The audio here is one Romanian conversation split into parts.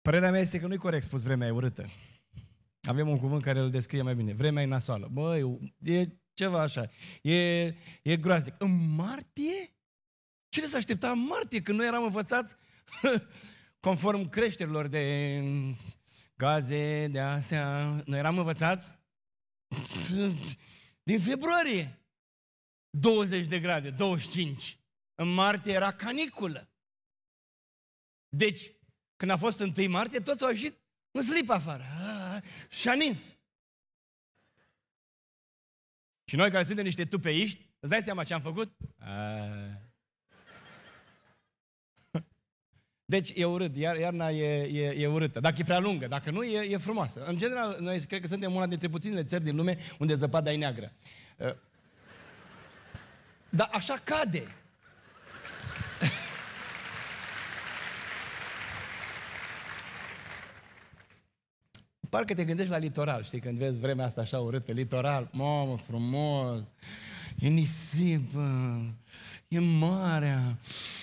Părerea mea este că nu-i corect spus vremea e urâtă. Avem un cuvânt care îl descrie mai bine. Vremea e nasoală. Băi, e ceva așa. E groaznic. În martie? Cine s-a aștepta în martie când noi eram învățați conform creșterilor de gaze, de astea? Noi eram învățați din februarie. 20 de grade, 25. În martie era caniculă. Deci, când a fost 1 martie, toți au ieșit în slip afară. Și-a nins. Și noi care suntem niște tupeiști, îți dai seama ce am făcut? Deci e urât, iarna e urâtă. Dacă e prea lungă, dacă nu, e frumoasă. În general, noi cred că suntem una dintre puținele țări din lume unde zăpada e neagră. Dar așa cade. Parcă te gândești la litoral, știi, când vezi vremea asta așa urâtă, litoral, mamă, frumos, e nisipă, e marea.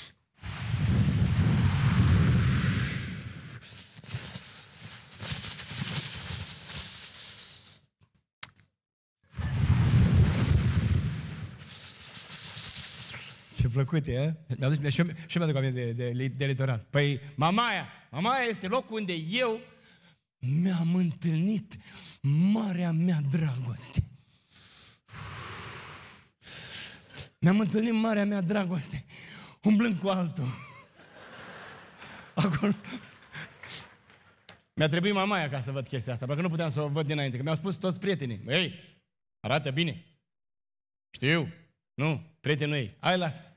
Ce plăcut e, și eu mi-aduc aminte de litoral. Păi, Mamaia este locul unde eu mi-am întâlnit marea mea dragoste. Mi-am întâlnit marea mea dragoste, umblând cu altul. Acolo. Mi-a trebuit Mamaia ca să văd chestia asta, pentru că nu puteam să o văd dinainte, că mi-au spus toți prietenii, ei, arată bine. Știu, nu, prietenul ei, hai las.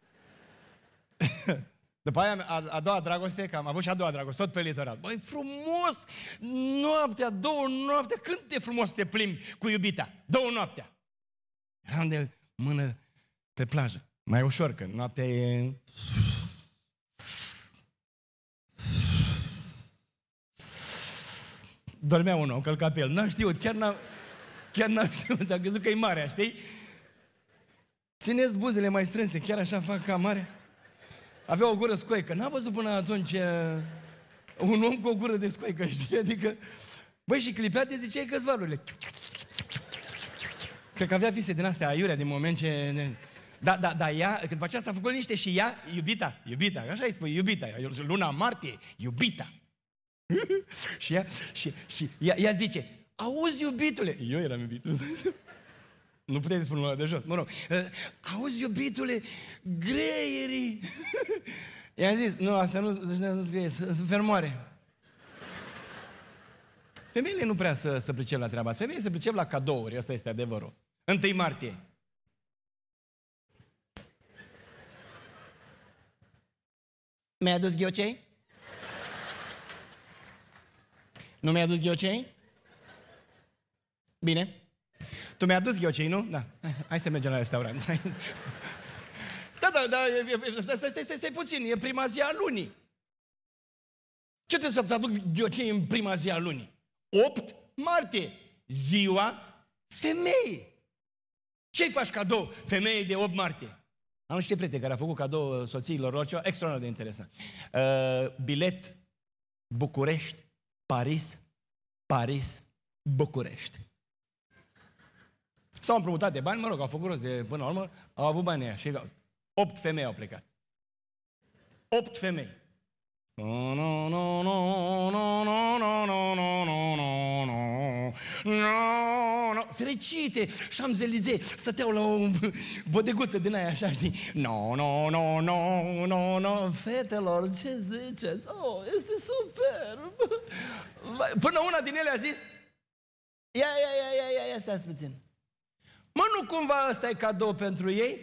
După aia, a doua dragoste, că am avut și a doua dragoste, tot pe litoral. Băi, frumos! Noaptea, 2 noaptea, când de frumos te plimbi cu iubita? 2 noaptea. Eram de mână pe plajă. Mai ușor, că noaptea e... Dormea unul, am călcat pe el. N-am știut, chiar n-am știut, am crezut că e marea, știi? Țineți buzele mai strânse, chiar așa fac ca mare. Avea o gură scoică. N-a văzut până atunci un om cu o gură de scoică, știi? Adică, băi, și clipea de ziceai că-s valurile. Cred că avea vise din astea aiurea din moment ce... Da, ea, că după aceea s-a făcut niște și ea, iubita, așa îi spui, iubita, luna martie, iubita. Și ea zice, auzi, iubitule, eu eram iubitul. Nu puteai să spun ăla de jos, mă rog. Auzi, iubitule, greierii. I-am zis, nu, asta nu-s greieri, sunt fermoare. Femeile nu prea să pricep la treaba asta. Femeile se pricep la cadouri, asta este adevărul. 1 martie. Mi-ai adus ghiocei? Nu mi-ai adus ghiocei? Bine. Tu mi-ai adus ghiocei, nu? Da. Hai să mergem la restaurant. Da, stai puțin, e prima zi a lunii. Ce trebuie să-ți aduc ghiocei în prima zi a lunii? 8 martie, ziua femeii. Ce-i faci cadou femeii de 8 martie? Am niște prieteni care au făcut cadou soțiilor lor, ceva extraordinar de interesant. Bilet București, Paris, București. S-au împrumutat de bani, mă rog, au făcut rost de, până la urmă, au avut banii aia și 8 femei au plecat. 8 femei. Fericite, Champs-Élysées, stăteau la o bodeguță din aia, așa, știi? No, fetelor, ce ziceți? Oh, este superb! Până una din ele a zis, ia, stați puțin. Mă, nu cumva ăsta e cadou pentru ei?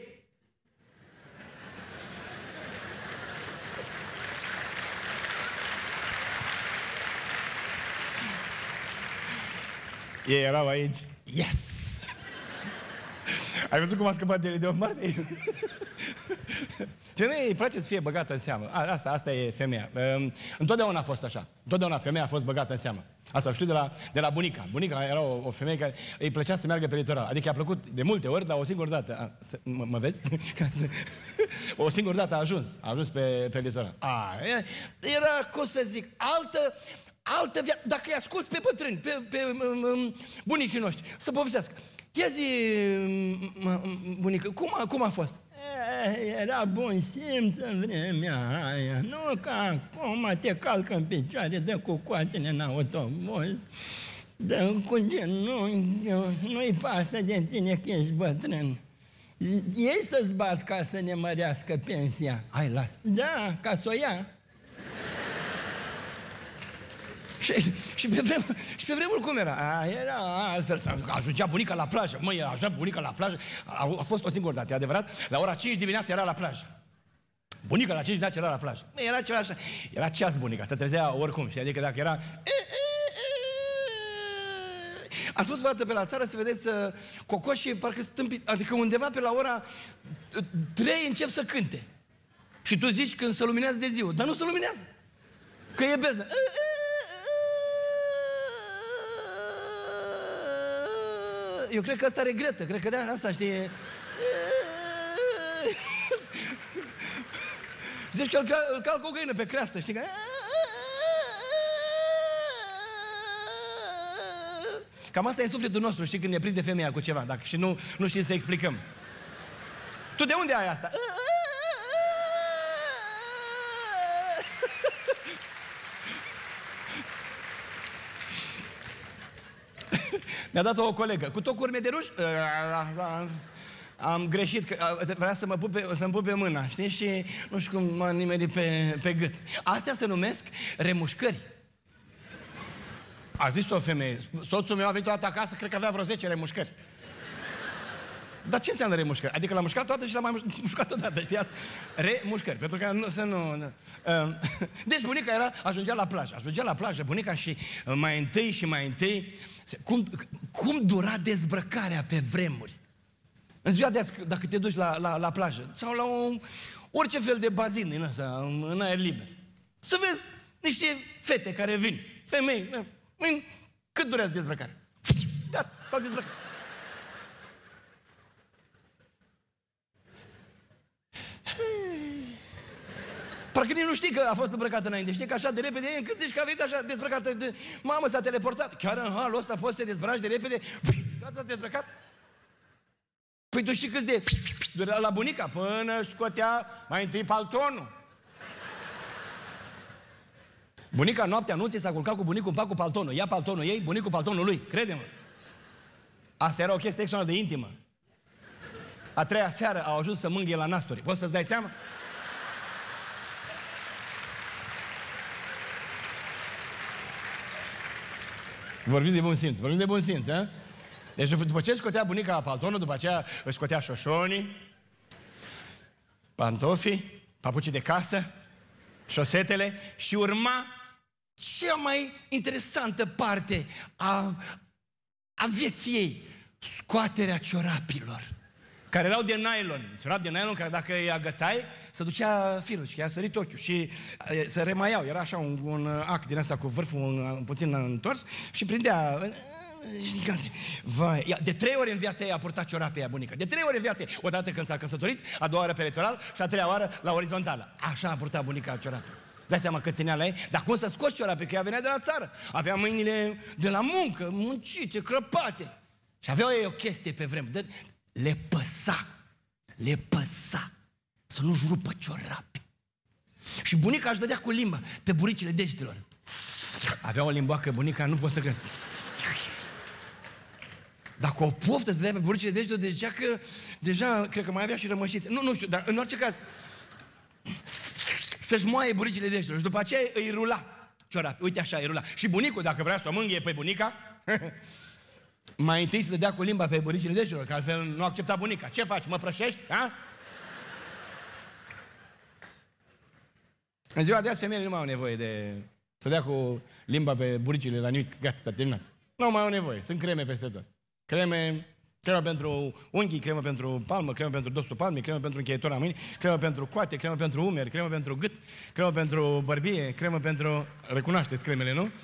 Ei erau aici. Yes! Ai văzut cum a scăpat de ele de 8 martie? Femeia îi place să fie băgată în seamă. Asta e femeia. Întotdeauna a fost așa. Întotdeauna femeia a fost băgată în seamă. Asta știu de la bunica. Bunica era o femeie care îi plăcea să meargă pe litoral. Adică i-a plăcut de multe ori, dar o singură dată. Mă vezi? O singură dată a ajuns pe litoral. Era, cum să zic, altă viață. Dacă îi asculți pe bătrâni, pe bunicii noștri, să povestească. Ia zi, bunică, cum a fost? Era bun simț în vremea aia. Nu ca acum te calcă în picioare, dă cu coatele în autobuz, dă cu genunchi, nu-i pasă de tine că ești bătrân. Ei să-ți bat ca să ne mărească pensia. Hai, lasă. Da, ca să o ia. Și pe vremuri cum era? Era altfel. Ajungea bunica la plajă. Măi, ajungea bunica la plajă. A fost o singură dată, e adevărat. La ora 5 dimineața era la plajă. Bunica la 5 dimineața era la plajă. Era ceva așa. Era ceas bunica, se trezea oricum. Și adică dacă era... Ați fost vreodată pe la țară să vedeți cocoșii parcă stâmpit, adică undeva pe la ora 3 încep să cânte. Și tu zici când se luminează de ziua, dar nu se luminează. Că e beznă. Eu cred că asta regretă, cred că de asta, știi... Zici că îl calcă o găină pe creastă, știi? Cam asta e sufletul nostru, știi, când ne prinde femeia cu ceva, dacă și nu știi să explicăm. Tu de unde ai asta? Mi-a dat o colegă cu tocuri de ruj. Am greșit, că vrea să-mi pupe mâna, știi? Și nu știu cum m-a nimerit pe gât. Astea se numesc remușcări. A zis o femeie, soțul meu a venit o dată acasă, cred că avea vreo 10 remușcări. Dar ce înseamnă remușcări? Adică l-a mușcat toată și l-a mai mușcat odată, știi asta? Remușcări, pentru că nu... Deci bunica ajungea la plajă, bunica și mai întâi... Cum dura dezbrăcarea pe vremuri? În ziua de azi, dacă te duci la plajă sau la orice fel de bazin din ăsta, în aer liber, să vezi niște fete care vin, femei, cât durează dezbrăcarea? Gata, s-au dezbrăcat. Parcă nici nu știi că a fost îmbrăcată înainte. Știi că așa de repede, încât zici că a venit așa dezbrăcată. Mamă, s-a teleportat. Chiar în halul ăsta poți să te dezbraci de repede? Gata, s-a dezbrăcat? Păi tu știi câți de... durea la bunica până scotea mai întâi paltonul. Bunica noaptea anunții s-a culcat cu bunicul în pat cu paltonul. Ia paltonul ei, bunicul paltonul lui. Crede-mă. Asta era o chestie extraordinar de intimă. A treia seară au ajuns să mânghie la nasturi. Poți să-ți dai seama? Vorbim de bun simț, a? Deci după ce scotea bunica paltonul, după aceea își scotea șoșonii, pantofii, papucii de casă, șosetele și urma cea mai interesantă parte a vieții ei, scoaterea ciorapilor, care erau de nylon. Ciorap de nylon care dacă îi agățai, se ducea firul și i-a sărit ochiul și se remaiau. Era așa un act din asta cu vârful puțin întors și prindea... Vai, de 3 ori în viața ei a purtat ciorapii aia bunica. De 3 ori în viața ei. Odată când s-a căsătorit, a doua oară pe litoral și a treia oară la orizontală. Așa a purtat bunica ciorapii. Dai seama că ținea la ei? Dar cum să scoți ciorapii? Că ea venea de la țară. Avea mâinile de la muncă, muncite, crăpate. Și aveau ei o chestie pe vreme. Le păsa să nu-și rupă ciorapii. Și bunica își dădea cu limba pe buricile degetelor. Avea o limboacă bunica, nu poți să crezi. Dacă o poftă să dea pe buricile degetelor, zicea că deja, cred că mai avea și rămășițe. Nu știu, dar în orice caz, să-și moaie buricile degetelor și după aceea îi rula ciorapii. Uite așa, îi rula. Și bunicul, dacă vrea să o mânghie pe bunica, mai întâi să dădea cu limba pe buricile degetelor, că altfel nu accepta bunica. Ce faci, mă prășești? Ha? În ziua de azi, femeile nu mai au nevoie de să dea cu limba pe buricile la nimic. Gata, s-a terminat. Nu mai au nevoie. Sunt creme peste tot. Creme, Cremă pentru unghii, cremă pentru palmă, cremă pentru dosul palmei, cremă pentru încheietura mâinii, cremă pentru coate, cremă pentru umeri, cremă pentru gât, cremă pentru bărbie, cremă pentru... Recunoașteți cremele, nu?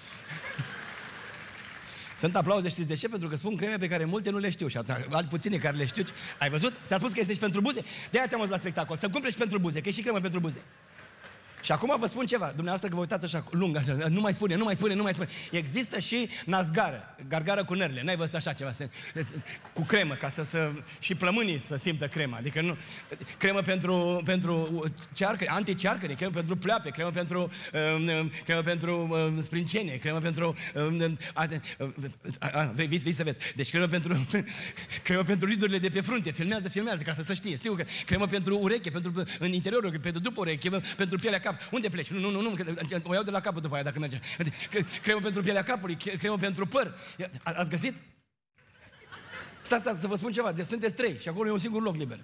Sunt aplauze, știți de ce? Pentru că spun creme pe care multe nu le știu și puține care le știu. Ai văzut? Ți-a spus că este și pentru buze? De-aia te-am văzut la spectacol. Să cumperi și pentru buze, că e și cremă pentru buze. Și acum vă spun ceva, dumneavoastră că vă uitați așa lung, așa, nu mai spune. Există și nasgară, gargară cu nările. N-ai văzut așa ceva, cu cremă, ca să și plămânii să simtă crema. Adică nu, cremă pentru cearcări, anticearcări, cremă pentru pleoape, cremă pentru sprincene, cremă pentru... Vii să vezi. Deci cremă pentru ridurile de pe frunte. Filmează ca să se știe. Sigur că cremă pentru ureche, în interiorul, pentru după ureche, pentru pielea cap. Unde pleci? Nu, o iau de la capăt după aia dacă merge. Cremă pentru pielea capului, cremă pentru păr. Ați găsit? Stați, să vă spun ceva. Deci sunteți 3 și acolo e un singur loc liber.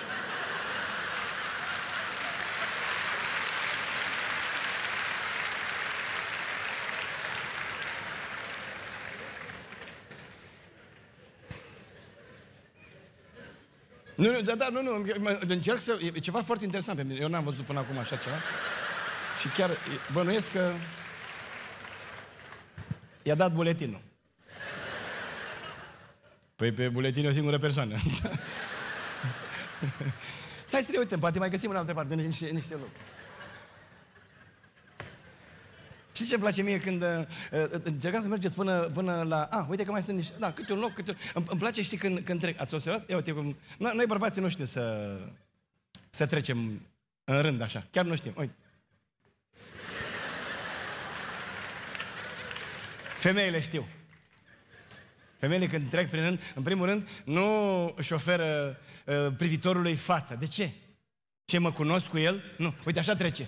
Nu, încerc să... E ceva foarte interesant pe mine. Eu n-am văzut până acum așa ceva. Și chiar bănuiesc că i-a dat buletinul. Păi pe buletin e o singură persoană. Stai să ne uităm, poate mai găsim în altă parte niște locuri. Știți ce-mi place mie când încercam să mergeți până la... uite că mai sunt niște... Da, câte un loc, îmi place, știi, când trec. Ați observat? Ia uite cum... Noi bărbații nu știm să trecem în rând așa. Chiar nu știm. Uite. Femeile știu. Femeile când trec prin rând, în primul rând, nu își oferă privitorului fața. De ce? Ce, mă cunosc cu el? Nu. Uite, așa trece.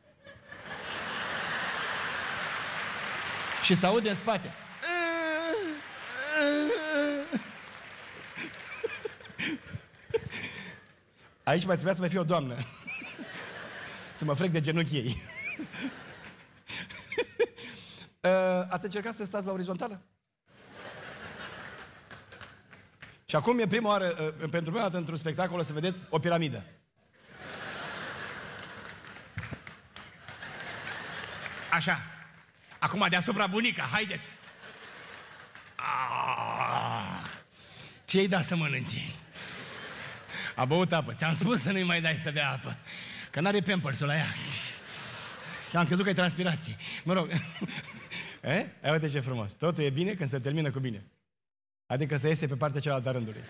Și se aude în spate. Aici mai trebuia să mai fie o doamnă. Să mă frec de genunchii ei. Ați încercat să stați la orizontală? Și acum e prima oară, pentru prima dată într-un spectacol, o să vedeți o piramidă. Așa. Acum deasupra bunica, haideți! Ce-i da să mănânci? A băut apă. Ți-am spus să nu-i mai dai să bea apă. Că n-are Pampers-ul la ea. Și am crezut că e transpirație. Mă rog. Ia uite ce frumos. Totul e bine când se termină cu bine. Adică să iese pe partea cealaltă a rândului.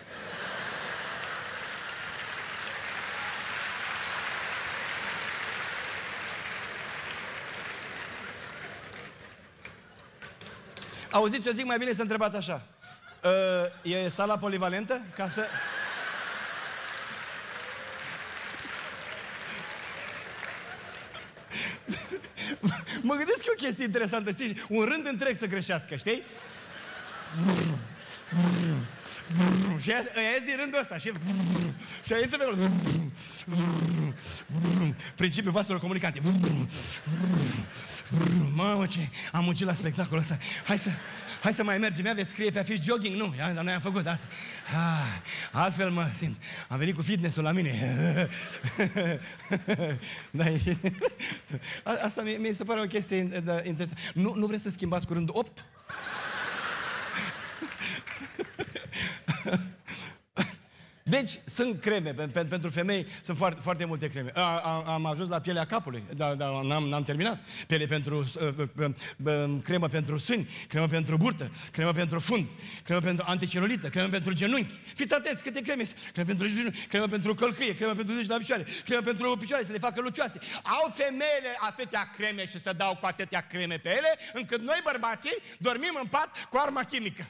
Auziți, eu zic mai bine să întrebați așa. E sala polivalentă? Ca să... Mă gândesc că e o chestie interesantă, știi? Un rând întreg să greșească, știi? Și aia ies din rândul ăsta și aia intră pe... Principiul vaselor comunicante. Mamă, ce am muncit la spectacolul ăsta. Hai să mai mergem. Ia vezi, scrie pe afiș jogging. Nu, dar noi am făcut asta. Altfel mă simt. Am venit cu fitness-ul la mine. Asta mi se pare o chestie interesantă. Nu vreți să schimbați cu rândul 8? Deci, sunt creme. Pentru femei sunt foarte multe creme. Am ajuns la pielea capului, dar n-am terminat. Piele pentru... cremă pentru sâni, cremă pentru burtă, cremă pentru fund, cremă pentru anticelulită, cremă pentru genunchi. Fiți atenți câte creme sunt. Cremă pentru genunchi, cremă pentru călcâie, cremă pentru duci la picioare, cremă pentru picioare să le facă lucioase. Au femeile atâtea creme și să dau cu atâtea creme pe ele, încât noi, bărbații, dormim în pat cu arma chimică.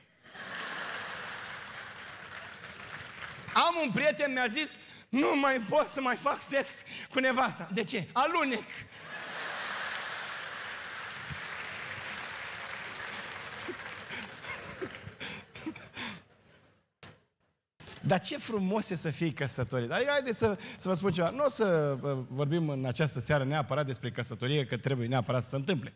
Am un prieten, mi-a zis, nu mai pot să mai fac sex cu nevasta. De ce? Alunec. Dar ce frumos e să fii căsătorit. Adică, haideți să vă spun ceva. Nu o să vorbim în această seară neapărat despre căsătorie, că trebuie neapărat să se întâmple.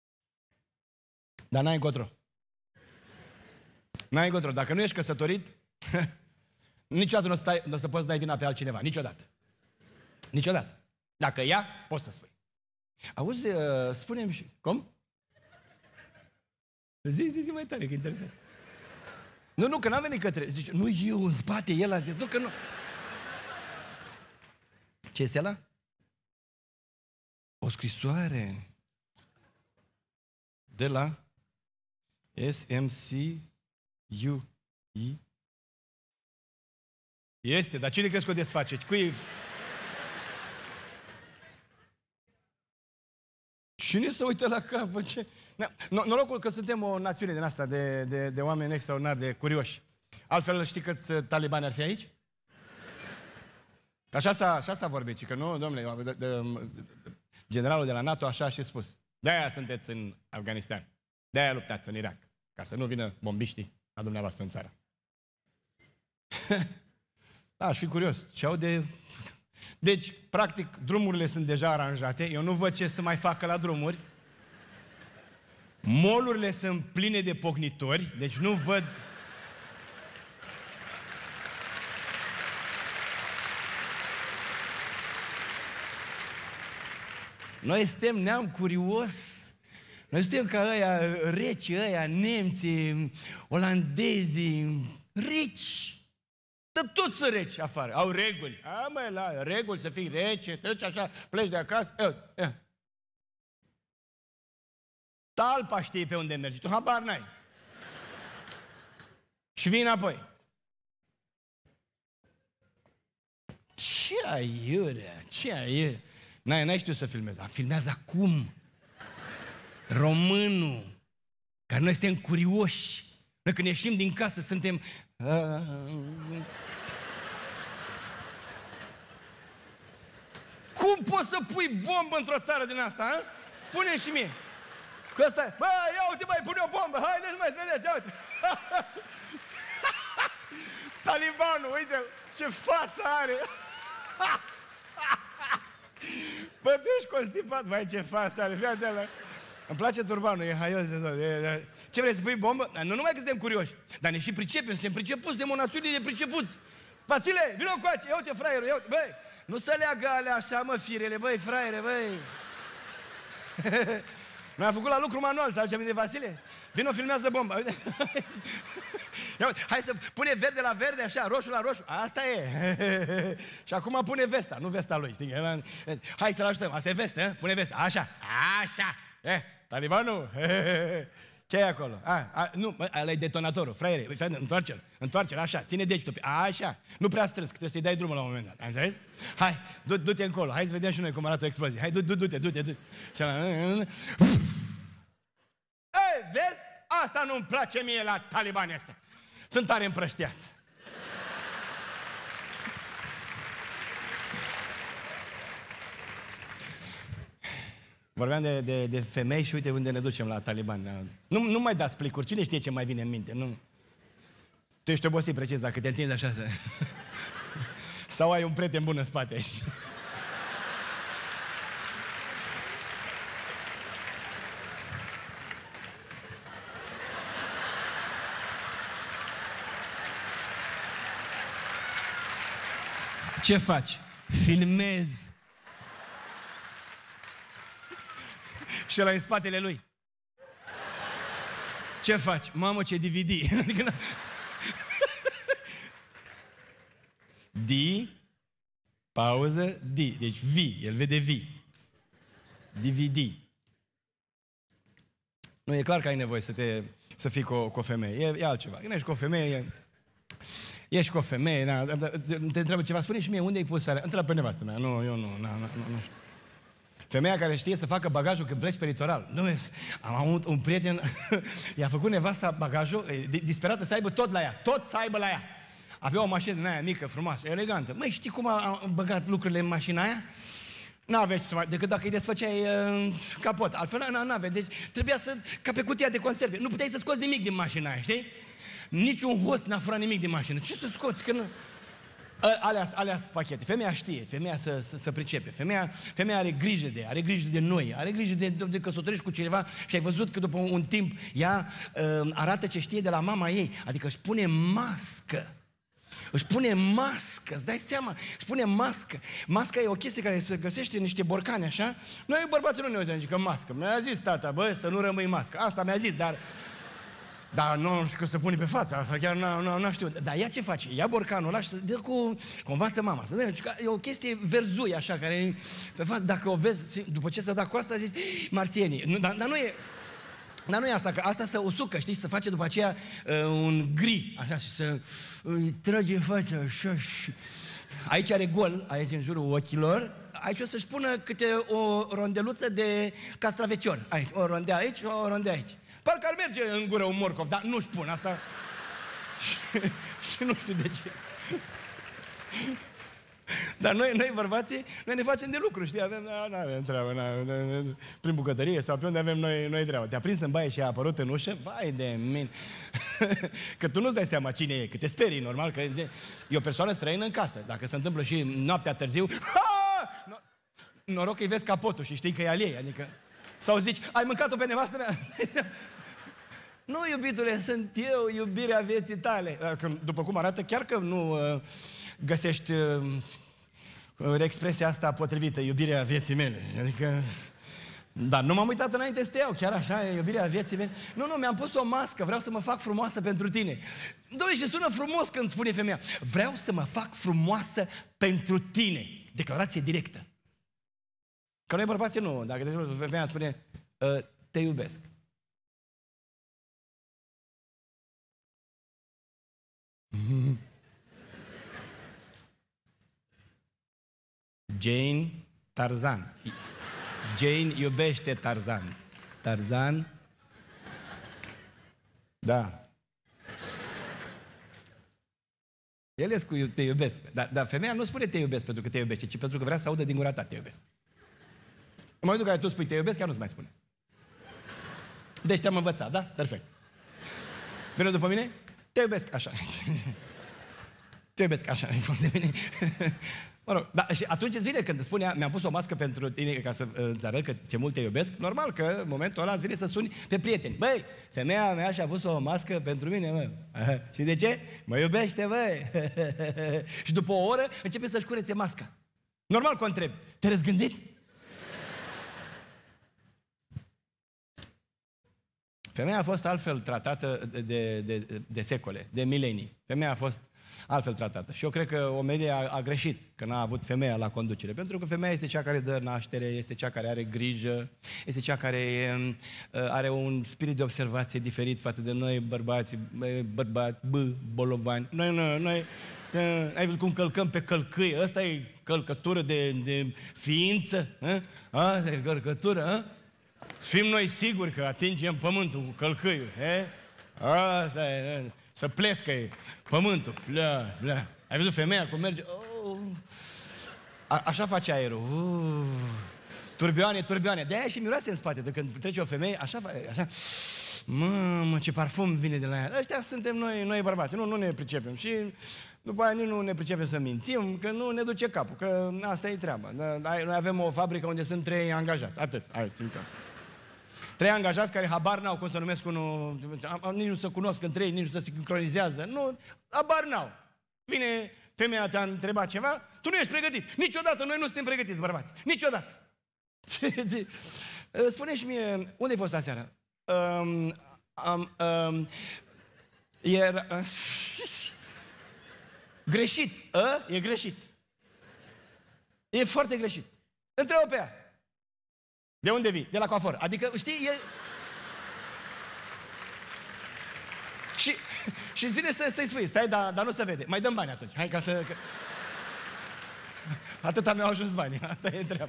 Dar n-ai încotro. N-ai încotro. Dacă nu ești căsătorit, Niciodată nu o să poți dai vina pe altcineva. Niciodată. Niciodată. Dacă ea, poți să spui. Auzi, spune-mi și... Cum? Zi mai tare, că e interesant. Nu, că n-am venit către... Zice, nu eu, în spate, el a zis, nu, că nu... Ce este ăla? O scrisoare de la SMCUE. Este, dar cine crezi că o desface? Cui... Cine se uită la cap? Ce? Norocul că suntem o națiune din asta de oameni extraordinar de curioși. Altfel știi câți talibani ar fi aici? Că așa s-a vorbit, că nu, domnule, generalul de la NATO așa a și spus. De-aia sunteți în Afganistan. De-aia luptați în Irak. Ca să nu vină bombiștii la dumneavoastră în țară. Da, aș fi curios. Ce au de... Deci, practic, drumurile sunt deja aranjate. Eu nu văd ce să mai facă la drumuri. Molurile sunt pline de pocnitori. Deci nu văd... Noi suntem neam curios. Noi suntem ca ăia reci, ăia nemții, olandezii, reci. Dar toți sunt reci afară. Au reguli. Măi, la reguli să fii rece, te duci așa, pleci de acasă. Talpa știi pe unde mergi. Tu habar n-ai. Și vii înapoi. Ce aiurea, ce aiurea. N-ai știut să filmezi. Filmează acum. Românul. Care noi suntem curioși. Noi când ieșim din casă suntem... Cum poți să pui bombă într-o țară din asta, a? Spune-mi și mie. Că ăsta... Bă, ia uite, mai pune o bombă. Haideți, mai să vedeți, ia uite. Talibanul, uite ce față are. Bă, tu ești constipat, vai, ce față are. Fii atent, îmi place turbanul, e haios de tot. Ce vrei să pui bombă? Nu numai că suntem curioși, dar ne și pricepem, suntem pricepuți, suntem o națiune de pricepuți. Vasile, vină încoace, ia uite fraierul, ia uite, băi, nu se leagă alea așa, mă, firele, băi, fraiere, băi. Noi am făcut la lucru manual, să aducem de Vasile. Vino, filmează bomba. Ia uite, hai să pune verde la verde, așa, roșu la roșu. Asta e. Și acum pune vesta, nu vesta lui, știi? Hai să-l ajutăm, asta e vestă, pune vesta, așa, așa. Talibanul? Ce e acolo? Nu, ăla e detonatorul, fraiere, întoarce-l, așa, ține degetul, așa, nu prea strâns, că trebuie să-i dai drumul la un moment dat, înțelegi? Hai, du-te încolo, hai să vedem și noi cum arată o explozie, hai, du-te. Ei, vezi? Asta nu-mi place mie la talibanii ăștia, sunt tare împrăștiați. Vorbeam de femei și uite unde ne ducem la talibani. Nu mai dați plicuri, cine știe ce mai vine în minte? Nu. Tu ești obosit precis dacă te întinzi așa să... Sau ai un prieten bun în spate. Ce faci? Filmezi. Și ăla în spatele lui. Ce faci? Mamă, ce DVD! D, pauză, D. Deci V, el vede V. DVD. Nu, e clar că ai nevoie să fii cu o femeie. E altceva. Când ești cu o femeie, ești cu o femeie, te întreabă ceva, spune și mie, unde ai pus sarea? Întreabă pe nevastă mea. Nu, eu nu știu. Femeia care știe să facă bagajul când pleci pe litoral. Nu, am avut un prieten, i-a făcut nevasta bagajul, disperată să aibă tot la ea, tot să aibă la ea. Avea o mașină din aia mică, frumoasă, elegantă. Măi, știi cum am băgat lucrurile în mașina aia? N-avea ce să mai, decât dacă îi desfăceai capot. Altfel n-avea, deci trebuia să, ca pe cutia de conserve. Nu puteai să scoți nimic din mașina aia, știi? Niciun hoț n-a furat nimic din mașină. Ce să scoți, că nu... Alea sunt pachete. Femeia știe, femeia să pricepe. Femeia are grijă de noi, are grijă de căsătorești cu cineva și ai văzut că după un timp ea arată ce știe de la mama ei, adică își pune mască. Își pune mască, îți dai seama? Își pune mască. Masca e o chestie care se găsește în niște borcane, așa? Noi bărbații nu ne uităm, zic că mască. Mi-a zis tata, bă, să nu rămâi mască. Asta mi-a zis, dar nu știu că se pune pe față, asta chiar n-a știut. Dar ea ce face? Ia borcanul ăla și se dă cu învață mama. E o chestie verzuie așa, care pe față, dacă o vezi, după ce se dă cu asta, zici, marțienii. Dar nu e asta, că asta se usucă, știi, să face după aceea un gri, așa, și să trage fața, așa, și... Aici are gol, aici în jurul ochilor, aici o să-și pună câte o rondeluță de castravecior. Aici, o rondea aici, o rondea aici. Parcă ar merge în gură un morcov, dar nu-și pun asta. Și nu știu de ce. Dar noi bărbații, noi ne facem de lucru, știi? Avem treabă, prin bucătărie sau pe unde avem noi treabă. Te-a prins în baie și a apărut în ușă? Vai de mine! Că tu nu-ți dai seama cine e, că te sperii, normal, că e o persoană străină în casă. Dacă se întâmplă și noaptea târziu, noroc că îi vezi capotul și știi că e al ei, adică... Sau zici, ai mâncat-o pe nevastă mea? Nu, iubitule, sunt eu, iubirea vieții tale. După cum arată, chiar că nu găsești expresia asta potrivită, iubirea vieții mele. Adică, dar nu m-am uitat înainte să te iau, chiar așa, iubirea vieții mele. Nu, mi-am pus o mască, vreau să mă fac frumoasă pentru tine. Doamne, și sună frumos când spune femeia, vreau să mă fac frumoasă pentru tine. Declarație directă. Că noi bărbații nu, dacă de exemplu femeia spune, te iubesc. Jane, Tarzan. Jane iubește Tarzan. Tarzan? Da. El e cu te iubesc. Dar femeia nu spune te iubesc pentru că te iubește, ci pentru că vrea să audă din gura ta te iubesc. În momentul în care tu spui te iubesc, chiar nu-ți mai spune. Deci te-am învățat, da? Perfect. Vine după mine? Te iubesc așa. Te iubesc așa, de mine. Mă rog, da, și atunci îți vine când îți spune, mi-am pus o mască pentru tine ca să îți arăt că ce mult te iubesc, normal că în momentul ăla îți vine să suni pe prieteni. Băi, femeia mea și-a pus o mască pentru mine, mă. Și de ce? Mă iubește, băi. Și după o oră începe să-și curețe masca. Normal că o întreb, te răzgândit? Femeia a fost altfel tratată de secole, de milenii. Femeia a fost altfel tratată. Și eu cred că omelia a greșit că n-a avut femeia la conducere. Pentru că femeia este cea care dă naștere, este cea care are grijă, este cea care are un spirit de observație diferit față de noi bărbați, bolovani. Noi ai văzut cum călcăm pe călcâie? Ăsta e călcătură de ființă? Asta e călcătură, să fim noi siguri că atingem pământul cu călcâiul. Asta e, să plescă pământul. Plea. Ai văzut femeia cum merge? Așa face aerul. Turbioane. De-aia și miroase în spate. De când trece o femeie, așa. Mamă, ce parfum vine de la ea. Ăștia suntem noi bărbați. Nu ne pricepem. Și după aia nu ne pricepem să mințim, că nu ne duce capul. Că asta e treaba. Noi avem o fabrică unde sunt 3 angajați. Atât. 3 angajați care habar n-au cum să numesc unul, nici nu se cunosc între ei, nici nu se sincronizează. Nu, habar n-au. Vine femeia, te-a întrebat ceva, tu nu ești pregătit. Niciodată, noi nu suntem pregătiți, bărbați. Niciodată. Spune-și mie, unde ai fost aseară? Greșit. E greșit. E foarte greșit. Întreabă pe ea. De unde vii? De la coafor. Adică, știi, Și îți vine să-i spui, stai, dar nu se vede. Mai dăm bani atunci. Hai ca să... Atâta mi-au ajuns banii. Asta e treaba.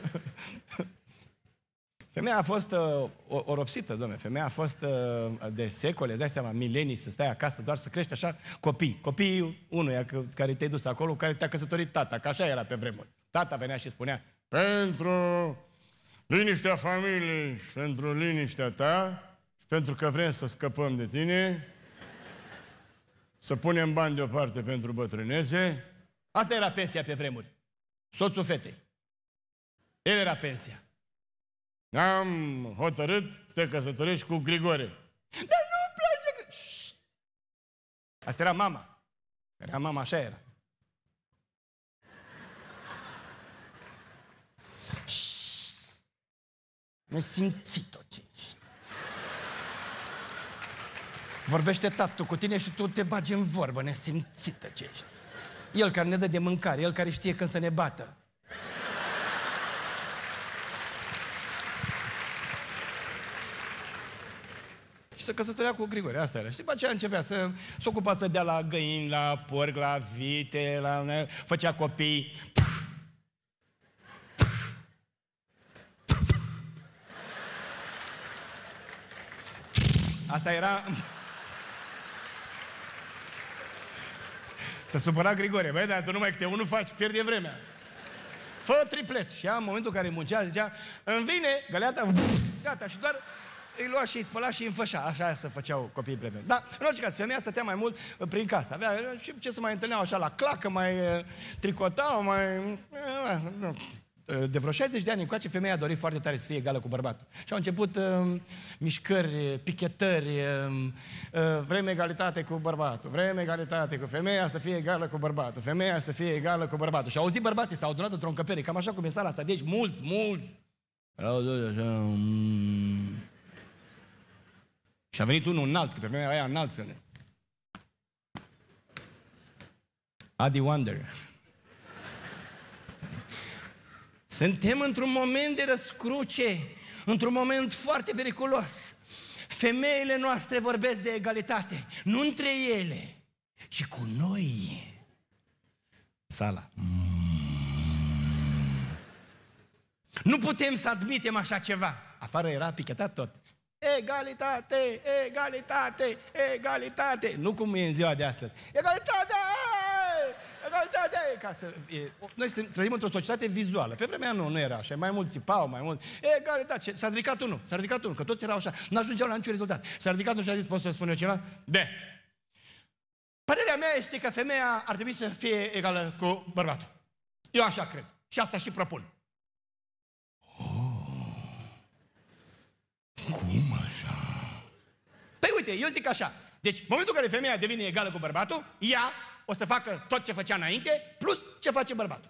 Femeia a fost oropsită, dom'le. Femeia a fost de secole, îți dai seama, milenii, să stai acasă, doar să crești așa copii. Copiii unuia care te-ai dus acolo, care te-a căsătorit tata, că așa era pe vremuri. Tata venea și spunea, pentru liniștea familiei, pentru liniștea ta, pentru că vrem să scăpăm de tine, să punem bani deoparte pentru bătrânețe. Asta era pensia pe vremuri. Soțul fetei. El era pensia. Am hotărât să te căsătorești cu Grigore. Dar nu-mi place... Asta era mama. Era mama, așa era. Nesimțit-o ce ești. Vorbește tatăl cu tine și tu te bagi în vorbă, nesimțită ce ești. El care ne dă de mâncare, el care știe când să ne bată. Și se căsătorea cu Grigore, asta era. Și după aceea începea să se ocupa să dea la găini, la porc, la vite, făcea copii. Asta era... S-a supărat Grigore. Băi, dar tu numai câte unul faci, pierde vremea. Fă triplet. Și ea, în momentul în care muncea, zicea, îmi vine găleata, gata, și doar îi lua și îi spăla și îi înfășa. Așa se făceau copiii vremea. Dar, în orice caz, femeia stătea mai mult prin casă. Avea și ce să mai întâlneau așa la clacă, mai tricotau, mai... De vreo 60 de ani încoace, femeia a dorit foarte tare să fie egală cu bărbatul. Și au început mișcări, pichetări, vrem egalitate cu bărbatul, vrem egalitate cu femeia să fie egală cu bărbatul, femeia să fie egală cu bărbatul. Și au auzit bărbații, s-au adunat într-o încăpere, cam așa cum e sala asta, deci mult. Și a venit unul înalt, că pe femeia aia înalt să ne... Adi Wonder. Suntem într-un moment de răscruce, într-un moment foarte periculos. Femeile noastre vorbesc de egalitate, nu între ele, ci cu noi. Sala. Nu putem să admitem așa ceva. Afară era pichetat tot. Egalitate, egalitate, egalitate. Nu cum e în ziua de astăzi. Egalitate! Egalitate! Ca să, noi trăim într-o societate vizuală. Pe vremea nu era așa. Mai mulți țipau, mai mult. Egalitate. S-a ridicat unul, că toți erau așa. N-ajungeau la niciun rezultat. S-a ridicat unul și a zis, pot să spun eu ceva? Părerea mea este că femeia ar trebui să fie egală cu bărbatul. Eu așa cred. Și asta și propun. Cum așa? Păi uite, eu zic așa. Deci, în momentul în care femeia devine egală cu bărbatul, ea o să facă tot ce făcea înainte, plus ce face bărbatul.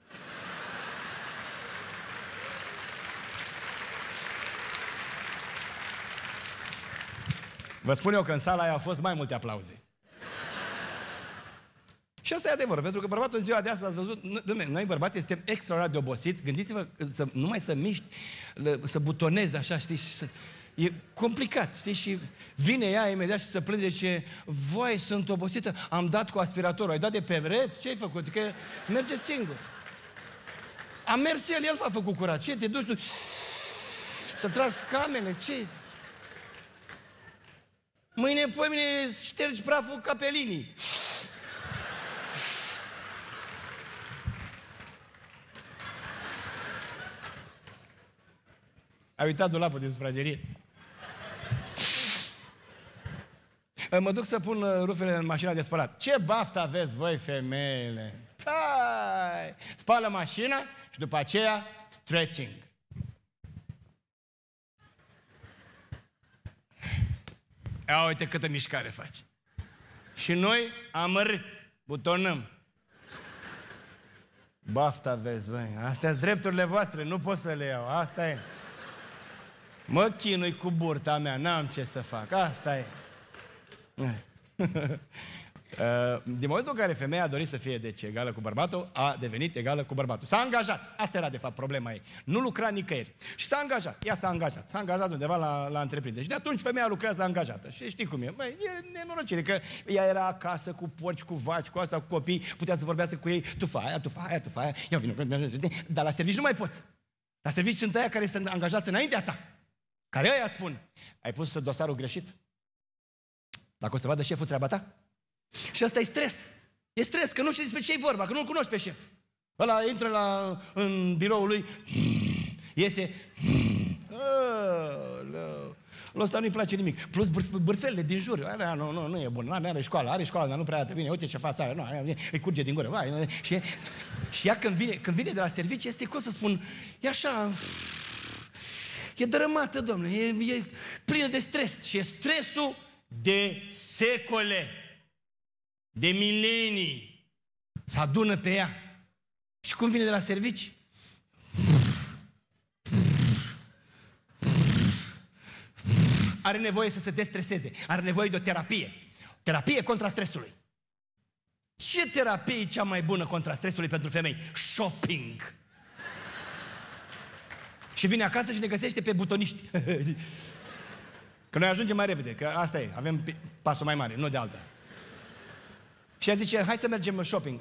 Vă spun eu că în sala aia au fost mai multe aplauze. Și asta e adevărul, pentru că bărbatul în ziua de astăzi, ați văzut, noi bărbații suntem extraordinar de obosiți, gândiți-vă numai să miști, să butonezi așa, știi, e complicat, știi, și vine ea imediat și se plânge și voi, sunt obosită, am dat cu aspiratorul, ai dat de pereți, ce ai făcut? Că merge singur. A mers el a făcut curat, ce, te duci tu să tragi scamele, ce? Mâine, poimine, ștergi praful capelinii. Ai uitat dulapul din sufragerie? Mă duc să pun rufele în mașina de spălat. Ce baftă aveți voi, femeile? Hai! Spală mașina și după aceea stretching. Ia uite câtă mișcare faci. Și noi amărâți, butonăm. Baftă aveți, băi. Astea-s drepturile voastre, nu pot să le iau. Asta e. Mă chinui cu burta mea, n-am ce să fac. Asta e. Din momentul în care femeia a dorit să fie deci egală cu bărbatul, a devenit egală cu bărbatul. S-a angajat. Asta era de fapt problema ei. Nu lucra nicăieri. Și s-a angajat. Ea s-a angajat. S-a angajat undeva la întreprindere. Și de atunci femeia lucrează angajată. Și știi cum e. Băi, e nenorocire că ea era acasă cu porci, cu vaci, cu asta, cu copii. Putea să vorbească cu ei. Tu fă aia, tu fă aia, tu fă aia. Dar la serviciu nu mai poți. La serviciu sunt aia care sunt angajați înaintea ta. Care ăia îți spun, ai pus dosarul greșit? Dacă o să vadă șeful treaba ta? Și ăsta e stres. E stres, că nu știi despre ce-i vorba, că nu-l cunoști pe șef. Ăla intră în biroul lui, iese, ăsta nu-i place nimic. Plus bârfelele din jur. Nu e bun, are școală, dar nu prea arată bine. Uite ce față are, îi curge din gură. Și ea când vine de la serviciu, este cum să spun, e așa... E dărâmată, domnule, e plină de stres. Și e stresul de secole. de milenii, se adună pe ea. Și cum vine de la servici? Are nevoie să se destreseze, are nevoie de o terapie. Terapie contra stresului. Ce terapie e cea mai bună contra stresului pentru femei? Shopping. Și vine acasă și ne găsește pe butoniști. Că noi ajungem mai repede, că asta e, avem pasul mai mare, nu de alta. Și ea zice, hai să mergem în shopping.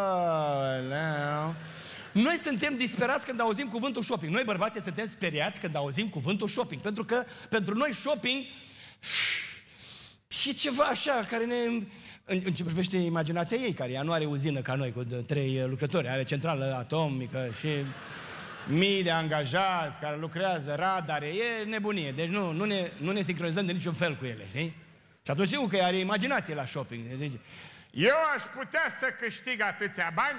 Noi suntem disperați când auzim cuvântul shopping. Noi, bărbații, suntem speriați când auzim cuvântul shopping. Pentru că, pentru noi, shopping și ceva așa, care ne... În ce privește imaginația ei, care ea nu are uzină ca noi, cu 3 lucrători, are centrală atomică și mii de angajați care lucrează, radare, e nebunie. Deci nu ne sincronizăm de niciun fel cu ele, știi? Și atunci sigur că are imaginație la shopping. Deci, eu aș putea să câștig atâția bani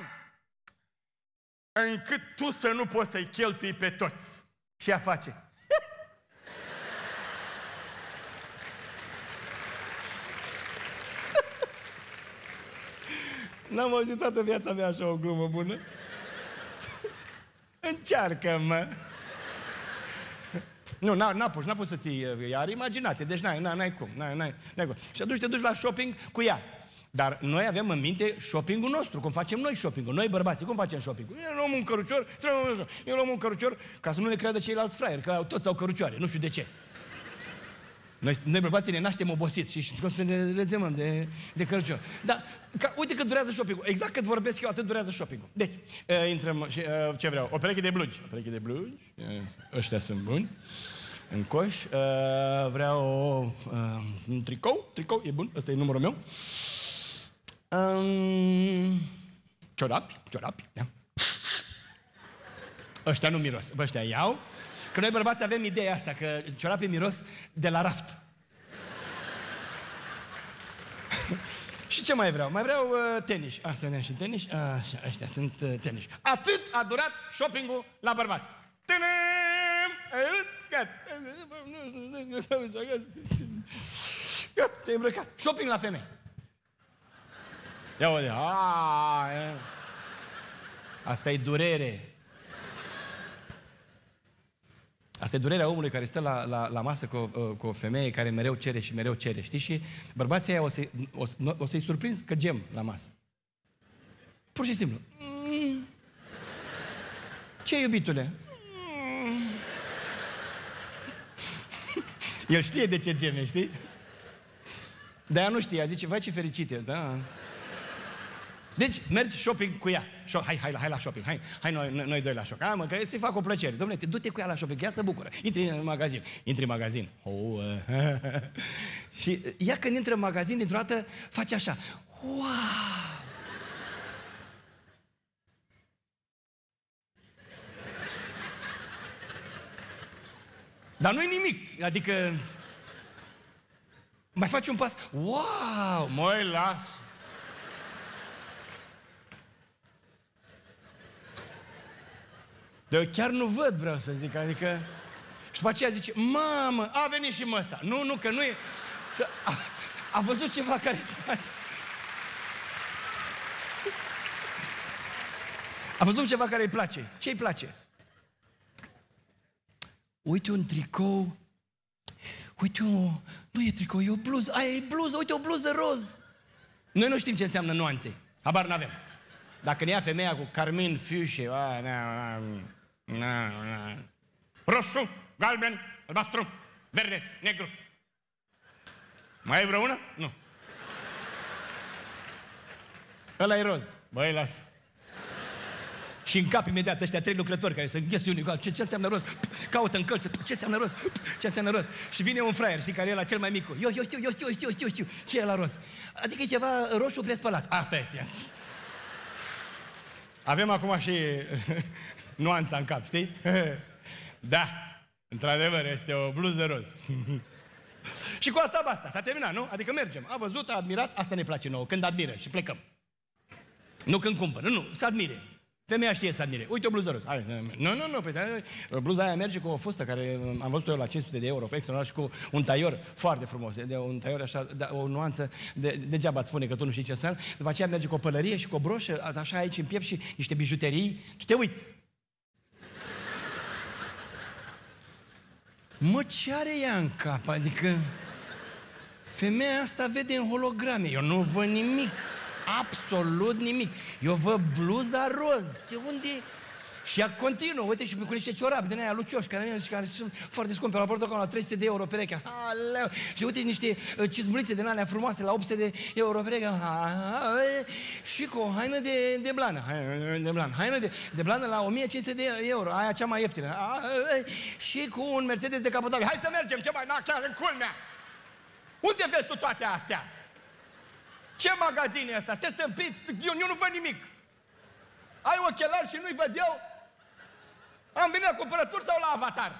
încât tu să nu poți să-i cheltui pe toți. Și ea face. N-am auzit toată viața mea așa o glumă bună. Încearcă-mă. Nu, n-a pus să ții, ea are imaginație, deci n-ai cum. Și atunci te duci la shopping cu ea. Dar noi avem în minte shoppingul nostru, cum facem noi shoppingul. Noi bărbații, cum facem shoppingul? Eu luăm un cărucior, ca să nu ne creadă ceilalți fraieri, că toți au cărucioare, nu știu de ce. Noi bărbații ne naștem obosiți și o să ne rezemăm de cărucior. Dar uite cât durează shoppingul. Exact cât vorbesc eu, atât durează shoppingul. Deci, intrăm și ce vreau? O pereche de blugi. Ăștia sunt buni. În coș. Vreau un tricou. Tricou, e bun. Ăsta e numărul meu. Ciorapi. Da. Ăștia nu miros. Ăștia iau. Că noi bărbați avem ideea asta, că ciorapii miros de la raft. Și ce mai vreau? Mai vreau tenis. Să ne și tenis. Așa, ăștia sunt tenis. Atât a durat shoppingul la bărbați. Te-ai îmbrăcat. Shopping la femei. Ia uite. Asta e durere. Asta e durerea omului care stă la masă cu o femeie care mereu cere, știi? Și bărbații aia o să-i surprinzi că gem la masă. Pur și simplu. Ce, iubitule? El știe de ce geme, știi? Dar ea nu știe, zice, vai ce fericite, da. Deci, mergi shopping cu ea. Hai la shopping, hai noi doi la shopping. Mă, că să-i fac o plăcere. Dom'le, du-te cu ea la shopping, ea se bucură. Intri în magazin. Și ea când intră în magazin, dintr-o dată face așa. Wow! Dar nu-i nimic, adică mai faci un pas. Wow! Măi, las! Dar eu chiar nu văd, vreau să zic, adică... Și după aceea zice, mamă, a venit și măsa. Nu, că nu e... A văzut ceva care îi place. A văzut ceva care îi place. Ce îi place? Uite un tricou. Uite nu e tricou, e o bluză. Aia e bluză, uite o bluză roz. Noi nu știm ce înseamnă nuanțe. Habar n-avem. Dacă ne ia femeia cu carmin, fiușe, roșu, galben, albastru, verde, negru. Mai ai vreo una? Nu. Ăla e roz. Băi, lasă. Și în cap imediat ăștia 3 lucrători care se înghesă unii cu alții. Ce înseamnă roz? Caută în călță. Ce înseamnă roz? Ce înseamnă roz? Și vine un fraier, știi, care e la cel mai mic. Eu știu. Ce e la roz? Adică e ceva roșu prespălat. Asta este. Avem acum și nuanța în cap, știi? Da, într-adevăr, este o bluză roz. Și cu asta basta, s-a terminat, nu? Adică mergem. A văzut, a admirat, asta ne place nouă, când admiră și plecăm. Nu când cumpără, nu, să admire. Femeia știe să admire. Uite o bluză roz. Nu, păi bluza aia merge cu o fustă care am văzut eu la 500 de euro, extraordinar, și cu un taior foarte frumos, de un taior așa, o nuanță, degeaba îți spune că tu nu știi ce înseamnă. După aceea merge cu o pălărie și cu o broșă, așa aici în piept și niște bijuterii. Tu te uiți. Mă, ce are ea în cap? Adică femeia asta vede în holograme. Eu nu văd nimic. Absolut nimic. Eu văd bluza roz. De unde? Și ea continuă. Uite, și cu niște ciorapi din aia lucioși, care sunt foarte scumpe. La portocalul la 300 de euro perechea. Aleu. Și uite niște cizmulițe din alea frumoase la 800 de euro perechea. Și cu o haină de blană. Haină de blană la 1500 de euro. Aia cea mai ieftină. Și cu un Mercedes decapotabil. Hai să mergem, ce mai nachează în culmea. Unde vezi tu toate astea? Ce magazin e ăsta? Sunteți tâmpiți? Eu nu văd nimic. Ai ochelari și nu-i văd eu? Am venit la cumpărături sau la Avatar?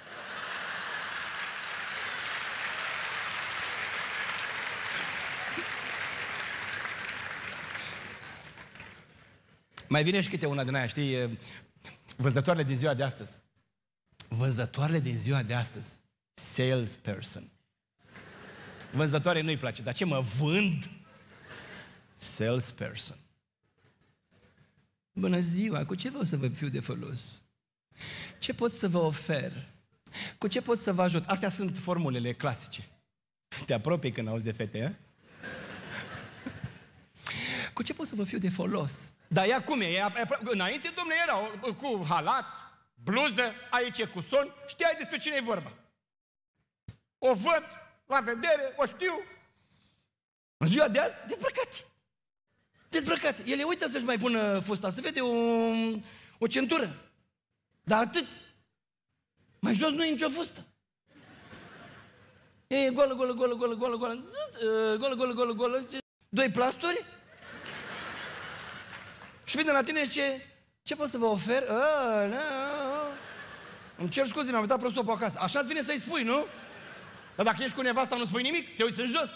Mai vine și câte una din aia, știi? Vânzătoarele din ziua de astăzi. Vânzătoarele din ziua de astăzi. Salesperson. Vânzătoare nu-i place. Dar ce mă vând? Salesperson. Bună ziua, cu ce vreau să vă fiu de folos? Ce pot să vă ofer? Cu ce pot să vă ajut? Astea sunt formulele clasice. Te apropii când auzi de fete, a? Cu ce pot să vă fiu de folos? Dar ea cum e? Înainte, domnule, era cu halat, bluză, aici e cu son, știai despre cine e vorba. O văd, la vedere, o știu. În ziua de azi, dezbrăcat. Dezbrăcat. Ele uită să-și mai pună fusta, să vede o centură. Dar atât. Mai jos nu e nicio fustă. E goală. Goală. Doi plasturi. Și vine la tine și zice, ce pot să vă ofer? Îmi cer scuze, mi-am uitat prosopul acasă. Așa-ți vine să-i spui, nu? Dar dacă ești cu nevasta, nu spui nimic? Te uiți în jos.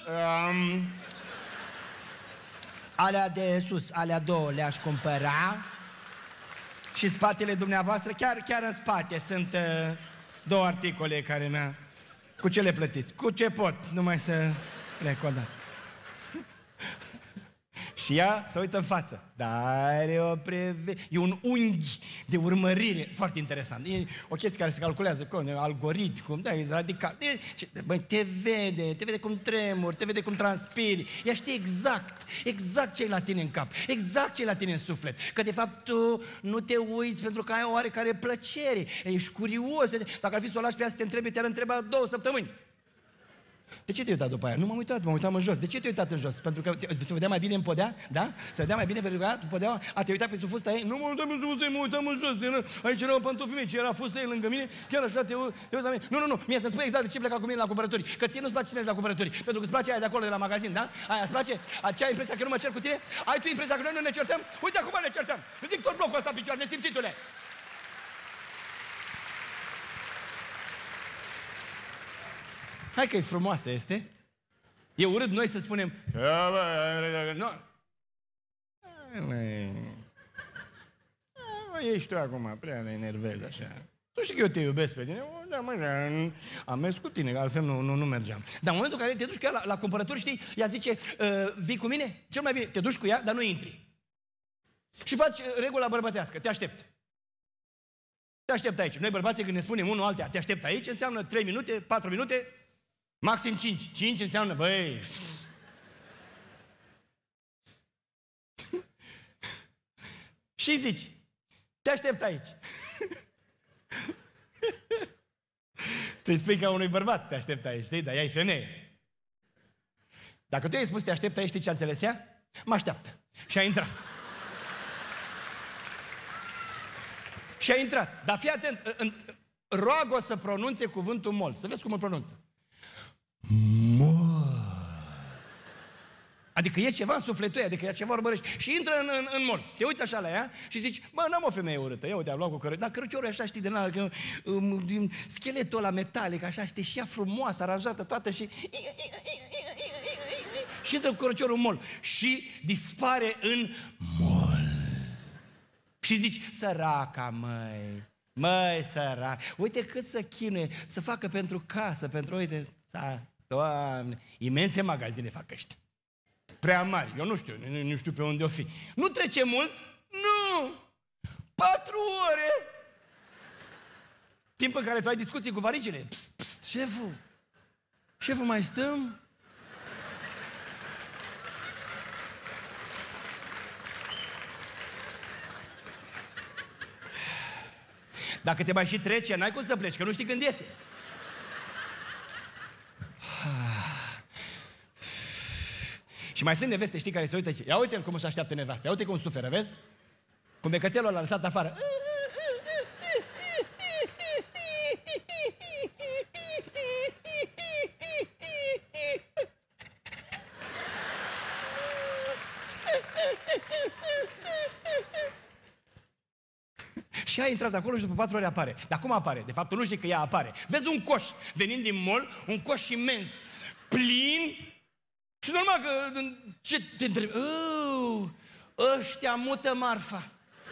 Alea de sus, alea două le-aș cumpăra. Și spatele dumneavoastră, chiar în spate sunt două articole care mi-a... Cu ce le plătiți? Cu ce pot? Numai să le codați. Și ea se uită în față. Dar e un unghi de urmărire foarte interesant. E o chestie care se calculează cu algoritmi, da, e radical. Băi, te vede cum tremuri, te vede cum transpiri. Ea știe exact ce e la tine în cap, exact ce e la tine în suflet. Că de fapt tu nu te uiți pentru că ai o oarecare plăcere. Ești curios. Dacă ar fi să o lași pe ea să te întrebe, te-ar întreba 2 săptămâni. De ce te-ai uitat după aia? Nu m-am uitat în jos. De ce te-ai uitat în jos? Pentru că se vedea mai bine în podea? Da? Se vedea mai bine pentru că podea, te-ai uitat pe sub fusta ei? Nu mă uitam în fusta ei, mă uitam în jos. Aici erau pantofii mei, ce era fusta ei lângă mine, chiar așa te uiți la mine. Nu, mie să spui exact de ce pleca cu mine la cumpărături. Că ție nu-ți place să mergi la cumpărături. Pentru că îți place aia de acolo de la magazin, da? Aia îți place? Ce ai impresia că nu mă cer cu tine? Ai tu impresia că noi nu ne certăm? Uite acum ne certăm. Ridic tot blocul ăsta în picioare, nesimțitule. Hai că e frumoasă, este? E urât noi să spunem nu. Ești tu acum prea de enervez așa. Tu știi că eu te iubesc pe tine. Da, mă, am mers cu tine, că altfel nu mergeam. Dar în momentul în care te duci cu ea la cumpărături, știi, ea zice, vii cu mine? Cel mai bine, te duci cu ea, dar nu intri. Și faci regula bărbătească, te aștept. Te aștept aici. Noi bărbații când ne spunem unul altea, te aștept aici, înseamnă 3 minute, 4 minute, maxim 5. 5 înseamnă, băi... Și zici, te aștept aici. Tu îi spui ca unui bărbat, te aștept aici, știi? Dar ea e femeie. Dacă tu i-ai spus te aștept aici, știi ce a înțeles ea? Mă așteaptă. Și a intrat. Și a intrat. Dar fii atent, roagă-o să pronunțe cuvântul mol. Să vezi cum îl pronunță. Adică e ceva în sufletul ei, adică e ceva urmărești. Și intră în mol. Te uiți așa la ea și zici, bă, n-am o femeie urâtă. Eu te-am luat cu cărăciorul. Dar cărăciorul e așa, știi, din scheletul ăla metalic, așa, știi, și ea frumoasă, aranjată toată și... Și intră cu cărăciorul în mol. Și dispare în mol. Și zici, săraca, măi, sărac, uite cât să chinuie, să facă pentru casă, pentru, uite, Doamne, imense magazine fac ăștia. Prea mari, eu nu știu pe unde o fi. Nu trece mult? Nu! 4 ore! Timp în care tu ai discuții cu varicile. Pst, pst, șeful, mai stăm? Dacă te mai și trece, n-ai cum să pleci, că nu știi când iese. Și mai sunt neveste, știi, care se uită și ia uite cum se așteaptă nevastă, ia uite cum suferă, vezi? Cum becățelul l-a lăsat afară. Și a intrat acolo și după 4 ore apare. Dar cum apare? De fapt, tu nu știi că ea apare. Vezi un coș venind din mall, un coș imens, plin. Și normal că ce te întrebi? Ăștia mută marfa.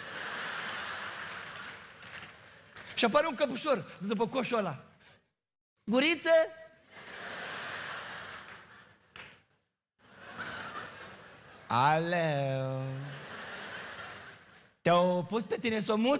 Și apare un căpușor după coșul ăla. Guriță? Aleu. Te-au pus pe tine somuț?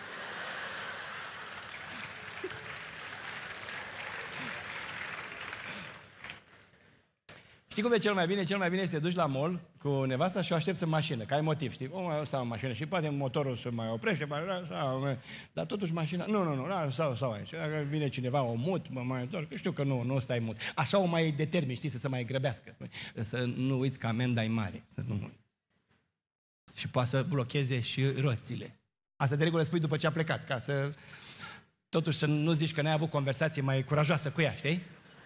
Știi cum e cel mai bine? Cel mai bine este să te duci la mall cu nevasta și o aștepți în mașină, că ai motiv, știi? O mai stau în mașină și poate motorul se mai oprește, dar totuși mașina... Nu, stau aici. Dacă vine cineva, o mut, mă mai întorc, știu că nu stai mut. Așa o mai determini, știi, să se mai grăbească. Să nu uiți că amenda e mare, să nu uiți. Și poate să blocheze și roțile. Asta de regulă spui după ce a plecat, ca să... Totuși să nu zici că n-ai avut conversație mai curajoasă cu ea, știi?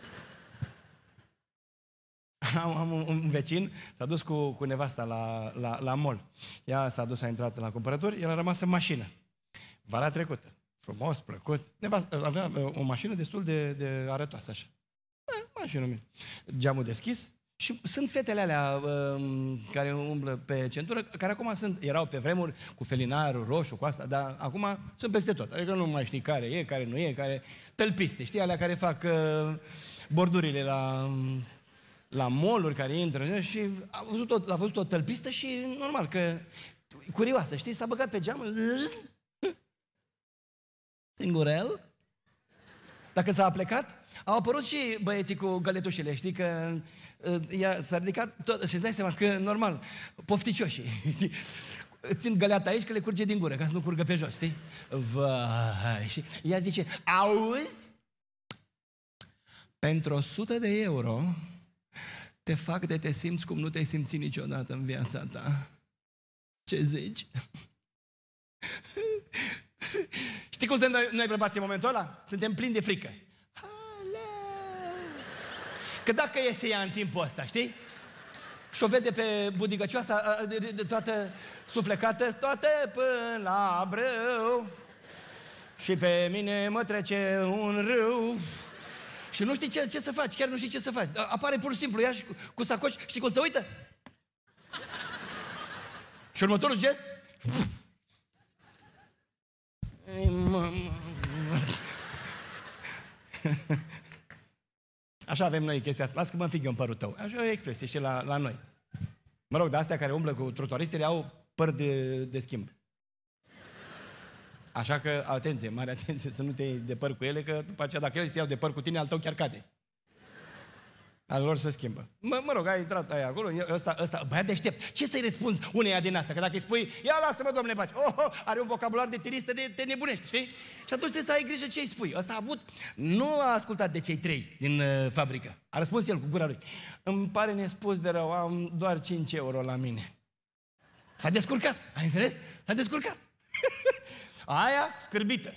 Am un vecin, s-a dus cu nevasta la mall. Ea s-a dus, a intrat la cumpărături, el a rămas în mașină. Vara trecută. Frumos, plăcut. Nevasta avea o mașină destul de arătoasă, așa. Mașină mea. Geamul deschis. Și sunt fetele alea care umblă pe centură, care acum erau pe vremuri cu felinarul roșu, cu asta, dar acum sunt peste tot. Adică nu mai știi care e, care nu e, care... Tălpiste, știi? Alea care fac bordurile la mall-uri, care intră și l-a văzut o tălpistă și normal că curioasă, știi? S-a băgat pe geam, singurel. Dacă s-a plecat, au apărut și băieții cu găletușele, știi, că ea s-a ridicat tot, și îți dai seama că, normal, pofticioșii, țin găleata aici că le curge din gură, ca să nu curgă pe jos, știi? Vai, și ea zice, auzi? Pentru 100 de euro te fac de te simți cum nu te-ai simțit niciodată în viața ta. Ce zici? Știi cum suntem noi bărbații în momentul ăla? Suntem plini de frică. Că dacă iese ea în timpul ăsta, știi? Și o vede pe budigăcioasa toată suflecată, toată până la brâu. Și pe mine mă trece un râu. Și nu știi ce să faci, chiar nu știi ce să faci. Apare pur și simplu ea și cu sacoși, știi cum se uită? Și următorul gest? Așa avem noi chestia asta. Lasă că mă înfig eu în părul tău. Așa e o expresie și la noi. Mă rog, de astea care umblă cu trotuaristele au păr de schimb. Așa că, atenție, mare atenție să nu te iei de păr cu ele, că după aceea, dacă ele se iau de păr cu tine, al tău chiar cade. Al lor se schimbă. Mă rog, ai intrat acolo, ăsta, băiat deștept. Ce să-i răspunzi uneia din asta? Că dacă îi spui, ia lasă-mă, domnule Baci, are un vocabular de tiristă, te nebunești, știi? Și atunci trebuie să ai grijă ce îi spui. Ăsta a avut, nu a ascultat de cei 3 din fabrică. A răspuns el cu gura lui. Îmi pare nespus de rău, am doar 5 euro la mine. S-a descurcat, ai înțeles? S-a descurcat. Aia scârbită.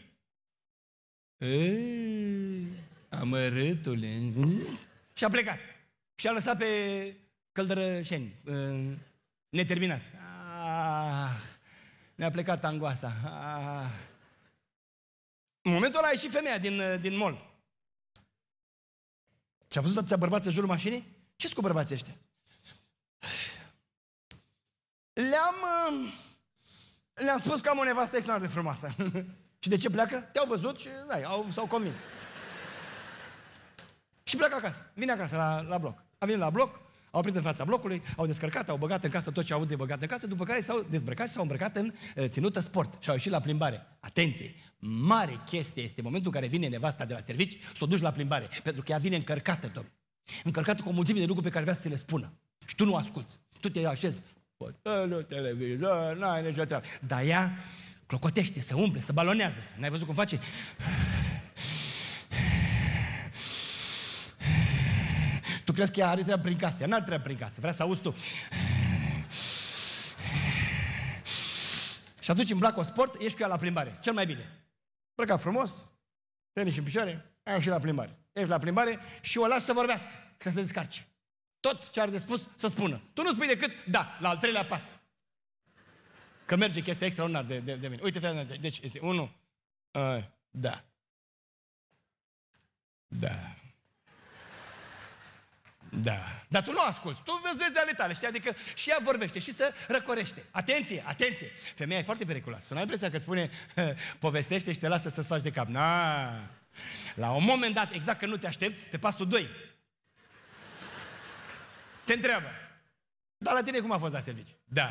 Amărâtule. Și a plecat. Și a lăsat pe căldărășeni neterminați. Ne-a plecat angoasa. În momentul ăla a ieșit femeia din mall. Și a văzut atâția bărbați în jurul mașinii? Ce-s cu bărbații ăștia? Le-am spus că am o nevastă extraordinar de frumoasă. Și de ce pleacă? Te-au văzut și s-au convins. Și pleacă acasă. Vine acasă la bloc. A venit la bloc, au oprit în fața blocului, au descărcat, au băgat în casă tot ce au avut de băgat în casă, după care s-au dezbrăcat și s-au îmbrăcat în ținută sport și au ieșit la plimbare. Atenție! Mare chestie este momentul în care vine nevasta de la servici să o duci la plimbare, pentru că ea vine încărcată, domnule. Încărcată cu o mulțime de lucruri pe care vrea să ți le spună. Și tu nu asculți. Tu te așezi. Televizor, n-ai nicio treabă. Dar ea clocotește, se umple, se balonează. N-ai văzut cum face? Tu crezi că ea are treabă prin casă? Ea n-are treabă prin casă. Vrea să auzi tu. Și atunci în blacul sport, ești cu ea la plimbare. Cel mai bine. Brăcat frumos, tenis și în picioare, ai ieșit la plimbare. Ești la plimbare și o lași să vorbească, să se descarce. Tot ce are de spus, să spună. Tu nu spui decât da, la al treilea pas. Că merge chestia extraordinar de mine. Uite, deci este 1, da. Da. Da. Dar tu nu asculți, tu vezi de ale tale, știi? Adică și ea vorbește și se răcorește. Atenție, atenție! Femeia e foarte periculoasă. Să nu ai impresia că spune povestește și te lasă să-ți faci de cap. Na. La un moment dat, exact că nu te aștepți, pe pasul 2. Te întreabă. Dar la tine cum a fost la serviciu? Da.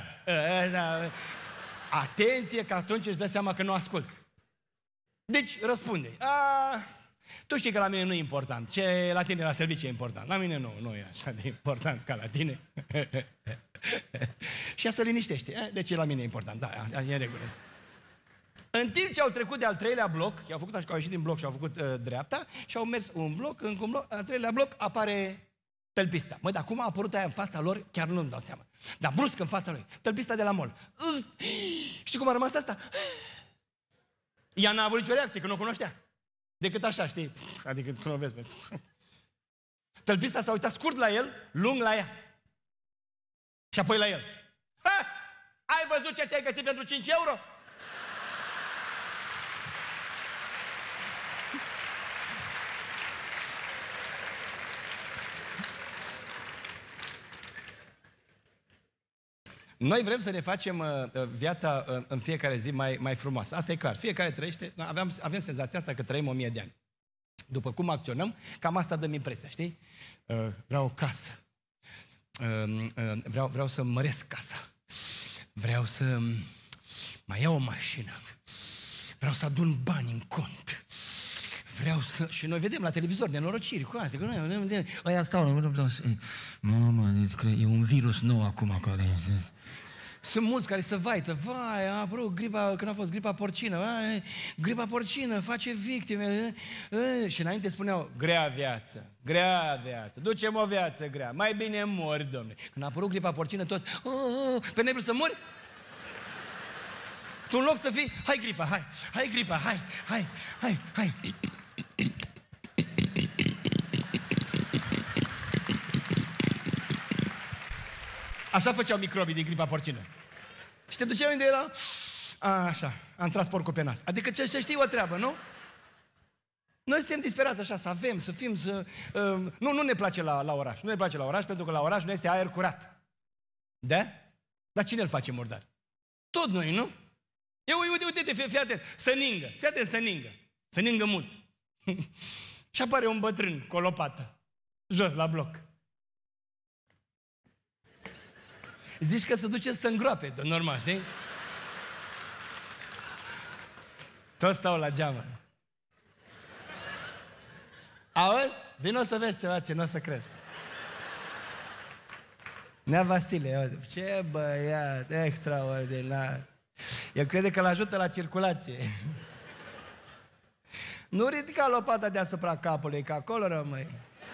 Atenție că atunci își dă seama că nu asculți. Deci răspunde. Tu știi că la mine nu e important. Ce la tine la serviciu e important. La mine nu e așa de important ca la tine. Și ea se liniștește. Deci la mine e important. Da, e în regulă. În timp ce au trecut de al treilea bloc, au făcut așa că au ieșit din bloc și au făcut dreapta și au mers un bloc, încă un bloc, al treilea bloc apare tălpista. Măi, dar cum a apărut aia în fața lor, chiar nu-mi dau seama. Dar brusc în fața lui. Tălpista de la mall. Știi cum a rămas asta? Ea n-a avut nicio reacție, că nu o cunoștea. Decât așa, știi? Adică când o vezi. Tălpista s-a uitat scurt la el, lung la ea. Și apoi la el. Ai văzut ce ți-ai găsit pentru 5 euro? Noi vrem să ne facem viața în fiecare zi mai frumoasă. Asta e clar. Fiecare trăiește, avem senzația asta că trăim 1000 de ani. După cum acționăm, cam asta dăm impresia, știi? Vreau o casă. Vreau să măresc casa. Vreau să mai iau o mașină. Vreau să adun bani în cont. Vreau să... Și noi vedem la televizor nenorociri cu astea. Ăia stau... Mamă, e un virus nou acum care... Sunt mulți care se vaită. Vai, a apărut gripa, când a fost gripa porcină. Vai, gripa porcină face victime. Și înainte spuneau, grea viață. Ducem o viață grea. Mai bine mori, domnule. Când a apărut gripa porcină, toți... Pe n-ai vrut să mori? Tu în loc să fii, hai gripa, hai gripa, hai. Așa făceau microbii din gripa porcină. Și te duceai unde era? Așa, am tras porcul pe nas. Adică să știi o treabă, nu? Noi suntem disperați așa, să avem, să fim, să... Nu ne place la oraș. Nu ne place la oraș pentru că la oraș nu este aer curat. Da? Dar cine îl face murdar? Tot noi, nu? Uite, fii atent, să ningă. Fii atent, să ningă mult. Și apare un bătrân cu o lopată, jos la bloc. Zici că se duce să îngroape, normal, știi? Toți stau la geamă. Auzi? Vino să vezi ceva ce nu o să crezi. Nea Vasile, ce băiat extraordinar. El crede că l-ajută la circulație. Nu ridica lopata deasupra capului, că acolo rămâi.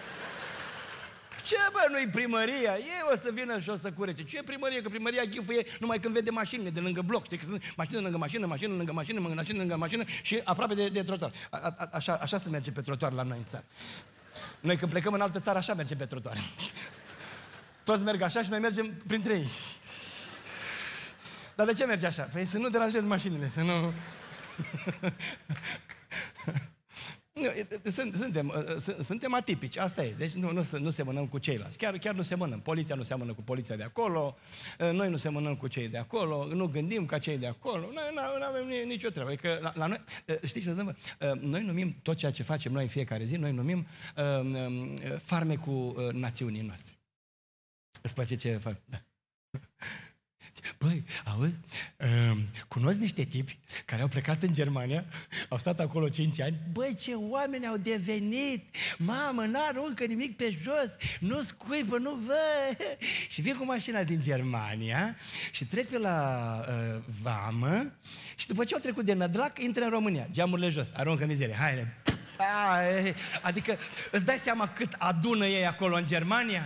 Ce bă, nu-i primăria? Ei o să vină și o să curece. Ce primărie? Că primăria ghifuie numai când vede mașinile de lângă bloc. Știi că sunt mașină lângă mașină și aproape de trotuar. Așa se merge pe trotuar la noi în țară. Noi când plecăm în altă țară, așa mergem pe trotuar. Toți merg așa și noi mergem printre ei. Dar de ce merge așa? Păi să nu deranjezi mașinile, să nu... Suntem atipici, asta e. Deci nu semănăm cu ceilalți. Chiar nu semănăm. Poliția nu seamănă cu poliția de acolo, noi nu semănăm cu cei de acolo, nu gândim ca cei de acolo, nu avem nicio treabă. Adică la noi, știți ce se întâmplă? Noi numim tot ceea ce facem noi în fiecare zi, noi numim farmecul națiunii noastre. Îți place ce fac? Da. Băi, auzi, cunosc niște tipi care au plecat în Germania, au stat acolo 5 ani. Băi, ce oameni au devenit! Mamă, n-aruncă nimic pe jos, nu scuipă, nu vă... Și vin cu mașina din Germania și trec pe la vamă și după ce au trecut de Nădrac, intră în România, geamurile jos, aruncă mizerie, haide! Adică îți dai seama cât adună ei acolo în Germania?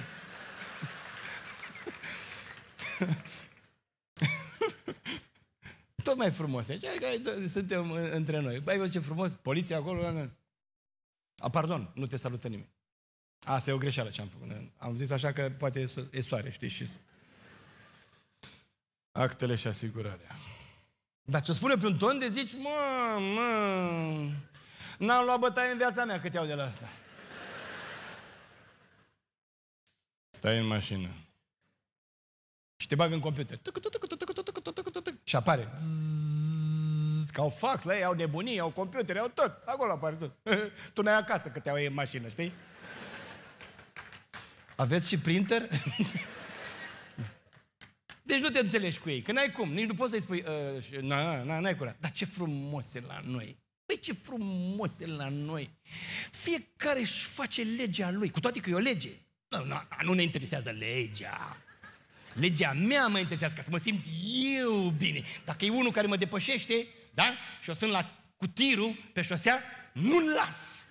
Tot mai frumos. Suntem între noi. Băi, văd ce frumos. Poliția acolo. Pardon, nu te salută nimeni. Asta e o greșeală ce am făcut. Am zis așa că poate e soare, știi? Și actele și asigurarea. Dar ți-o spune pe un ton de zici, n-am luat bătaie în viața mea cât iau de la asta. Stai în mașină. Și te bagă în computer. Și apare. Ca o fax la ei, au nebunii, au computere, au tot. Acolo apare tot. Tu n-ai acasă că te-au ei în mașină, știi? Aveți și printer? Deci nu te înțelegi cu ei, că n-ai cum. Nici nu poți să-i spui, n-ai curat. Dar ce frumos e la noi. Păi ce frumos e la noi. Fiecare își face legea lui, cu toate că e o lege. Nu ne interesează legea. Legea mea mă interesează, ca să mă simt eu bine. Dacă e unul care mă depășește, da? Și o sunt cu tirul pe șosea, nu-l las.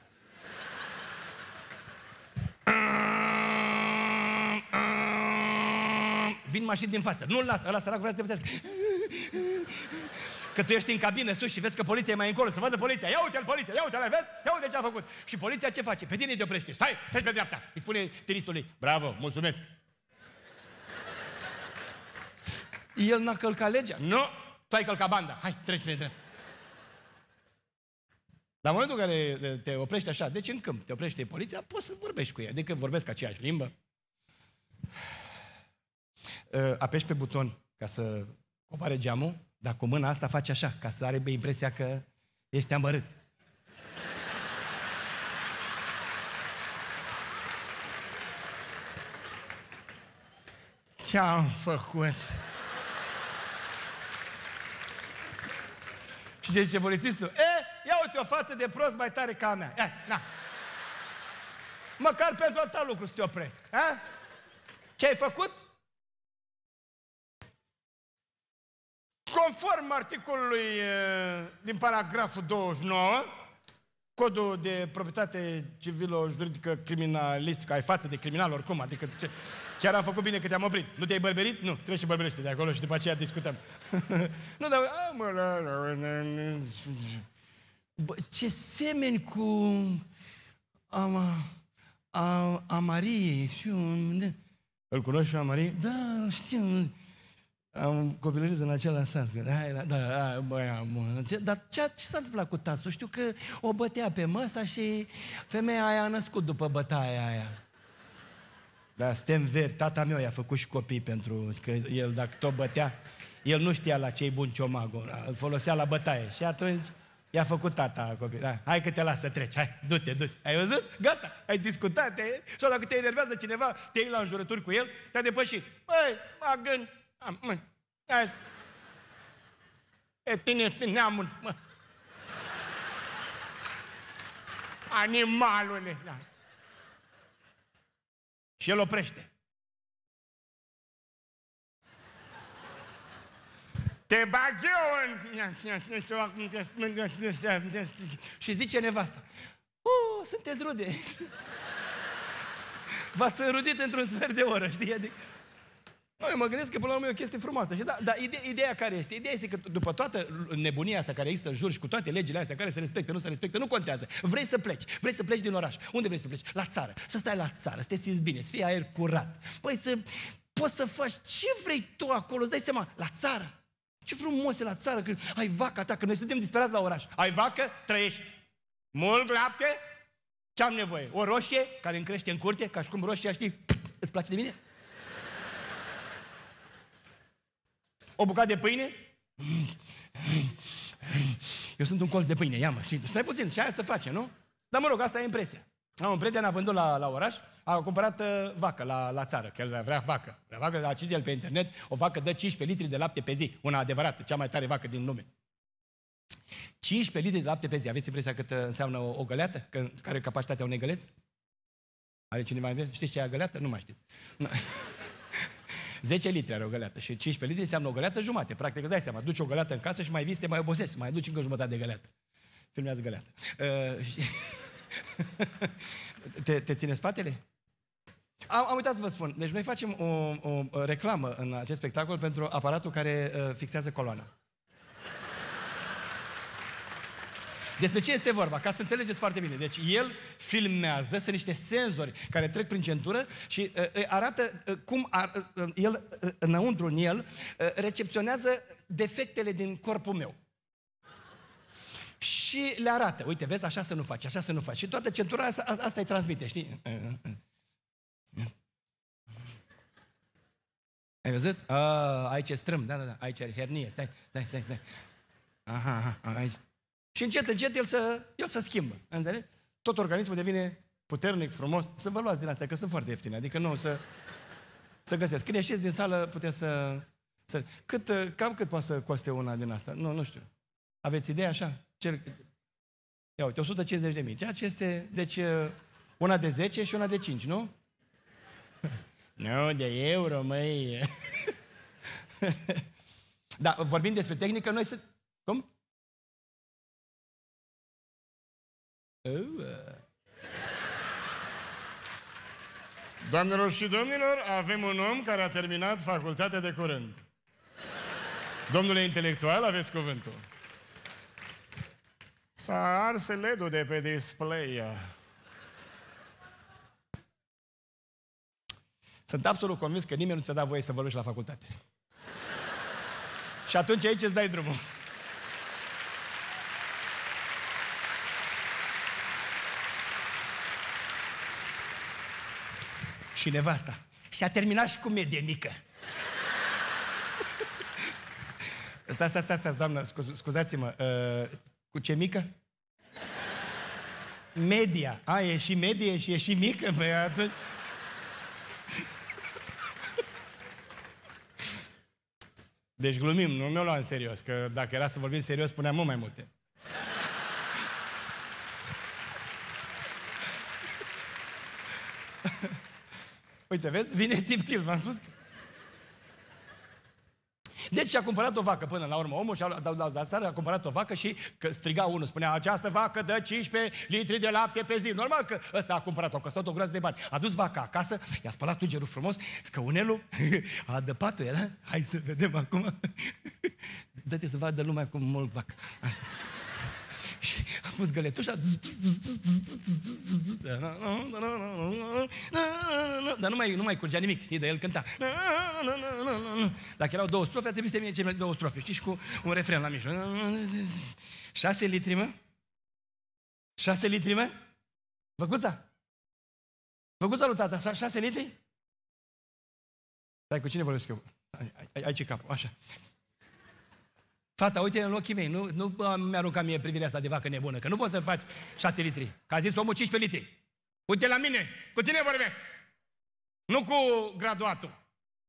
Vin mașini din față, nu-l las. Ăla săracul vrea să te putească. Că tu ești în cabină sus și vezi că poliția e mai încolo, să vadă poliția. Ia uite-l poliția, ia uite-l, vezi? Ia uite ce a făcut. Și poliția ce face? Pe tine te oprește. Stai, treci pe dreapta. Îi spune tiristului, bravo, mulțumesc. El n-a călcat legea? Nu! Tu ai călcat banda. Hai, treci pe drept. La momentul în care te oprești așa, deci în câmp, te oprește poliția, poți să vorbești cu ea. Adică vorbesc aceeași limbă. Apeși pe buton ca să cobare geamul, dar cu mâna asta faci așa, ca să are impresia că ești amărât. Ce-am făcut? Și ce zice polițistul? Ia uite o față de prost mai tare ca a mea. Na. Măcar pentru atâta lucru să te opresc. Ce ai făcut? Conform articolului din paragraful 29, Codul de proprietate civilă-juridică criminalistică, ai față de criminal oricum, adică chiar am făcut bine că te-am oprit. Nu te-ai bărberit? Nu, trebuie și bărberește de acolo și după aceea discutăm. Nu, dar... ce semeni cu... Amarie. Îl cunoști pe Amarie? Da, știu. Am copilărit în acela sat. Dar ce s-a întâmplat cu tasul? Știu că o bătea pe măsa și femeia aia a născut după bătaia aia. Da, suntem veri. Tata meu i-a făcut și copii pentru că el, dacă tot bătea, el nu știa la ce-i bun ciomagul. Îl folosea la bătaie. Și atunci i-a făcut tata copii. Da, hai că te las să treci. Hai, du-te. Ai văzut? Gata, ai discutat. Sau dacă te enervează cineva, te iei la înjurături cu el, te-a depășit. Băi, magân. Tine neamul, mă. Animalule. Da. Și el oprește. Te bag eu în... Și zice nevasta, sunteți rude. V-ați înrudit într-un sfert de oră, știi? Adică... Eu mă gândesc că până la urmă e o chestie frumoasă. Și dar ideea care este? Ideea este că după toată nebunia asta care există în jur și cu toate legile astea care se respectă, nu se respectă, nu contează. Vrei să pleci din oraș. Unde vrei să pleci? La țară. Să stai la țară, să te simți bine, să fie aer curat. Păi poți să faci ce vrei tu acolo, îți dai seama, la țară. Ce frumos e la țară, că ai vaca ta, că noi suntem disperați la oraș. Ai vacă, trăiești. Mult lapte? Ce am nevoie? O roșie care îmi crește în curte, ca și cum roșia, știi, îți place de mine? O bucată de pâine? Eu sunt un colț de pâine, ia-mă, știi? Stai puțin, și aia să face, nu? Dar mă rog, asta e impresia. Am un prieten, a vândut la oraș, a cumpărat vacă la țară, că el vrea vacă. Vrea vacă, a citit el pe internet, o vacă dă 15 litri de lapte pe zi, una adevărată, cea mai tare vacă din lume. 15 litri de lapte pe zi. Aveți impresia cât înseamnă o găleată? Care e capacitatea unei găleți? Are cineva mai știți ce e găleată? Nu mai știți. 10 litri are o găleată și 15 litri înseamnă o găleată jumate. Practic, îți dai seama, duci o găleată în casă și mai vii să te mai obosești, mai aduci încă jumătate de găleată. Filmează găleată. Te ține spatele? Am uitat să vă spun. Deci noi facem o reclamă în acest spectacol pentru aparatul care fixează coloana. Despre ce este vorba? Ca să înțelegeți foarte bine. Deci el filmează, sunt niște senzori care trec prin centură și arată cum el, înăuntru în el, recepționează defectele din corpul meu. Și le arată. Uite, vezi, așa să nu faci, așa să nu faci. Și toată centura asta îi transmite, știi? Ai văzut? Aici e strâm, da, aici e hernie, stai. Aha, aici. Și încet el se schimbă, înțelegi? Tot organismul devine puternic, frumos. Să vă luați din astea, că sunt foarte ieftine, adică nu să găsesc. Când ieșiți din sală, puteți să... Cam cât poate să coste una din asta? Nu știu. Aveți idee așa? Ia uite, 150.000. Ceea ce este, deci, una de 10 și una de 5, nu? Nu, de euro, măi. Da, vorbind despre tehnică, noi să... Cum? Doamnelor și domnilor, avem un om care a terminat facultatea de curând. Domnule intelectual, aveți cuvântul. S-a ars LED-ul de pe display. Sunt absolut convins că nimeni nu ți-a dat voie să vorbești la facultate. Și atunci aici îți dai drumul. Și nevasta. Și a terminat și cu medie mică. Stați, doamnă, scuzați-mă. Cu ce mică? Media. E și medie și e și mică? Păi atunci... Deci glumim, nu mi-o luam în serios, că dacă era să vorbim serios, spuneam mult mai multe. Uite, vezi? Vine tip-til, v-am spus că... Deci și-a cumpărat o vacă până la urmă. Omul și-a la țară, a cumpărat o vacă și că striga unul, spunea, această vacă dă 15 litri de lapte pe zi. Normal că ăsta a cumpărat-o, că stă o groază de bani. A dus vaca acasă, i-a spălat ugerul frumos, scăunelul, a adăpat-o, da? Hai să vedem acum. Dă-te să vadă lumea cum mult vacă. Așa. Și a pus găletușa. Dar nu mai curgea nimic, știi, de el cânta. Dacă erau 2 strofe, a trebuit să termine cele 2 strofe, știi, și cu un refren la mijloc. 6 litri, mă? 6 litri, mă? Văcuța? Văcuța lui tata, 6 litri? Stai, cu cine vorbesc eu? Aici e capul, așa. Fata, uite în ochii mei, nu mi-arunca mie privirea asta de vacă nebună, că nu poți să faci 6 litri. Că a zis omul 15 litri. Uite la mine, cu tine vorbesc. Nu cu graduatul.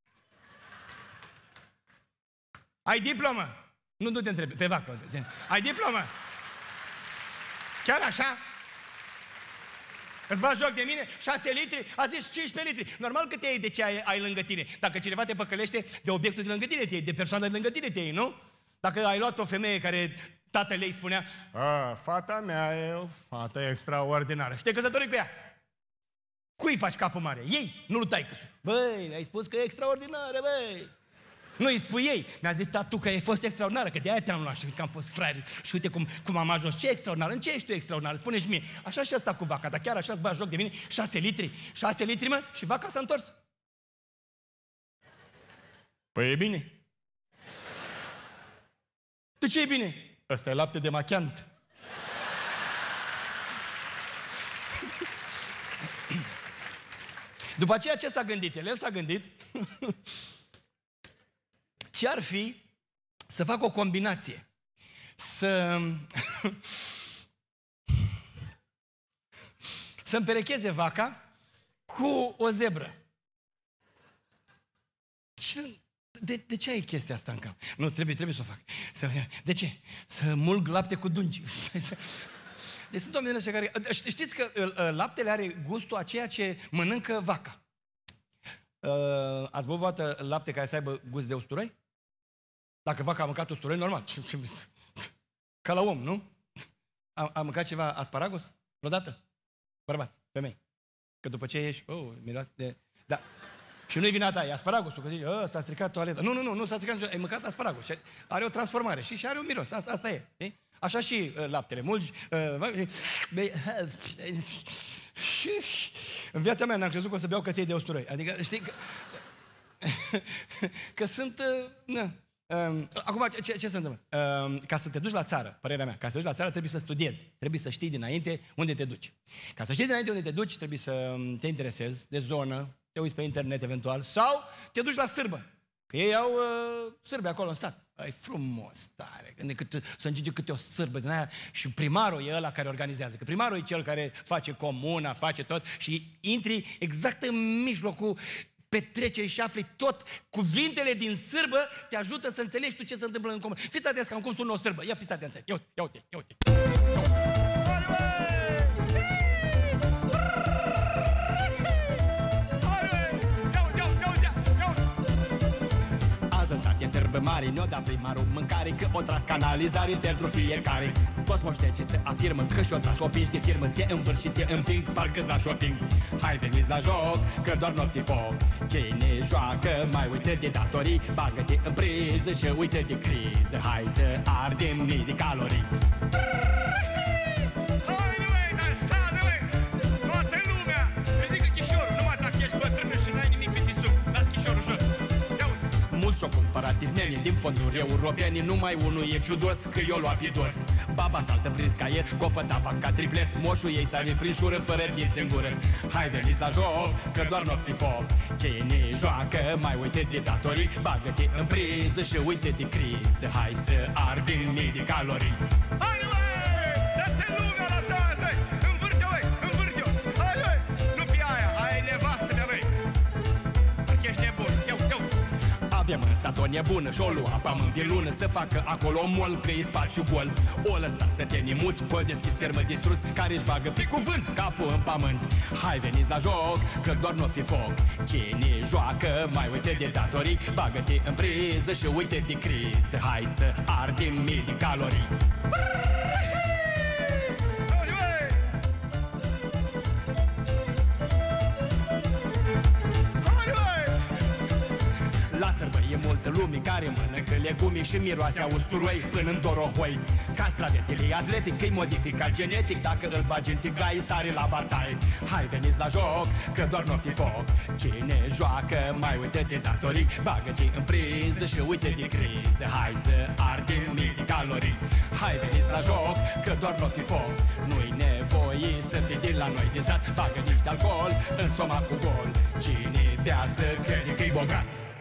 Ai diplomă? Nu te întreb, pe vacă. Ai diplomă? Chiar așa? Îți bagi joc de mine? 6 litri? A zis 15 litri. Normal că te iei de ce ai lângă tine. Dacă cineva te păcălește, de obiectul de lângă tine te iei, de persoana de lângă tine te iei, nu? Dacă ai luat o femeie care tatăl ei spunea, fata mea e o fată extraordinară și te căsători cu ea. Cui faci capul mare? Ei, nu lui taică-su. Băi, mi-ai spus că e extraordinară, băi. Nu îi spui ei. Mi-a zis tatu că ai fost extraordinară, că de-aia te-am luat și că am fost fraier. Și uite cum am ajuns. Ce extraordinar? În ce ești tu extraordinar? Spune și mie. Așa și asta cu vaca, dar chiar așa îți bagi joc de mine? 6 litri. 6 litri, mă? Și vaca s-a întors. Păi e bine. De ce e bine? Ăsta e lapte de machiant. După aceea ce s-a gândit el? El s-a gândit ce ar fi să fac o combinație. Să împerecheze vaca cu o zebră. De ce ai chestia asta în cap? Nu, trebuie să o fac. De ce? Să mulg lapte cu dungi. Deci sunt oameni ăștia care... Știți că laptele are gustul a ceea ce mănâncă vaca. Ați băut vreodată lapte care să aibă gust de usturoi? Dacă vaca a mâncat usturoi, normal. Ca la om, nu? A mâncat ceva asparagos? Vreodată? Bărbați, femei. Că după ce ieși, miroase de... Da. Și nu-i vina ta, e asparagosul, că zici, s-a stricat toaleta. Nu s-a stricat, ai mâncat asparagus. Și are o transformare și are un miros, asta e. Știi? Așa și laptele, mulgi... În viața mea n-am crezut că o să beau căței de usturoi. Adică, știi, că sunt... Acum, ce se întâmplă? Ca să te duci la țară, părerea mea, ca să te duci la țară trebuie să studiezi. Trebuie să știi dinainte unde te duci. Ca să știi dinainte unde te duci, trebuie să te interesezi de zonă, te uiți pe internet eventual, sau te duci la sârbă. Că ei au sârbe acolo în sat. E frumos, tare. Să încinge câte o sârbă din aia și primarul e ăla care organizează. Că primarul e cel care face comuna, face tot și intri exact în mijlocul petrecerii și afli tot. Cuvintele din sârbă te ajută să înțelegi tu ce se întâmplă în comun. Fiți atenți cam cum sună o sârbă. Ia fiți atenți. Ia uite. Azi în sat e sârbă mare, ne-o da primarul mâncare, că o tras canalizare pentru fiecare. Toți moșteni ce se afirmă că și-o tras o pinci de firmă, se învârși și se împing, parcă-s la shopping. Hai veniți la joc, că doar n-o fi foc. Cine joacă mai uită de datorii, bagă-te în priză și uită de criză. Hai să ardem mii de calorii. Și-o cumpărat izmenii din fonduri europene. Numai unul e ciudos, că eu lua pe dos. Baba saltă prins caieți, cofăta vaca tripleți. Moșul ei sare prin șură, fără dinți în gură. Hai veniți la joc, că doar n-o fi foc. Cine joacă mai uite de datorii, bagă-te în priză și uite de criză. Hai să ardem mii de calorii. Avem în sat o nebună și-o lua pamânt de lună, să facă acolo mol, că e spațiu gol. O lăsa să te nimuți, pol deschis fermă distruți, care-și bagă pe cuvânt capul în pământ. Hai veniți la joc, că doar n-o fi foc. Cine joacă mai uite de datorii, bagă-te în priză și uite de criză. Hai să ardem mii de calorii. La sărbă e multă lume care mănâncă legume și miroase a usturoi până-n dorohoi. Castravetele atletic, că-i modificat genetic, dacă îl bagi în tigaie, sare la bataie. Hai veniți la joc, că doar n-o fi foc. Cine joacă mai uite de datorii, bagă-te în priză și uite de criză. Hai să ardem mii de calorii. Hai veniți la joc, că doar n-o fi foc. Nu-i nevoie să fii de la noi de sat, bagă niște alcool în stomacul gol. Cine bea să crede că-i bogat.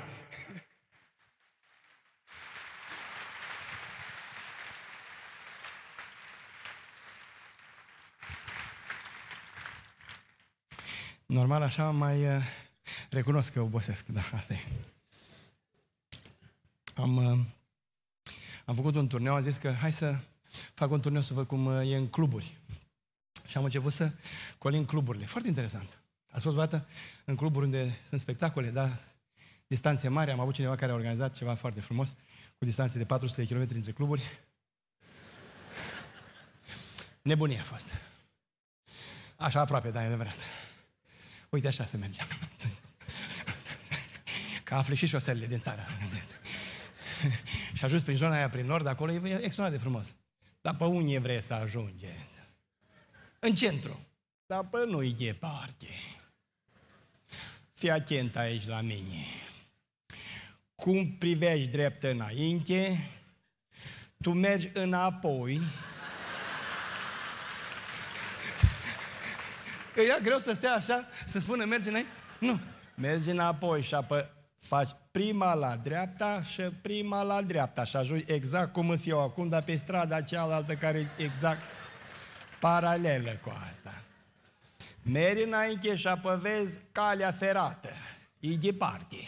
Normal, așa mai recunosc că obosesc, da, asta e. Am făcut un turneu, am zis că hai să fac un turneu să văd cum e în cluburi. Și am început să colim cluburile. Foarte interesant. Ați fost vreodată în cluburi unde sunt spectacole, da, distanțe mari. Am avut cineva care a organizat ceva foarte frumos, cu distanțe de 400 de km între cluburi. Nebunie a fost. Așa aproape, da, e adevărat. Uite, așa se merge. Că afli și șoselele din țară. Și ajuns prin zona aia, prin nord, acolo e extraordinar de frumos. Dar pe unde vrei să ajungeți? În centru. Dar pe nu-i departe. Fii atent aici la mine. Cum privești drept înainte, tu mergi înapoi. Că e greu să stea așa, să spună merge înainte. Nu. Mergi înapoi și apă faci prima la dreapta și prima la dreapta și ajungi exact cum îs eu acum, dar pe strada cealaltă care e exact paralelă cu asta. Mergi înainte și apă vezi calea ferată. E departe.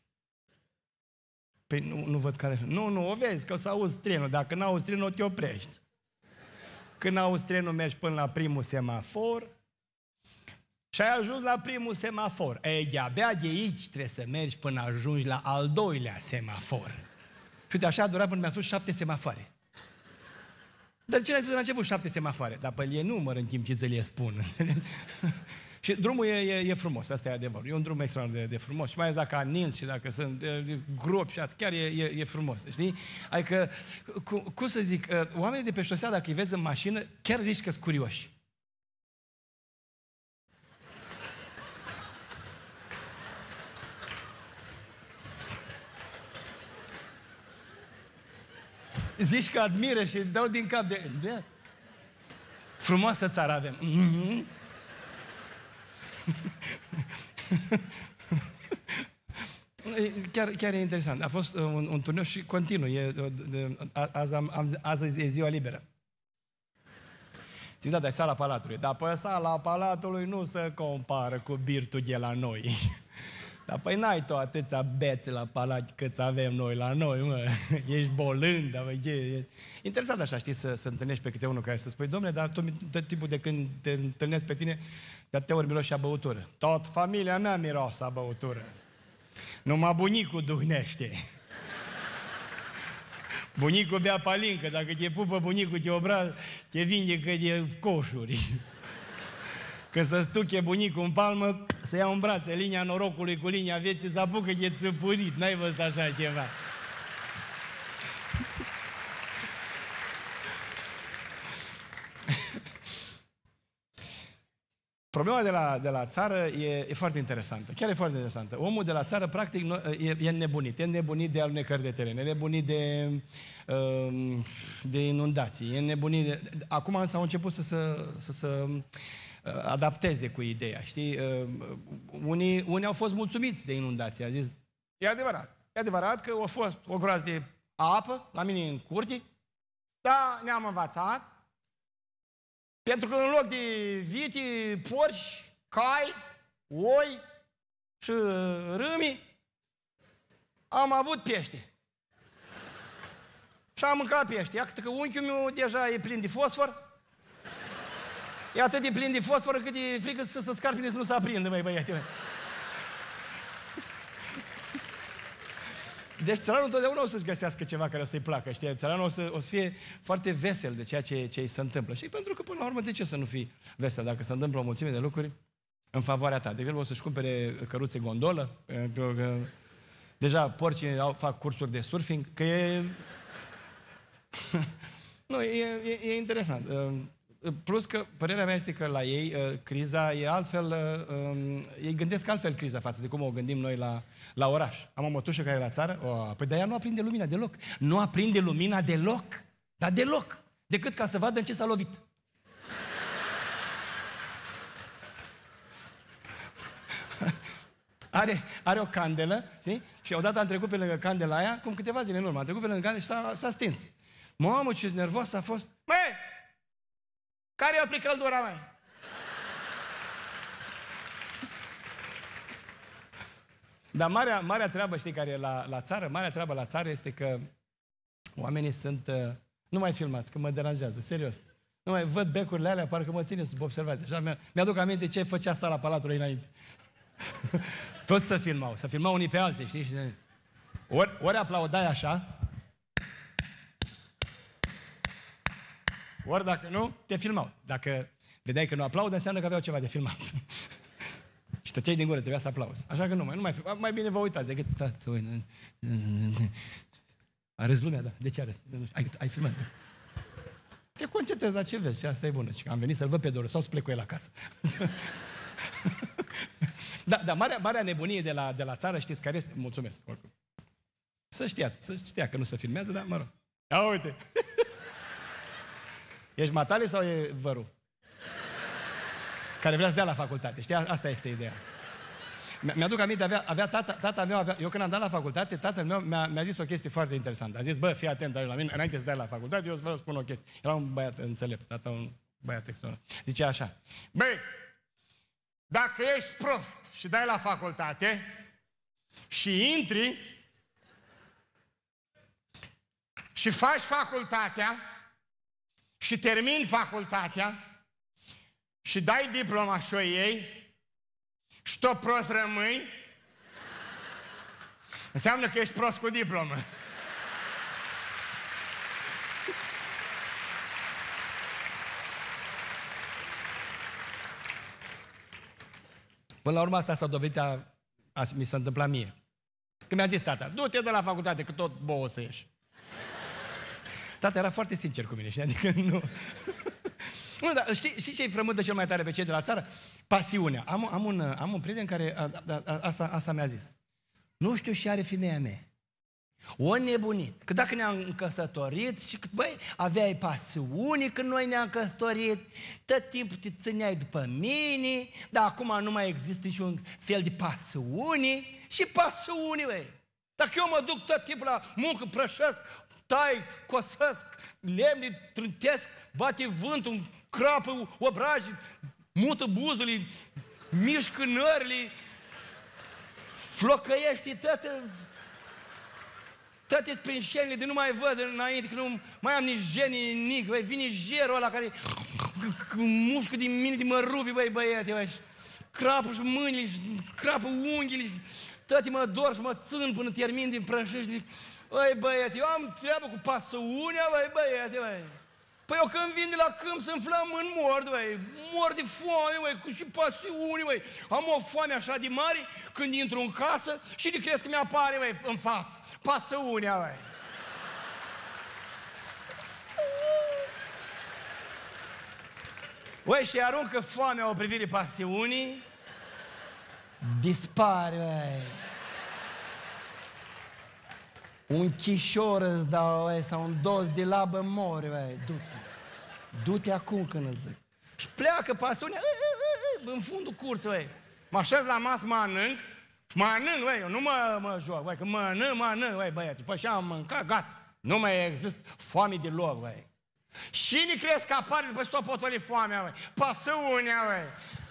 Păi nu văd care... Nu, o vezi, că o să auzi trenul. Dacă n-auzi trenul, te oprești. Când auzi trenul, mergi până la primul semafor și ai ajuns la primul semafor. De-abia de aici trebuie să mergi până ajungi la al doilea semafor. Și uite, așa a durat până mi-a spus 7 semafoare. Dar ce le-ai spus la început? 7 semafoare. Dar pe el număr în timp ce ți le spun. Și drumul e frumos, asta e adevărul. E un drum extraordinar de frumos. Și mai ales dacă a nins și dacă sunt gropi și asta, chiar e frumos, știi? Adică, cum să zic, oamenii de pe șosea, dacă îi vezi în mașină, chiar zici că sunt curioși. Zici că admiră și dau din cap de... Frumoasă țară avem. Chiar e interesant. A fost un turneu și continuu. Azi e ziua liberă. Zic, da, dar e sala Palatului. Dar pe sala Palatului nu se compară cu birtul de la noi. Dar păi n-ai tu atâția bețe la palat cât avem noi la noi, mă. Ești bolând, dar ce... E interesant așa, știi, să întâlnești pe câte unul care să spui, dom'le, dar tot timpul de când te întâlnesc pe tine, de atâtea ori miroși a băutură. Tot familia mea miroase a băutură. Numai bunicul duhnește. Bunicul bea palincă, dacă te pupă bunicul, te obraz, te vindecă de coșuri. Că să stuche bunicul în palmă, să ia în brațe linia norocului cu linia vieții, să apucă de țăpurit. N-ai văzut așa ceva. Problema de la țară e foarte interesantă. Chiar e foarte interesantă. Omul de la țară, practic, e nebunit. E nebunit de alunecări de teren. E nebunit de inundații. E nebunit de... Acum însă au început să adapteze cu ideea, știi? Unii au fost mulțumiți de inundații. Au zis, e adevărat că a fost o groază de apă la mine în curte, dar ne-am învățat, pentru că în loc de vite, porci, cai, oi și râmi, am avut pește. Și am mâncat pește. Iată că unchiul meu deja e plin de fosfor. E atât de plin de fosfor cât e frică să scarpine să nu se aprindă, măi băiate, măi. Deci țăranul întotdeauna o să-și găsească ceva care o să-i placă, știi? Țăranul o să fie foarte vesel de ceea ce îi se întâmplă. Și pentru că, până la urmă, de ce să nu fii vesel dacă se întâmplă o mulțime de lucruri în favoarea ta? De exemplu, o să-și cumpere căruțe gondolă, că deja porcii fac cursuri de surfing, că e... Nu, e interesant. Plus că, părerea mea este că la ei criza e altfel, ei gândesc altfel criza față de cum o gândim noi la oraș. Am o mătușă care e la țară, păi de ea nu aprinde lumina deloc. Nu aprinde lumina deloc, dar deloc, decât ca să vadă în ce s-a lovit. Are o candelă, știi? Și odată am trecut pe lângă candela aia, cum câteva zile în urmă, am trecut pe lângă candelă și s-a stins. Mamă, ce nervos a fost! Măi! Care i-a oprit căldura, mai? Dar marea treabă, știi, care e la țară, marea treabă la țară este că oamenii sunt... nu mai filmați, că mă deranjează, serios. Nu mai văd becurile alea, parcă mă ține sub observație. Așa mi-aduc aminte ce făcea sala Palatului înainte. Toți se filmau unii pe alții, știi? Ori aplaudai așa, ori dacă nu, te filmau. Dacă vedeai că nu aplaudă, înseamnă că aveau ceva de filmat. Și tăceai din gură, trebuia să aplauzi. Așa că nu mai bine vă uitați decât stați. A râs lumea, da. De ce a râs? Ai filmat. Te concentrezi la ce vezi și asta e bună. Și am venit să-l văd pe Doru sau să plec cu el acasă. Dar marea nebunie de la țară, știți care este? Mulțumesc. Oricum. Să știa că nu se filmează, dar mă rog. Ia uite! Ești matale sau e vărul? care vrea să dea la facultate. Știi? Asta este ideea. Mi-aduc aminte, avea tata meu, eu când am dat la facultate, tatăl meu mi-a zis o chestie foarte interesantă. A zis, bă, fii atent la mine, înainte să dai la facultate, eu vreau să spun o chestie. Era un băiat înțelept, tata un băiat extraordinar. Zicea așa, băi, dacă ești prost și dai la facultate și intri și faci facultatea și termini facultatea și dai diploma și o iei și tot prost rămâi, înseamnă că ești prost cu diplomă. Până la urmă asta s-a dovedit, mi s-a întâmplat mie. Când mi-a zis tata, du-te de la facultate, că tot bouă să ieși. Tata era foarte sincer cu mine, știi? Adică nu... Nu, dar știi ce-i frământă cel mai tare pe cei de la țară? Pasiunea. Am un prieten care asta mi-a zis. Nu știu și are femeia mea. O nebunit. Că dacă ne-am căsătorit și că, băi, aveai pasiuni când noi ne-am căsătorit, tot timpul te țineai după mine, dar acum nu mai există niciun fel de pasiuni și pasiuni, băi. Dacă eu mă duc tot timpul la muncă, prășesc, tai, cosesc, lemne, trântesc, bate vântul, crapă obrajii, mută buzele, mișcă nările, flocăiește toate sprinșenile de nu mai văd înainte, că nu mai am nici genii, nici, băi, vine jerul ăla care mușcă din mine de mă rupi, băi, băiete, băi, crapă și mâinile, crapă unghiile, toate mă dor și mă țin până termin din prășești. Băi, băiete, eu am treabă cu pasiunea, băi, băiete, băi. Păi eu când vin de la câmp să-mi flămân mort, băi, mor de foame, băi, cu și pasiuni, băi. Am o foame așa de mare când intru în casă și de crezi că mi-apare, băi, în față. Pasiunea, băi. Băi, și aruncă foamea o privire pasiunii, dispare, băi. Un chișor îți dau, băi, sau un dos de labă mori, băi, du-te. Du-te acum când îți zic. Și pleacă pasiunea în fundul curții, băi. Mă așez la masă, mănânc, și mănânc, băi, eu nu mă joc, băi, că mănânc, băi, băiete. Păi și am mâncat, gata. Nu mai există foame deloc, băi. Și ne crezi că apare după ce tot potoli foamea, băi. Pasiunea, băi.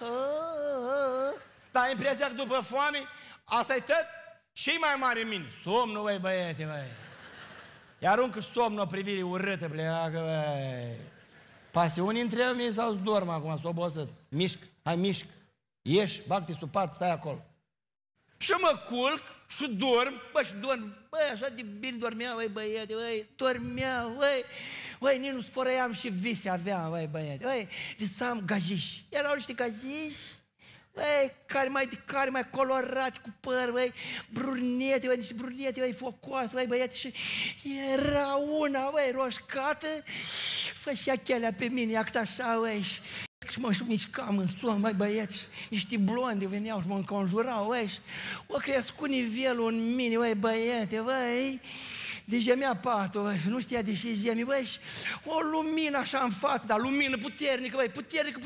Dar impresia că după foame, asta e tot și mai mare în mine. Somnul, băi, băiete, băi. Iar aruncă somnul o privire urâtă, pleacă, băi. Pasiunii întreb mie sau dorm acum, s-o obosit. Mișc, hai mișc. Ieși, bag-te sub pat, stai acolo. Și mă culc și dorm, bă, și dorm. Băi, așa de bine dormeam, băi, băiete, băi, dormeam, băi. Băi, nici nu sfărăiam și vise aveam, băi, băiete. Băi, visam gajiși. Erau niște gajiși, băi, care mai colorate cu păr, băi, brunete, băi, niște brunete, băi, focoase, băi, băiete, și era una, băi, roșcată, fășea chelea pe mine, iact așa, băi, și mă mișcam în somn, băi, băieți, niște blonde veneau și mă înconjurau, băi, și o crescut nivelul în mine, băi, băiete, băi, de gemea patul, băi, nu știa de ce gemi, băi, și o lumină așa în față, dar lumină puternică, băi, puternică,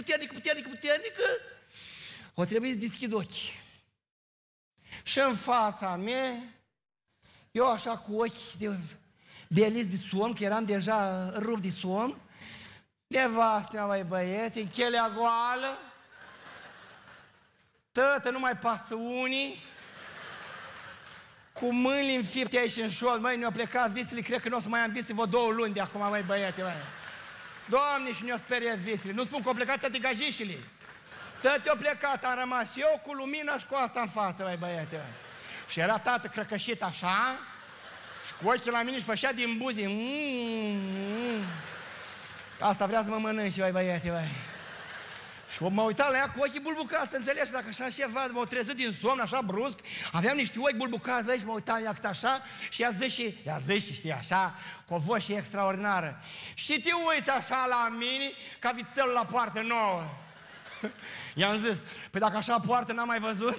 o trebuie să deschid ochii. Și în fața mea, eu așa cu ochi de beliți de somn, că eram deja rupt de somn, nevastea, băi, băiete, în chelea goală, tătă nu mai pasă unii, cu mâinile înfipte aici în șold, măi, ne-au plecat visele, cred că nu o să mai am vise vreo 2 luni de acum, măi, băiete, măi. Doamne, și ne-au speriat visele, nu spun că au plecat toate gajișile. Toate au plecat, am rămas eu cu lumina și cu asta în față, măi, băiete, măi. Și era tată crăcășit așa, și cu ochii la mine și fășea din buze. Asta vrea să mă mănânci, băi, băiete, băi. Și mă uitam la ea cu ochii bulbucați, să înțelegi, dacă așa ceva, m-au trezit din somn, așa brusc, aveam niște ochi bulbucați, băi, și mă uitam ea cât așa, și ea zice, știi, așa, cu o voce extraordinară. Și te uiți așa la mine, ca vițelul la poartă nouă. I-am zis, păi dacă așa poartă n-am mai văzut?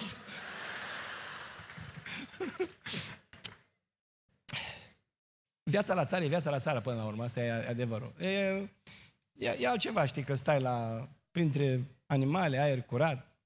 Viața la țară e viața la țară până la urmă, asta e adevărul. E altceva, știi, că stai printre animale, aer curat.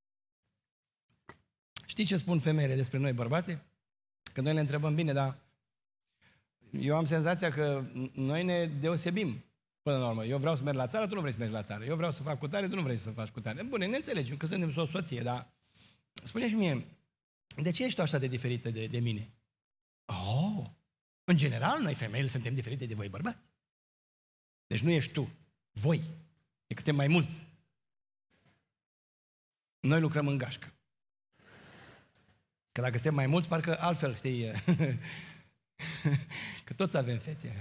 Știi ce spun femeile despre noi, bărbații? Că noi le întrebăm bine, dar eu am senzația că noi ne deosebim până la urmă. Eu vreau să merg la țară, tu nu vrei să mergi la țară. Eu vreau să fac cutare, tu nu vrei să faci cutare. Bune, ne înțelegem, că suntem o soție, dar spune-și mie, de ce ești tu așa de diferită de mine? Oh, în general, noi femeile suntem diferite de voi, bărbați. Deci nu ești tu, voi. E că suntem mai mulți. Noi lucrăm în gașcă. Că dacă suntem mai mulți, parcă altfel, știi, că toți avem fețe.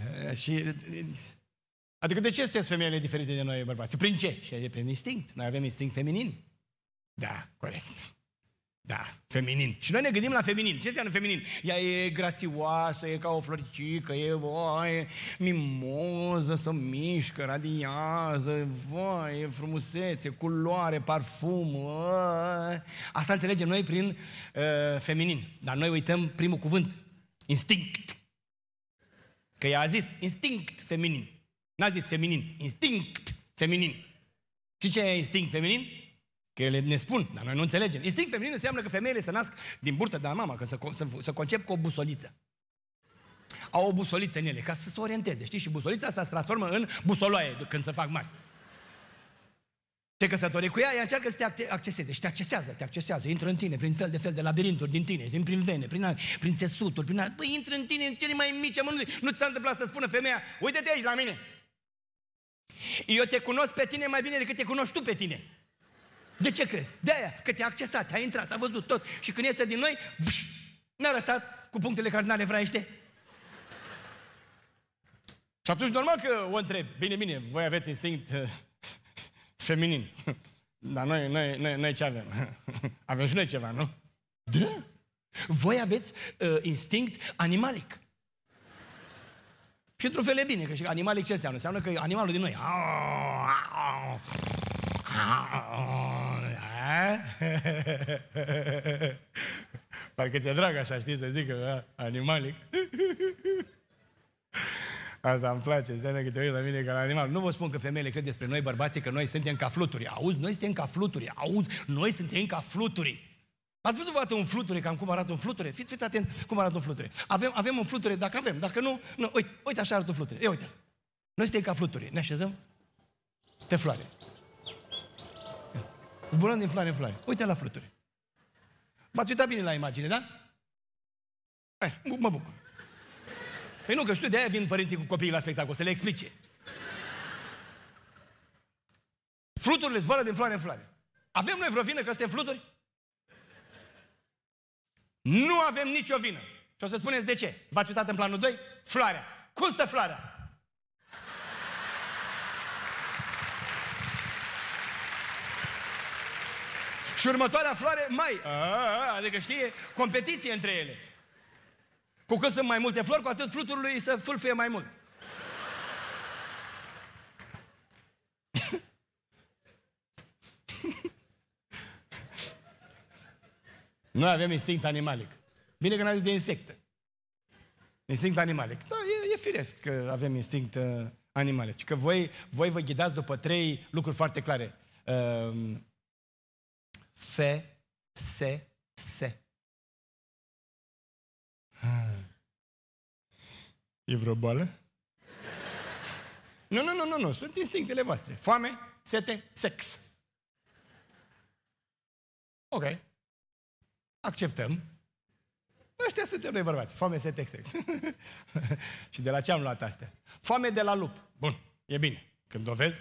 Adică de ce sunteți femeile diferite de noi, bărbați? Prin ce? Și e prin instinct. Noi avem instinct feminin. Da, corect. Da, feminin. Și noi ne gândim la feminin. Ce înseamnă feminin? Ea e grațioasă, e ca o floricică, e mimoză, se mișcă, radiază, e frumusețe, culoare, parfum. Asta înțelegem noi prin feminin. Dar noi uităm primul cuvânt. Instinct. Că ea a zis instinct feminin. N-a zis feminin. Instinct feminin. Și ce e instinct feminin? Că ele ne spun, dar noi nu înțelegem. Instinct feminin înseamnă că femeile se nasc din burtă de la mama, că să concep cu o busoliță. Au o busoliță în ele, ca să se orienteze, știi? Și busolița asta se transformă în busoloaie când se fac mari. Te căsători cu ea, ea încearcă să te acceseze și te accesează, intră în tine prin fel de labirinturi din tine, prin vene, prin țesuturi, băi, intră în tine, în cele mai mici amănunte. Nu ți s-a întâmplat să spună femeia, uite-te aici la mine. Eu te cunosc pe tine mai bine decât te cunoști tu pe tine. De ce crezi? De aia, că te-a accesat, te-a intrat, a văzut tot. Și când iese din noi, ne-a lăsat cu punctele cardinale evraiește. Și atunci normal că o întreb, bine, voi aveți instinct feminin. Dar noi ce avem? Avem și noi ceva, nu? Da. Voi aveți instinct animalic. Și într-un fel e bine, că și animalic ce înseamnă? Înseamnă că animalul din noi. Parcă ți-e drag așa, știi, să zic animalic. Asta îmi place, înseamnă că te uiți la mine ca la animal. Nu vă spun că femeile cred despre noi bărbații că noi suntem ca fluturi. Auzi, noi suntem ca fluturi. Auzi, noi suntem ca fluturi. Ați văzut vreodată un fluture, cam cum arată un fluture? Fiți atent cum arată un fluture. Avem un fluture, dacă nu, uite așa arată un fluture. Ia uite. Noi suntem ca fluturi. Ne așezăm pe floare. Zburăm din floare în floare. Uite la fluturi. V-ați uitat bine la imagine, da? Mă bucur. Păi nu, că știu, de-aia vin părinții cu copiii la spectacol, să le explice. Fluturile zboară din floare în floare. Avem noi vreo vină că suntem fluturi? Nu avem nicio vină. Și o să spuneți de ce. V-ați uitat în planul 2? Floarea. Cum stă floarea? Și următoarea floare, adică știe, competiție între ele. Cu cât sunt mai multe flori, cu atât fluturului să fâlfâie mai mult. Noi avem instinct animalic. Bine că n-am zis de insectă. Instinct animalic. Da, e firesc că avem instinct animalic. Că voi vă ghidați după 3 lucruri foarte clare. Se. E vreo boală? Nu. Sunt instinctele voastre. Foame, sete, sex. Ok. Acceptăm. Ăștia suntem noi bărbați. Foame, sete, sex. Și de la ce am luat astea? Foame de la lup. Bun, e bine. Când o vezi,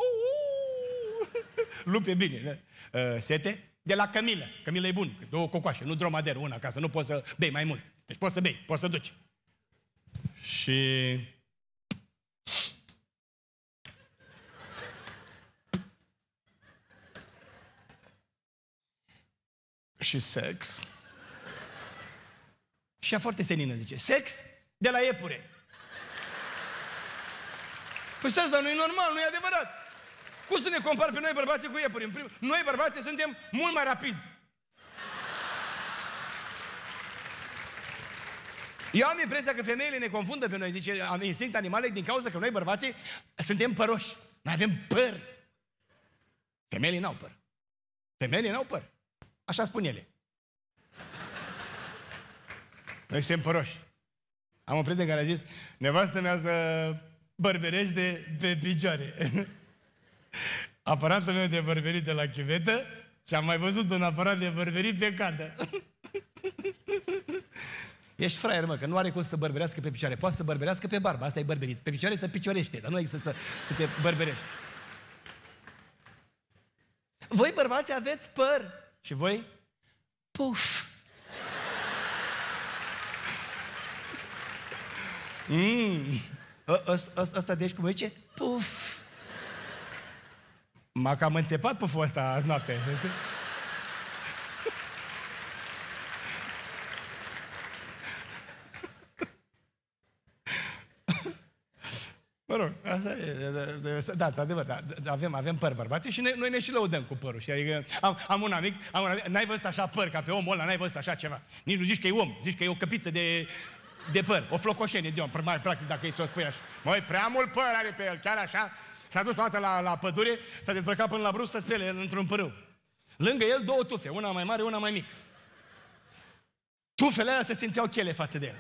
lup e bine. Sete? De la cămilă. Cămilă e bun. 2 cocoașe, nu dromader, una, ca să nu poți să bei mai mult. Deci poți să bei, poți să duci. Și sex. Și ea foarte senină zice, sex de la iepure. Păi stai, dar nu e normal, nu e adevărat. Cum să ne compar pe noi bărbații cu iepuri? Noi bărbații suntem mult mai rapizi. Eu am impresia că femeile ne confundă pe noi, zice, am instinct animalic din cauza că noi bărbații suntem păroși. Noi avem păr. Femeile n-au păr. Femeile n-au păr. Așa spun ele. Noi suntem păroși. Am un prieten care a zis, nevastă mea să bărberește pe picioare. Aparatul meu de bărberit de la chiuvetă și am mai văzut un aparat de bărberit pe cadă. Ești fraier, mă, că nu are cum să bărberească pe picioare. Poate să bărberească pe barbă, asta e bărberit. Pe picioare să piciorește, dar nu există să te bărberești. Voi, bărbați, aveți păr. Și voi? Puf. Ăsta de aici cum zice? Puf. M-a cam înțepat puful ăsta azi noapte, știi? Mă rog, asta e, da, adevăr, da, avem păr, bărbații, și noi ne și lăudăm cu părul. Și adică am un amic, n-ai văzut așa păr ca pe omul ăla, n-ai văzut așa ceva. Nici nu zici că e om, zici că e o căpiță de păr, o flocoșenie de om, practic, dacă îi să o spui așa. Măi, prea mult păr are pe el, chiar așa. S-a dus o dată la pădure, s-a dezbrăcat până la brus să spele într-un pârâu. Lângă el două tufe, una mai mare, una mai mică. Tufele alea se simțeau chele față de el.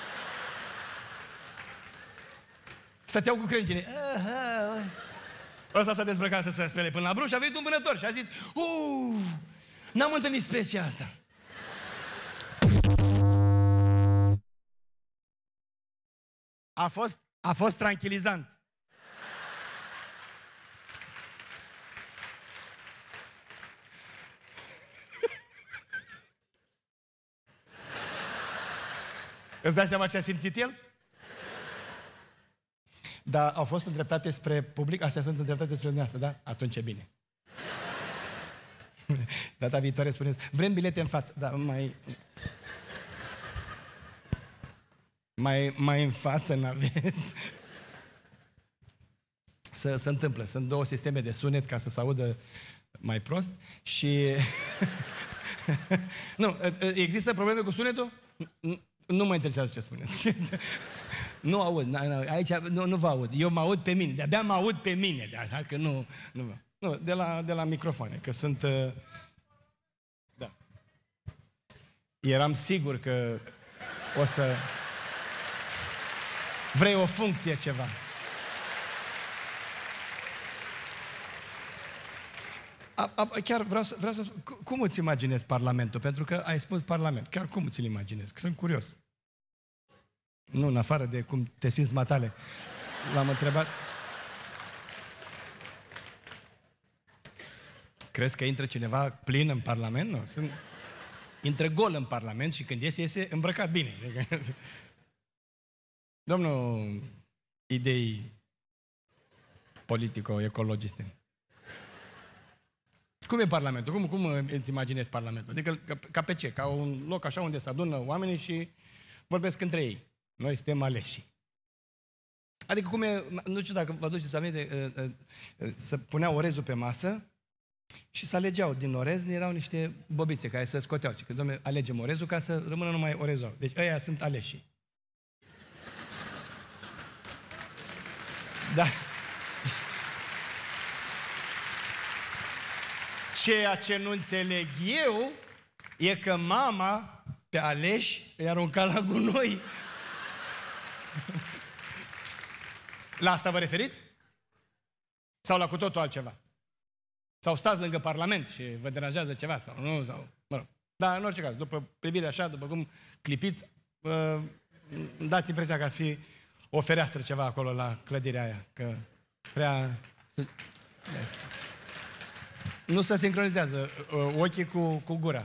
Stăteau cu crângile. Ăsta s-a dezbrăcat să se spele până la brus și a venit un vânător și a zis, n-am întâlnit specia asta. A fost tranquilizant. Îți dai seama ce a simțit el? Dar au fost îndreptate spre public? Astea sunt îndreptate spre dumneavoastră, da? Atunci e bine. Data viitoare spuneți, vrem bilete în față. Da, mai în față n-aveți. Se întâmplă. Sunt două sisteme de sunet ca să se audă mai prost și... Nu, există probleme cu sunetul? Nu mă interesează ce spuneți. Nu aud, aici nu vă aud. Eu mă aud pe mine, de-abia mă aud pe mine, așa că nu, de la microfoane, că sunt... Da. Eram sigur că o să... Vrei o funcție, ceva. Chiar vreau să spun, cum îți imaginezi Parlamentul? Pentru că ai spus Parlament. Chiar cum ți-l imaginezi? Că sunt curios. Nu, în afară de cum te simți matale. L-am întrebat. Crezi că intră cineva plin în Parlament? Nu. Intră gol în Parlament și când iese îmbrăcat bine. Domnul, idei politico-ecologiste. Cum e Parlamentul? Cum îți imaginezi Parlamentul? Adică ca pe ce? Ca un loc așa unde se adună oamenii și vorbesc între ei. Noi suntem aleși. Adică cum e, nu știu dacă vă aduceți aminte, să puneau orezul pe masă și să alegeau din orez, erau niște bobițe care se scoteau. Și că, dom'le, alegem orezul ca să rămână numai orezul. Deci ăia sunt aleși. Da. Ceea ce nu înțeleg eu e că mama pe aleși îi arunca la gunoi. La asta vă referiți? Sau la cu totul altceva? Sau stați lângă Parlament și vă deranjează ceva? Sau nu? Sau, mă rog. Dar în orice caz, după privire așa, după cum clipiți, dați impresia că ați fi o fereastră ceva acolo la clădirea aia. Că prea... Nu se sincronizează ochii cu gura.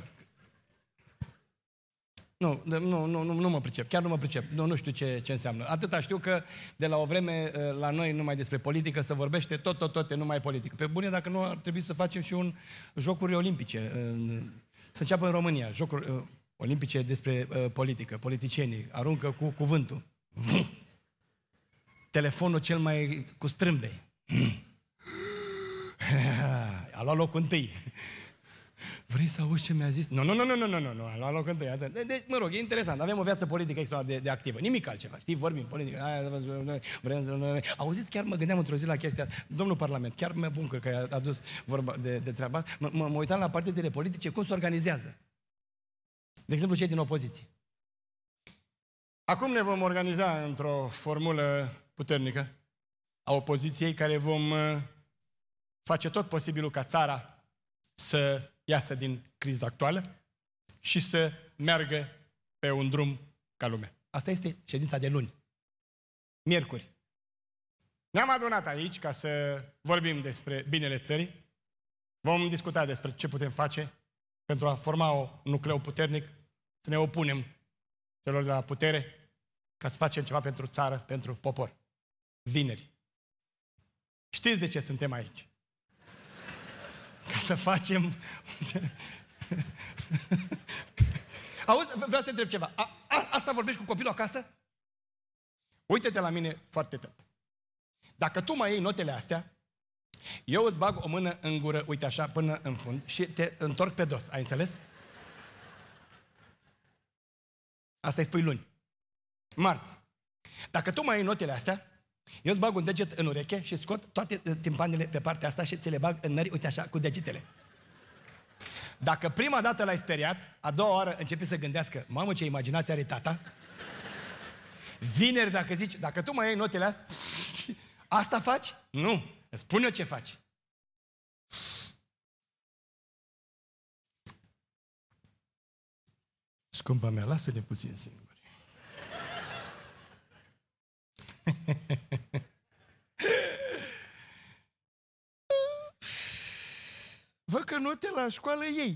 Nu mă pricep, chiar nu mă pricep. Nu știu ce înseamnă. Atâta știu că de la o vreme la noi numai despre politică se vorbește tot, numai politică. Pe bune, dacă nu ar trebui să facem și un jocuri olimpice. Să înceapă în România, jocuri olimpice despre politică. Politicienii aruncă cu cuvântul. Telefonul cel mai cu strâmbe. A luat locul întâi. Vrei să auzi ce mi-a zis? Nu, am luat loc întâi. Deci, mă rog, e interesant. Avem o viață politică extraordinar de activă. Nimic altceva. Știi, vorbim politică. Auziți, chiar mă gândeam într-o zi la chestia. Domnul Parlament, chiar mă bucur că a adus vorba de treaba asta. Mă uitam la partidele politice, cum se organizează. De exemplu, cei din opoziție. Acum ne vom organiza într-o formulă puternică a opoziției, care vom face tot posibilul ca țara să iasă din criza actuală și să meargă pe un drum ca lumea. Asta este ședința de luni. Miercuri. Ne-am adunat aici ca să vorbim despre binele țării. Vom discuta despre ce putem face pentru a forma un nucleu puternic, să ne opunem celor de la putere, ca să facem ceva pentru țară, pentru popor. Vineri. Știți de ce suntem aici? Ca să facem... Auzi, vreau să te întreb ceva. Asta vorbești cu copilul acasă? Uite-te la mine foarte tăt. Dacă tu mai iei notele astea, eu îți bag o mână în gură, uite așa, până în fund și te întorc pe dos. Ai înțeles? Asta îi spui luni. Marți. Dacă tu mai iei notele astea, eu îți bag un deget în ureche și scot toate timpanele pe partea asta și ți le bag în nări, uite așa, cu degetele. Dacă prima dată l-ai speriat, a doua oară începi să gândească, mamă, ce imaginație are tata. Vineri, dacă zici, dacă tu mai iei notele astea, asta faci? Nu. Îți spun eu ce faci. Scumpa mea, lasă-ne puțin singuri. Văd că note la școală ei.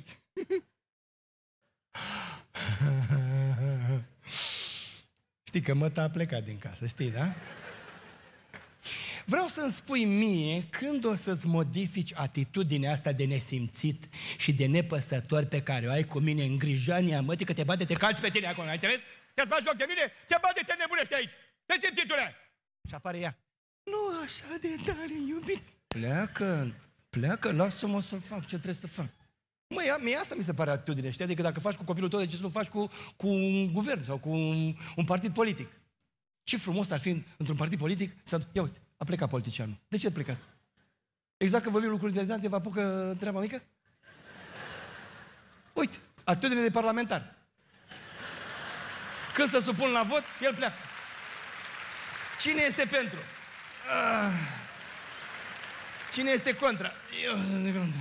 Știi că măta a plecat din casă, știi, da? Vreau să-mi spui mie când o să-ți modifici atitudinea asta de nesimțit și de nepăsător pe care o ai cu mine în grijania, mătii, că te bate, te calci pe tine acolo, ai înțeles? Te-ți bagi joc de mine, te bate, te nebunești aici, nesimțitule! Și apare ea. Nu așa de tare, iubit. Pleacă, lasă-mă să fac ce trebuie să fac. Măi, mie asta mi se pare atitudine, știi? Adică dacă faci cu copilul tău, de ce să nu faci cu un guvern sau cu un partid politic? Ce frumos ar fi într-un partid politic să... Ia uite, a plecat politicianul. De ce plecați? Exact că vorbim lucruri interesante, vă apucă treaba mică? Uite, atitudine de parlamentar. Când se supun la vot, el pleacă. Cine este pentru? Cine este contra? Eu sunt contra.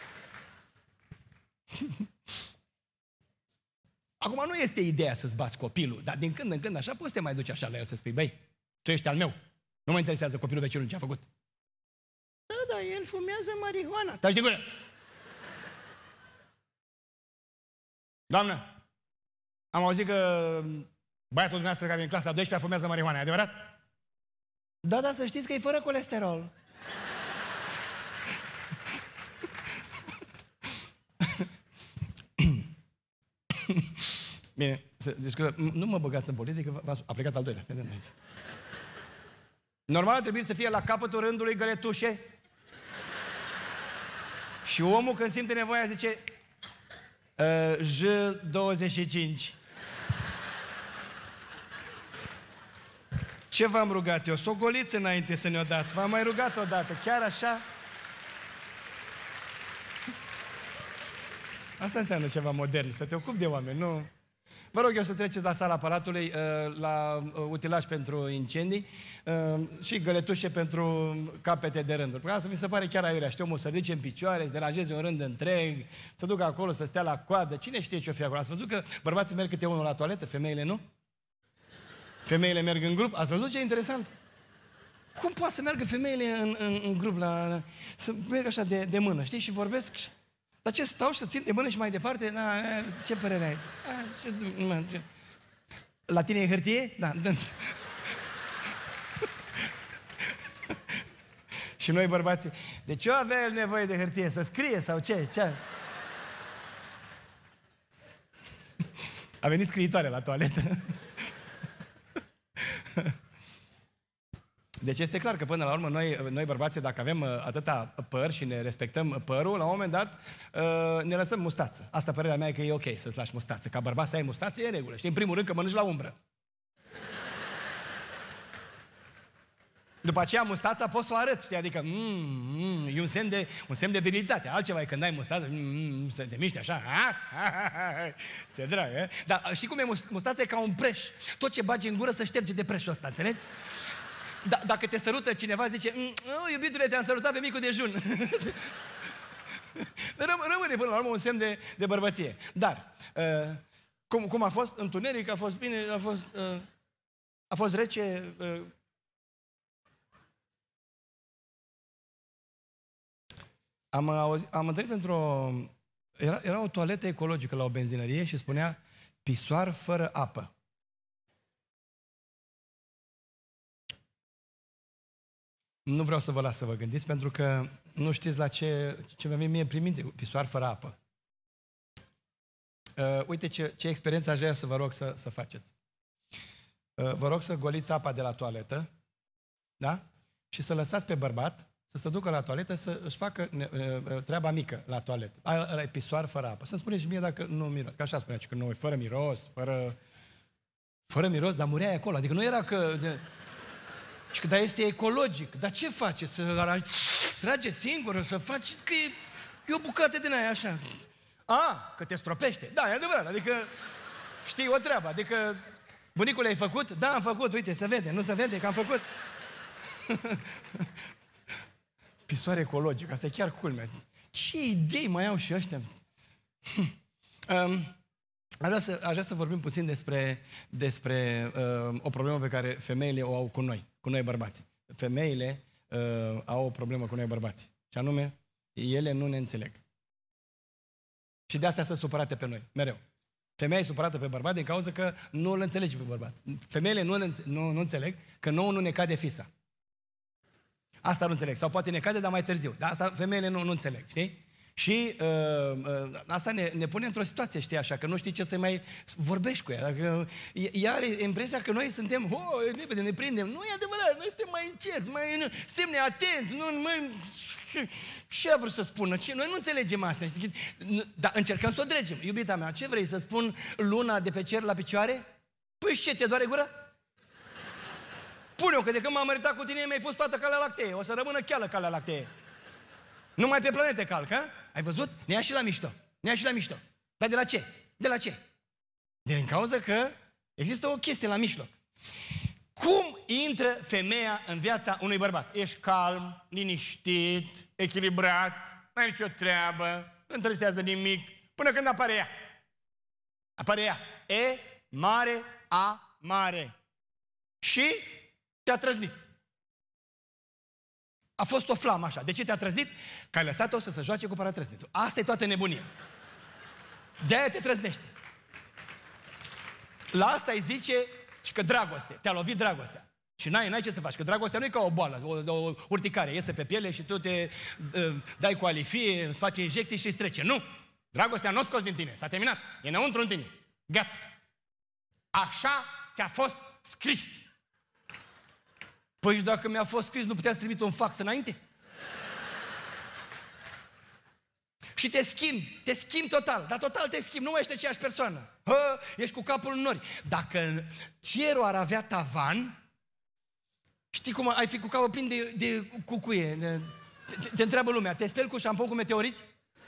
Acum nu este ideea să-ți bați copilul, dar din când în când așa poți să te mai duci așa la el să spui, băi, tu ești al meu, nu mă interesează copilul vecinului ce a făcut. Da, el fumează marihuana. Taci de gură! Doamnă, am auzit că băiatul dumneavoastră care e în clasa a 12-a fumează marihuana, e adevărat? Da, să știți că e fără colesterol. Bine, deci nu mă băgați în politică, a plecat al doilea. Normal trebuie să fie la capătul rândului găletușe. Și omul când simte nevoia zice J25. Ce v-am rugat eu? Sogoliți înainte să ne-o dați. V-am mai rugat odată, chiar așa? Asta înseamnă ceva modern, să te ocupi de oameni, nu... Vă rog eu să treceți la sala Palatului, la utilaj pentru incendii și găletușe pentru capete de rânduri. Asta mi se pare chiar aiurea. Știu, omul să ridice în picioare, să deranjeze un rând întreg, să ducă acolo, să stea la coadă. Cine știe ce-o fi acolo? Ați văzut că bărbații merg câte unul la toaletă, femeile nu? Femeile merg în grup. Ați văzut ce interesant? Cum poate să meargă femeile în grup să merg așa de mână, știi? Și vorbesc... Dar ce stau și să țin de mână și mai departe? Ce părere ai? La tine e hârtie? Da. Și noi bărbații, de ce avea el nevoie de hârtie? Să scrie sau ce? A venit scriitoare la toaletă. Deci este clar că până la urmă noi bărbații, dacă avem atâta păr și ne respectăm părul, la un moment dat ne lăsăm mustață. Asta părerea mea e că e ok să-ți lași mustață. Ca bărbat să ai mustață e în regulă. Știi, în primul rând că mănânci la umbră. După aceea mustața poți să o arăți, știi? Adică e un semn de virilitate. Altceva e când ai mustață, să te miști așa. Ți-e drag, dar știi cum e mustața? E ca un preș. Tot ce bagi în gură să șterge de preșul ăsta, înțelegi? Dacă te sărută cineva, zice, iubitule, te-am sărutat pe micul dejun. Rămâne până la urmă un semn de bărbăție. Dar, cum a fost? Întuneric, a fost bine, a fost rece. Am întâlnit era o toaletă ecologică la o benzinărie și spunea pisoar fără apă. Nu vreau să vă las să vă gândiți, pentru că nu știți la ce mi-a venit mie primit pisoar fără apă. Uite ce experiență aș vrea să vă rog să faceți. Vă rog să goliți apa de la toaletă, da? Și să lăsați pe bărbat să se ducă la toaletă să își facă treaba mică la toaletă. Ăla e pisoar fără apă. Să-mi spuneți mie dacă nu miros. Că așa spunea, că nu e fără miros, fără miros, dar mureai acolo. Adică nu era că... Dar este ecologic. Dar ce face? Să trage singur, să faci... Că e o bucată din aia așa. Că te stropește. Da, e adevărat. Adică știi o treabă. Adică bunicule, ai făcut? Da, am făcut. Uite, se vede. Nu se vede că am făcut? Pisoare ecologic. Asta e chiar culmea. Ce idei mai au și ăștia? Aș vrea să vorbim puțin despre o problemă pe care femeile o au cu noi bărbații. Femeile au o problemă cu noi bărbații. Și anume, ele nu ne înțeleg. Și de asta sunt supărate pe noi, mereu. Femeia e supărată pe bărbat din cauza că nu îl înțelege pe bărbat. Femeile nu înțeleg că nouă nu ne cade fisa. Asta nu înțeleg. Sau poate ne cade, dar mai târziu. Dar asta femeile nu înțeleg, știi? Și asta ne pune într-o situație, știi, așa, că nu știi ce să mai vorbești cu ea. Dacă ea are impresia că noi suntem, ne prindem. Nu e adevărat, noi suntem mai înceți, suntem neatenți, ce a vrut să spună? Noi nu înțelegem asta. Dar încercăm să o dregem. Iubita mea, ce vrei să spun luna de pe cer la picioare? Păi ce, te doare gura? Pune-o, că de când m-am măritat cu tine mi-ai pus toată calea lactee. O să rămână cheală calea lactee. Numai pe planete calcă, ai văzut? Ne ia și la mișto. Dar de la ce? De la ce? Din cauza că există o chestie la mijloc. Cum intră femeia în viața unui bărbat? Ești calm, liniștit, echilibrat, n-ai nicio treabă, nu interesează nimic, până când apare ea. Apare ea. E mare, A mare. Și te-a trăznit. A fost o flamă așa. De ce te-a trăznit? Că ai lăsat-o să se joace cu paratrăznitul. Asta e toată nebunia. De-aia te trăznește. La asta îi zice că dragoste. Te-a lovit dragostea. Și n-ai ce să faci. Că dragostea nu e ca o boală, o urticare. Iese pe piele și tu te dai cu alifie, îți faci injecții și îți trece. Nu! Dragostea nu o scos din tine. S-a terminat. E înăuntru în tine. Gata. Așa ți-a fost scris. Păi și dacă mi-a fost scris, nu putea să trimit un fax înainte? Și te schimbi total, dar total te schimbi, nu mai ești aceeași persoană. Ești cu capul în nori. Dacă cerul ar avea tavan, știi cum ai fi cu capul plin de cucuie. Te întreabă lumea, te speli cu șampon cu meteoriți?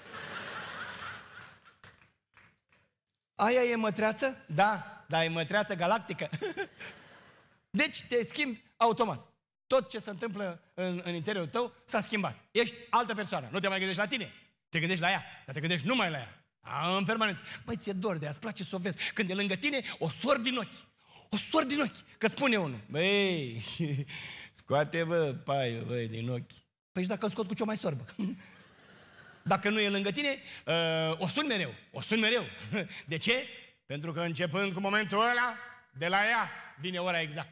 Aia e mătreață? Da, dar e mătreață galactică. Deci te schimbi automat. Tot ce se întâmplă în interiorul tău s-a schimbat. Ești altă persoană. Nu te mai gândești la tine. Te gândești la ea, dar te gândești numai la ea. În permanență. Măi, ți-e dor de ea, îți place să o vezi. Când e lângă tine, o sori din ochi. O sori din ochi. Că spune unul, băi, scoate, paiul, băi, din ochi. Păi și dacă îl scot, cu ce o mai sorbă? Dacă nu e lângă tine, o suni mereu. O suni mereu. De ce? Pentru că începând cu momentul ăla, de la ea vine ora exactă.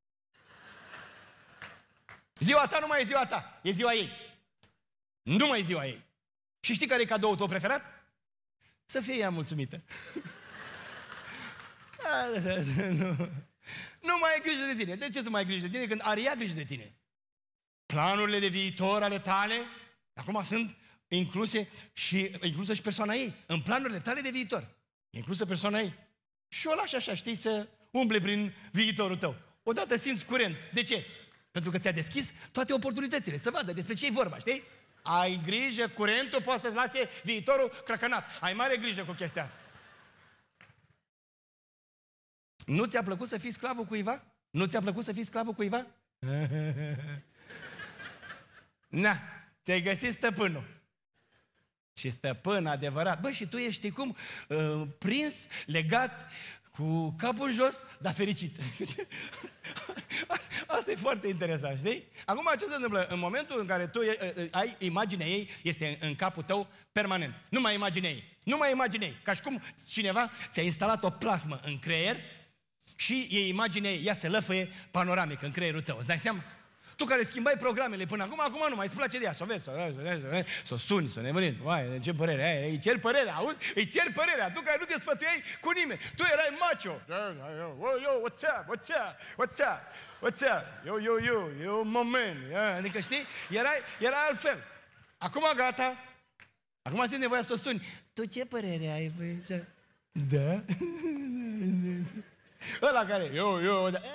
Ziua ta nu mai e ziua ta, e ziua ei. Nu mai e ziua ei. Și știi care e cadoul tău preferat? Să fie ea mulțumită. Nu mai ai grijă de tine. De ce să mai ai grijă de tine când are ea grijă de tine? Planurile de viitor ale tale, acum sunt incluse și persoana ei. În planurile tale de viitor. Inclusă persoana ei. Și o lași așa, știi, să umble prin viitorul tău. Odată simți curent. De ce? Pentru că ți-a deschis toate oportunitățile. Să vadă despre ce e vorba, știi? Ai grijă, curentul poate să-ți lase viitorul crăcănat. Ai mare grijă cu chestia asta. Nu ți-a plăcut să fii sclavul cuiva? Nu ți-a plăcut să fii sclavul cuiva? Na, ți-ai găsit stăpânul. Și stăpân adevărat. Băi, și tu ești cum? Prins, legat, cu capul în jos, dar fericit. Asta e foarte interesant, știi? Acum ce se întâmplă? În momentul în care tu ai imaginea ei, este în capul tău permanent. Nu mai imaginea ei. Nu mai imaginea ei. Ca și cum cineva ți-a instalat o plasmă în creier și e imaginea ei, ea se lăfăie panoramic în creierul tău. Îți dai seama? Tu care schimbai programele până acum nu mai îți place de ea. Să o vezi, să o suni, să o nemărinți. Vai, ce părere ai? Îi cer părerea, auzi? Îi cer părerea. Tu care nu te sfătuiai cu nimeni. Tu erai macho. Yo, what's up? Yo, moment. Adică știi? Era altfel. Acum gata. Acum simți nevoia să o suni. Tu ce părere ai? Da? Ăla care, eu, da.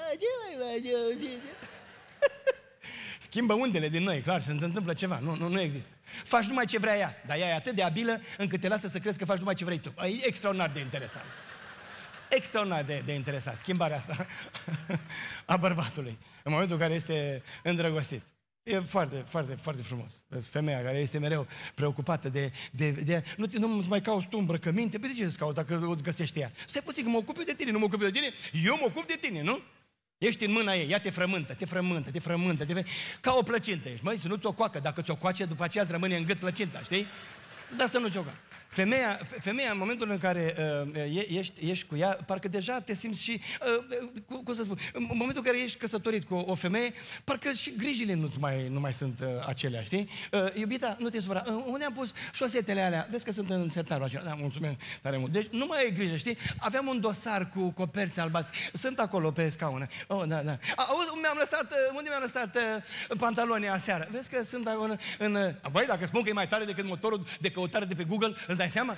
Schimbă undele din noi, clar, se întâmplă ceva, nu există. Faci numai ce vrea ea, dar ea e atât de abilă încât te lasă să crezi că faci numai ce vrei tu. E extraordinar de interesant. Extraordinar de interesant, schimbarea asta a bărbatului, în momentul în care este îndrăgostit. E foarte, foarte, foarte frumos. Femeia care este mereu preocupată de nu mai cauți tu îmbrăcăminte. Păi de ce să cauți dacă îți găsești ea? Stai puțin, că mă ocup eu de tine, nu mă ocup eu de tine. Eu mă ocup de tine, nu? Ești în mâna ei, ea te frământă. Ca o plăcintă ești, măi, să nu ți-o coacă. Dacă ți-o coace, după aceea îți rămâne în gât plăcinta, știi? Dar să nu ți-o coacă. Femeia, în momentul în care ești cu ea, parcă deja te simți și, cum să spun, în momentul în care ești căsătorit cu o femeie, parcă și grijile nu mai sunt acelea, știi? Iubita, nu te supăra, unde am pus șosetele alea? Vezi că sunt în sertarul acela. Da, mulțumesc tare mult. Deci nu mai ai grijă, știi? Aveam un dosar cu coperți albastri. Sunt acolo pe scaune. Oh, da. Auzi, unde mi-am lăsat pantalonii aseară? Vezi că sunt acolo în... Băi, dacă spun că e mai tare decât motorul de căutare de pe Google, îți dai seama?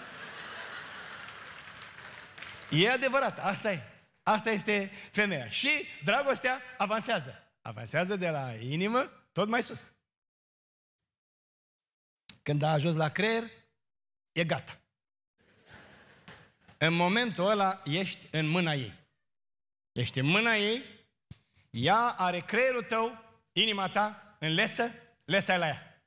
E adevărat, asta e. Asta este femeia. Și dragostea avansează. Avansează de la inimă tot mai sus. Când a ajuns la creier, e gata. În momentul ăla ești în mâna ei. Ești în mâna ei, ea are creierul tău, inima ta, în lesă e la ea.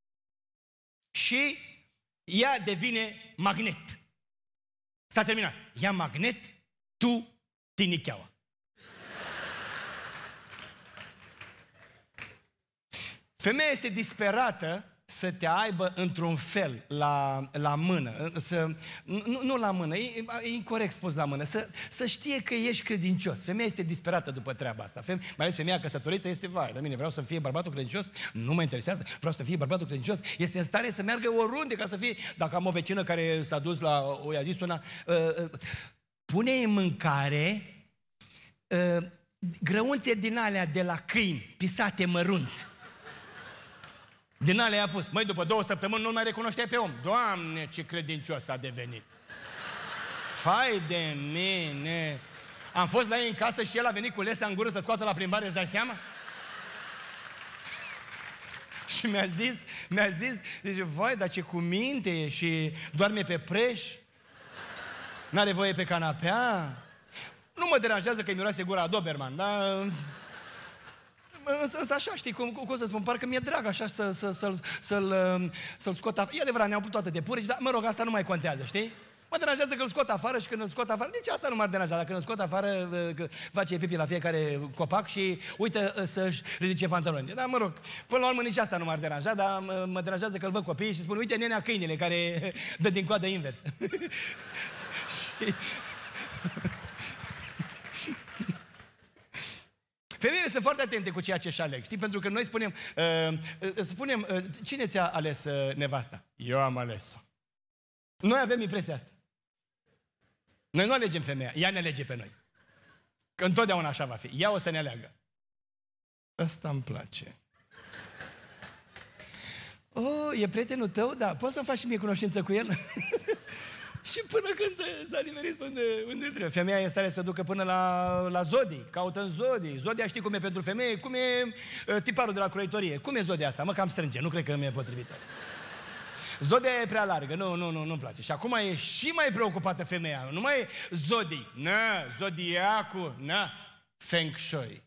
Și ea devine magnet. S-a terminat. Ea magnet, tu tinicheaua. Femeia este disperată să te aibă într-un fel la mână. Nu la mână, e incorect spus la mână. Să știe că ești credincios. Femeia este disperată după treaba asta. Mai ales femeia căsătorită este, vai, de mine, vreau să fie bărbatul credincios, nu mă interesează, vreau să fie bărbatul credincios, este în stare să meargă oriunde ca să fie. Dacă am o vecină care s-a dus i-a zis una, pune în mâncare grăunțe din alea de la câini, pisate mărunt. Din alea i-a pus. Măi, după 2 săptămâni nu-l mai recunoșteai pe om. Doamne, ce credincios a devenit. Fai de mine. Am fost la ei în casă și el a venit cu lesa în gură să scoată la plimbare, îți dai seama? Și mi-a zis, zice, vai, dar ce cu minte e și doarme pe preș. N-are voie pe canapea. Nu mă deranjează că-i miroase gura a Doberman, dar... Însă așa, știi, cum să spun, parcă mi-e drag așa să-l scot afară. E adevărat, ne-au putut toate de purici, dar mă rog, asta nu mai contează, știi? Mă deranjează că îl scot afară și când îl scot afară, nici asta nu m-ar deranja. Dacă îl scot afară, face pipi la fiecare copac și uită să-și ridice pantaloni. Dar mă rog, până la urmă nici asta nu m-ar deranja, dar mă deranjează că îl văd copiii și spun, uite nenea câinile care dă din coadă invers. Și... Femeile sunt foarte atente cu ceea ce își aleg, știi? Pentru că noi spunem, cine ți-a ales nevasta? Eu am ales-o. Noi avem impresia asta. Noi nu alegem femeia, ea ne alege pe noi. Că întotdeauna așa va fi. Ea o să ne aleagă. Ăsta îmi place. Oh, e prietenul tău? Da. Poți să-mi faci și mie cunoștință cu el? Și până când s-a nimerit unde trebuie. Femeia e în stare să ducă până la zodii. Caută în zodii. Zodia știi cum e pentru femeie? Cum e tiparul de la croitorie? Cum e zodia asta? Mă cam strânge. Nu cred că mi-e potrivită. Zodia e prea largă. Nu-mi place. Și acum e și mai preocupată femeia. Nu mai e zodii. Zodiacul. Feng Shui.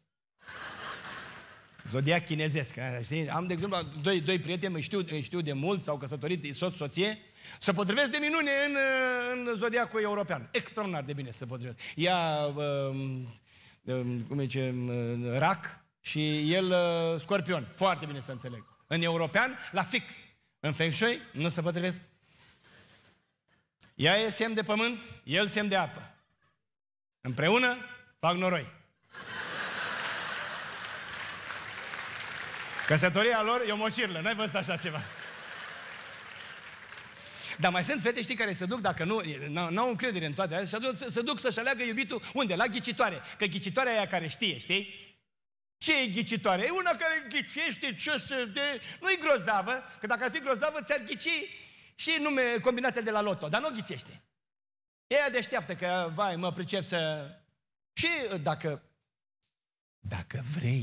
Zodiac chinezesc. Știi? Am, de exemplu, doi prieteni, îi știu de mult, s-au căsătorit soție, se potrivesc de minune în zodiacul european. Extraordinar de bine se potrivesc. Ea, cum zice, rac și el scorpion. Foarte bine să înțeleg. În european, la fix. În Feng Shui, nu se potrivesc. Ea e semn de pământ, el semn de apă. Împreună fac noroi. Căsătoria lor e o mocirlă, n-ai văzut așa ceva. Dar mai sunt fete, știi, care se duc, dacă nu, n-au încredere în toate astea, se duc să-și aleagă iubitul, unde? La ghicitoare. Că ghicitoarea e aia care știe, știi? Ce e ghicitoare? E una care ghicește ce să... Nu-i grozavă, că dacă ar fi grozavă, ți-ar ghici și nume, combinația de la loto, dar nu ghicește. Ea deșteaptă că, vai, mă pricep să... Și dacă vrei,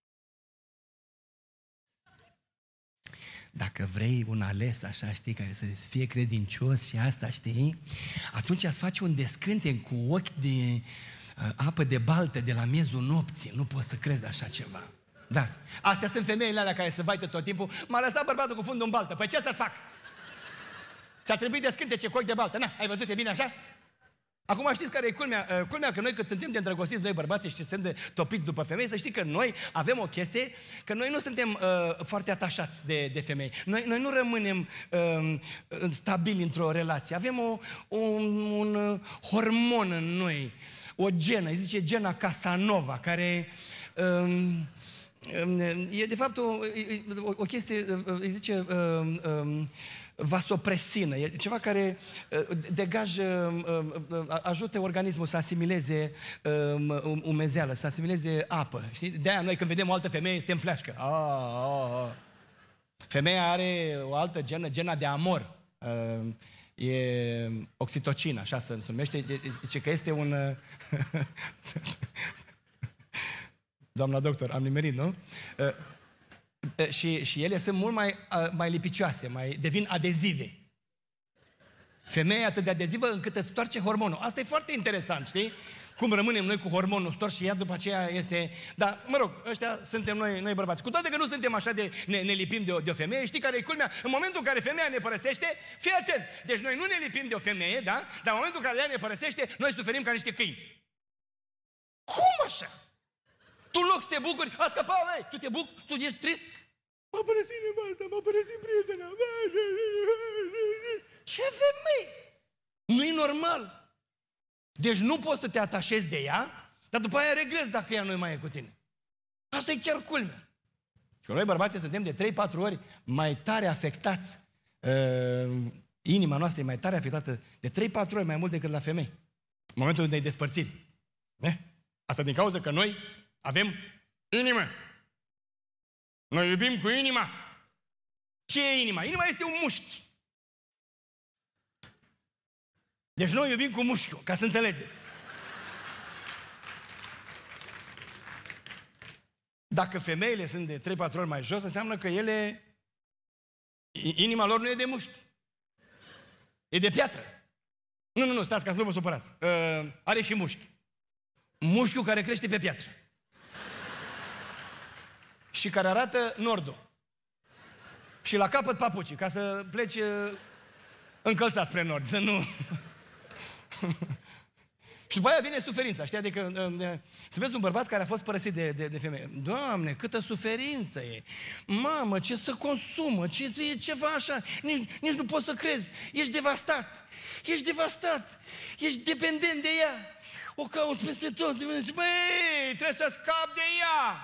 dacă vrei un ales așa, știi, care să fie credincios și asta, știi, atunci îți faci un descânten cu ochi de apă de baltă de la miezul nopții. Nu poți să crezi așa ceva. Da. Astea sunt femeile alea care se vaită tot timpul. M-a lăsat bărbatul cu fundul în baltă. Păi ce să-ți fac? Ți-a trebuit descântece cu ochi de baltă. Na, ai văzut, e bine așa? Acum știți care e culmea? Culmea că noi cât suntem de îndrăgostiți, noi bărbații, și suntem de topiți după femei, să știi că noi avem o chestie, că noi nu suntem foarte atașați de femei. Noi nu rămânem stabili într-o relație. Avem un hormon în noi, o genă, îi zice gena Casanova, care e de fapt o chestie, îi zice vasopresină, e ceva care ajută organismul să asimileze umezeală, să asimileze apă. Știi? De-aia noi când vedem o altă femeie suntem fleașcă. Femeia are o altă genă, gena de amor. E oxitocină, așa se numește, zice că este un... Doamna doctor, am nimerit, nu? Și ele sunt mult mai lipicioase, devin adezive. Femeia e atât de adezivă încât îți stoarce hormonul. Asta e foarte interesant, știi? Cum rămânem noi cu hormonul stors și ea după aceea este... Dar, mă rog, ăștia suntem noi bărbați. Cu toate că nu suntem așa de... ne lipim de o femeie, știi care e culmea? În momentul în care femeia ne părăsește, fii atent! Deci noi nu ne lipim de o femeie, da? Dar în momentul în care ea ne părăsește, noi suferim ca niște câini. Cum așa? Tu în loc să te bucuri, a scăpat, băi, tu te bucuri, tu ești trist? M-a părăsit nevasta, m-a părăsit prietena. Ce femeie? Nu-i normal. Deci nu poți să te atașezi de ea, dar după aia regrezi dacă ea nu mai e cu tine. Asta e chiar culmea. Și noi bărbații suntem de 3-4 ori mai tare afectați. Inima noastră e mai tare afectată de 3-4 ori mai mult decât la femei. În momentul unei despărțiri. Asta din cauza că noi avem inimă. Noi iubim cu inima. Ce e inima? Inima este un mușchi. Deci noi iubim cu mușchiul, ca să înțelegeți. Dacă femeile sunt de 3-4 ori mai jos, înseamnă că ele, inima lor nu e de mușchi. E de piatră. Nu, stați ca să nu vă supărați. Are și mușchi. Mușchiul care crește pe piatră. Și care arată nordul. Și la capăt papucii, ca să pleci încălțat spre nord, să nu... Și după aia vine suferința, știi? Adică să vezi un bărbat care a fost părăsit de femeie. Doamne, câtă suferință e! Mamă, ce să consumă, e ceva așa, nici nu poți să crezi. Ești devastat, ești dependent de ea. O cauți peste tot, și băi, trebuie să scapi de ea.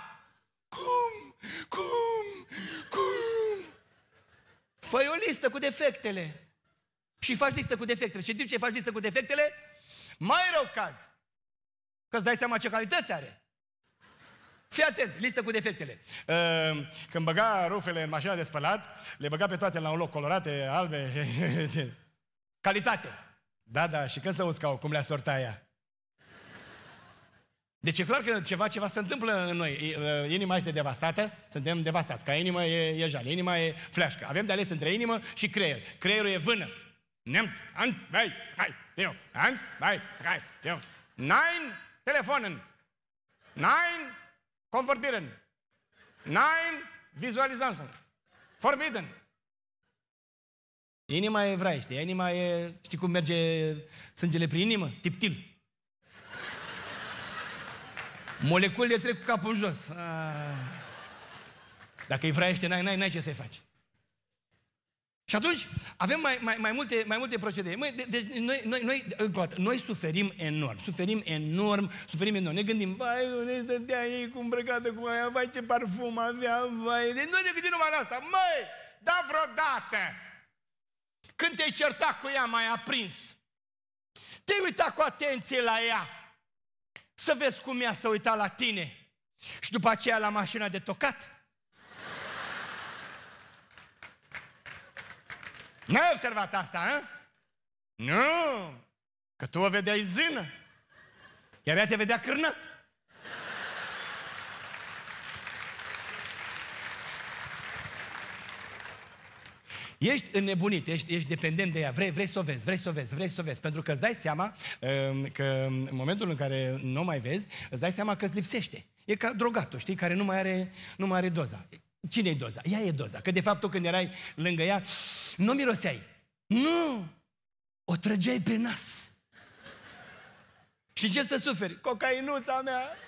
Cum? Fă-i o listă cu defectele. Și faci listă cu defectele. Și în timp ce faci listă cu defectele, mai rău caz. că îți dai seama ce calități are. Fii atent, listă cu defectele. Când băga rufele în mașina de spălat, le băga pe toate la un loc, colorate, albe. Calitate. Da, și când să auzi cum le-a sortat ea? Deci e clar că ceva se întâmplă în noi. Inima este devastată, suntem devastați. Ca inimă e jale, inima e fleașcă. Avem de ales între inimă și creier. Creierul e vână. Nemț, anț, bai, trai, tio, anț, bai, trai, tio. Nein, telefonen. Nein, convorbieren. Nein, visualizanzen. Forbidden. Inima e evreiește, inima e, știi cum merge sângele prin inimă? Tiptil. Moleculele trec cu capul în jos. Dacă evreiește, n-ai ce să-i faci. Și atunci avem mai multe procedee. Deci noi suferim enorm. Ne gândim, vai, unde stătea ei cu îmbrăcată cu aia, vai, ce parfum avea, vai. Deci noi ne gândim numai la asta. Măi, da vreodată, când te-ai certat cu ea mai aprins, te-ai uitat cu atenție la ea, să vezi cum ea s-a uitat la tine și după aceea la mașina de tocat? N-ai observat asta, hă? Nu! Că tu o vedeai zână, iar ea te vedea cârnat. Ești înnebunit, ești dependent de ea, vrei să o vezi, pentru că îți dai seama că în momentul în care nu mai vezi, îți dai seama că îți lipsește. E ca drogatul, știi, care nu mai are doza. Cine e doza? Ea e doza. Că de fapt tu când erai lângă ea, nu miroseai. Nu! O trăgeai pe nas. Și ce să suferi? Cocainuța mea!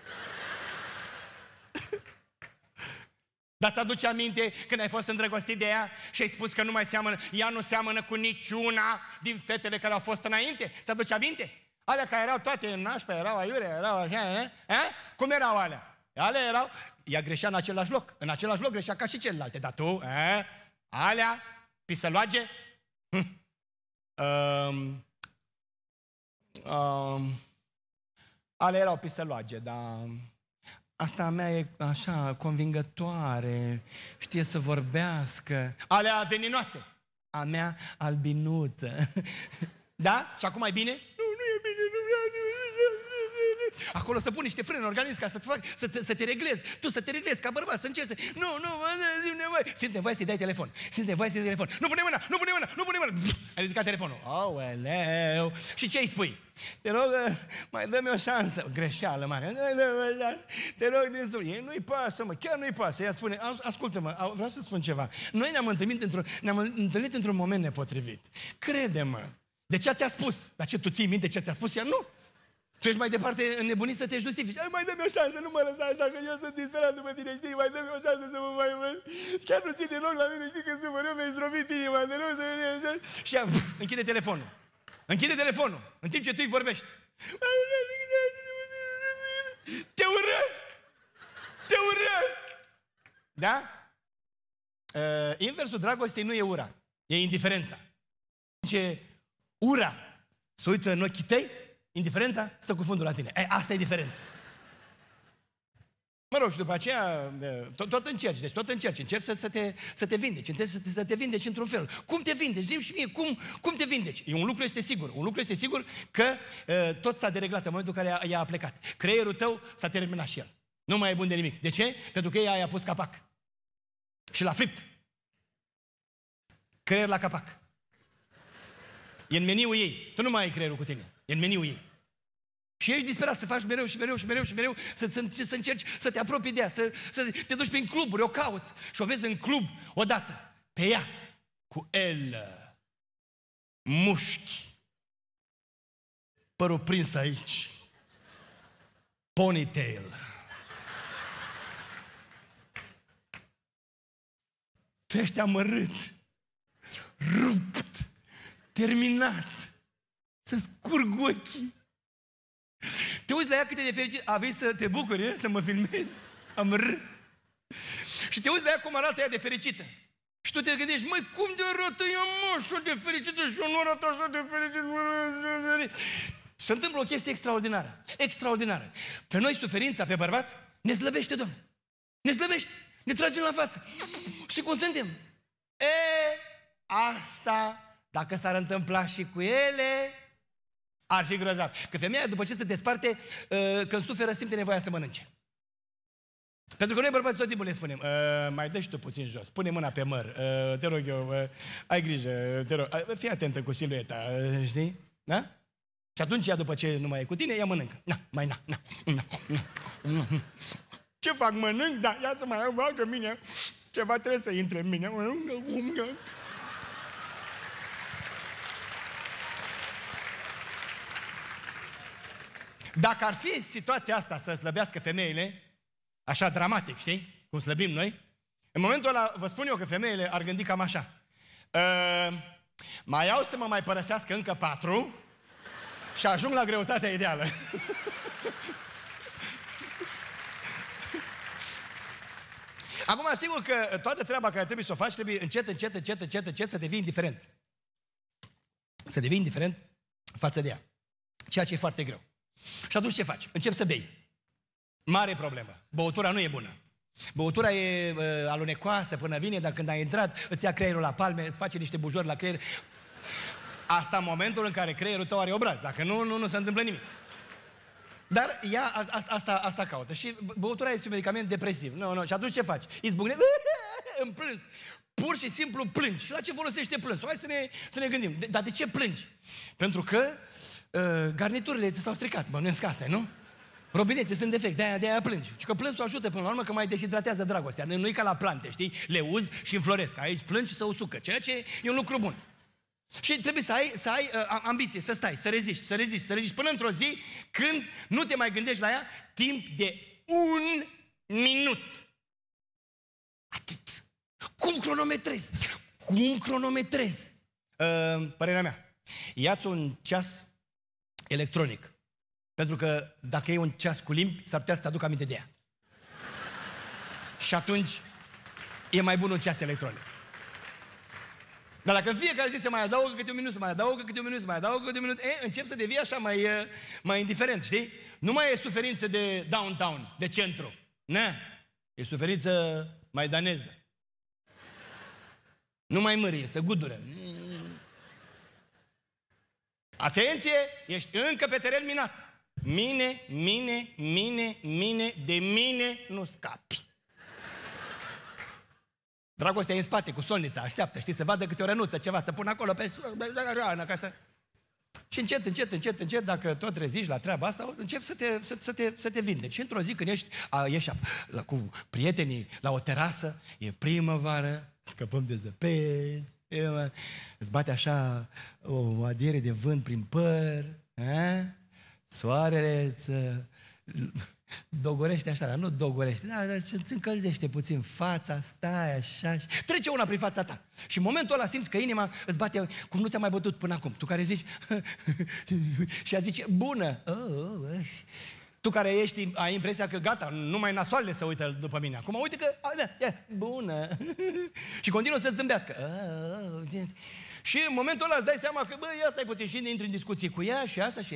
Dar ți-aduce aminte când ai fost îndrăgostit de ea și ai spus că ea nu seamănă cu niciuna din fetele care au fost înainte? Ți-aduce aminte? Alea care erau toate în nașpa, erau aiurea, erau așa, cum erau alea? Alea erau, ea greșea în același loc greșea ca și celelalte, dar tu, alea, pisăloage, alea erau pisăloage, dar asta a mea e așa, convingătoare, știe să vorbească. Alea veninoase, a mea albinuță. Da? Și acum e bine? Nu e bine, nu vreau. Acolo să pun niște frâne în organism ca să te reglezi. Tu să te reglezi ca bărbat, să încerci să... Nu, simți nevoie să-i dai telefon. Nu pune mâna. Ai ridicat telefonul. Aoleu. Și ce îi spui? Te rog, mai dă-mi o șansă. Greșeală mare. Te rog din suflet. Ei nu-i pasă, mă, chiar nu-i pasă. Ea spune, ascultă-mă, vreau să spun ceva. Noi ne-am întâlnit într-un moment nepotrivit. Crede-mă. De ce ți-a spus? Dar ce, tu ții minte ce ți-a spus ea? Nu. Tu ești mai departe înnebunit să te justifici. Mai dă-mi o șansă, nu mă lăsa așa, că eu sunt disperat după tine, știi? Mai dă-mi o șansă să mă mai văd. Chiar nu ții deloc la mine, știi, că supăr, eu mi-ai zdrobit inima, de rău să nu așa. Și ea, închide telefonul. În timp ce tu îi vorbești. Te urăsc! Da? Inversul dragostei nu e ura, e indiferența. Ce ura se uită în ochii tăi, indiferența stă cu fundul la tine. Asta e diferența. Mă rog, și după aceea tot încerci să te vindeci, să te vindeci într-un fel. Cum te vindeci? Zi-mi și mie, cum te vindeci? Un lucru este sigur că tot s-a dereglat în momentul în care ea a plecat. Creierul tău s-a terminat și el. Nu mai e bun de nimic. De ce? Pentru că ea i-a pus capac. Și l-a fript. Creier la capac. E în meniul ei. Tu nu mai ai creierul cu tine. E în meniul ei. Și ești disperat să faci mereu, să încerci să te apropii de ea, să te duci prin cluburi, o cauți și o vezi în club odată, pe ea, cu el, mușchi, părul prins aici, ponytail. Tu ești amărât, rupt, terminat, să-ți curg ochii. Te uiți la ea cât de fericit. A vrut să te bucuri, să mă filmezi? Am rât. Și te uiți la ea cum arată ea de fericită. Și tu te gândești, măi, cum de arată ea, mă, așa de fericită și eu nu arăt așa de fericită. se întâmplă o chestie extraordinară. Extraordinară. Pe noi suferința, pe bărbați, ne slăbește, Doamne. Ne slăbește. Ne tragem la față. Și cum suntem? Asta, dacă s-ar întâmpla și cu ele, ar fi grozav. Că femeia, după ce se desparte, când suferă, simte nevoia să mănânce. Pentru că noi bărbații tot timpul le spunem, mai dă și tu puțin jos, pune mâna pe măr, te rog eu, ai grijă, te rog, fii atentă cu silueta, știi? Da? Și atunci ea, după ce nu mai e cu tine, ea mănâncă. Na. Ce fac, mănânc? Da, ia să mai facă mine. Ceva trebuie să intre în mine. Dacă ar fi situația asta să slăbească femeile, așa dramatic, știi? Cum slăbim noi, în momentul ăla vă spun eu că femeile ar gândi cam așa. Mai iau să mă mai părăsească încă 4 și ajung la greutatea ideală. Acum, sigur că toată treaba care trebuie să o faci, trebuie încet să devii indiferent. Să devii indiferent față de ea. Ceea ce e foarte greu. Și atunci ce faci? Începi să bei. Mare problemă. Băutura nu e bună. Băutura e alunecoasă până vine, dar când ai intrat, îți ia creierul la palme, îți face niște bujori la creier. Asta în momentul în care creierul tău are obraz. Dacă nu se întâmplă nimic. Dar ea asta caută. Și băutura este un medicament depresiv. Și atunci ce faci? Izbucnești, îmi plâns. Pur și simplu plângi. Și la ce folosește plânsul? Hai să ne gândim. Dar de ce plângi? Pentru că garniturile ți s-au stricat. Bănuiesc că asta e, nu? Robinețe sunt defecți, de-aia plângi. Și că plânsul ajută până la urmă că mai deshidratează dragostea. Nu e ca la plante, știi? Le uzi și înfloresc. Aici plângi și se usucă, ceea ce e un lucru bun. Și trebuie să ai ambiție, să stai, să reziști, până într-o zi când nu te mai gândești la ea timp de 1 minut. Atât. Cum cronometrezi? Părerea mea, ia-ți un ceas electronic. Pentru că dacă e un ceas cu limbi, s-ar putea să-ți aduc aminte de ea. Și atunci e mai bun un ceas electronic. Dar dacă în fiecare zi se mai adaugă câte un minut, încep să devii așa mai indiferent, știi? Nu mai e suferință de downtown, de centru. E suferință maidaneză. Nu mai mârie, să gudură. Atenție, ești încă pe teren minat. Mine, de mine nu scapi. Dragostea e în spate, cu solnița, așteaptă, știi, să vadă câte o rănuță, ceva, să pună acolo pe acasă. Și încet, dacă tot reziști la treaba asta, încep să te vindeci. Și într-o zi când ești cu prietenii la o terasă, e primăvară, scăpăm de zăpezi, îți bate așa o adiere de vânt prin păr, soarele dogorește așa, dar nu dogorește, dar îți încălzește puțin fața, stai așa și trece una prin fața ta. Și în momentul ăla simți că inima îți bate cum nu ți-a mai bătut până acum. Tu care zici și ea zice, bună. Tu care ai impresia că gata, numai nasoalele se uită după mine. Acum uite că, bună. Și continuă să-ți zâmbească. Și în momentul ăla îți dai seama că, ia stai puțin și intri în discuții cu ea și asta și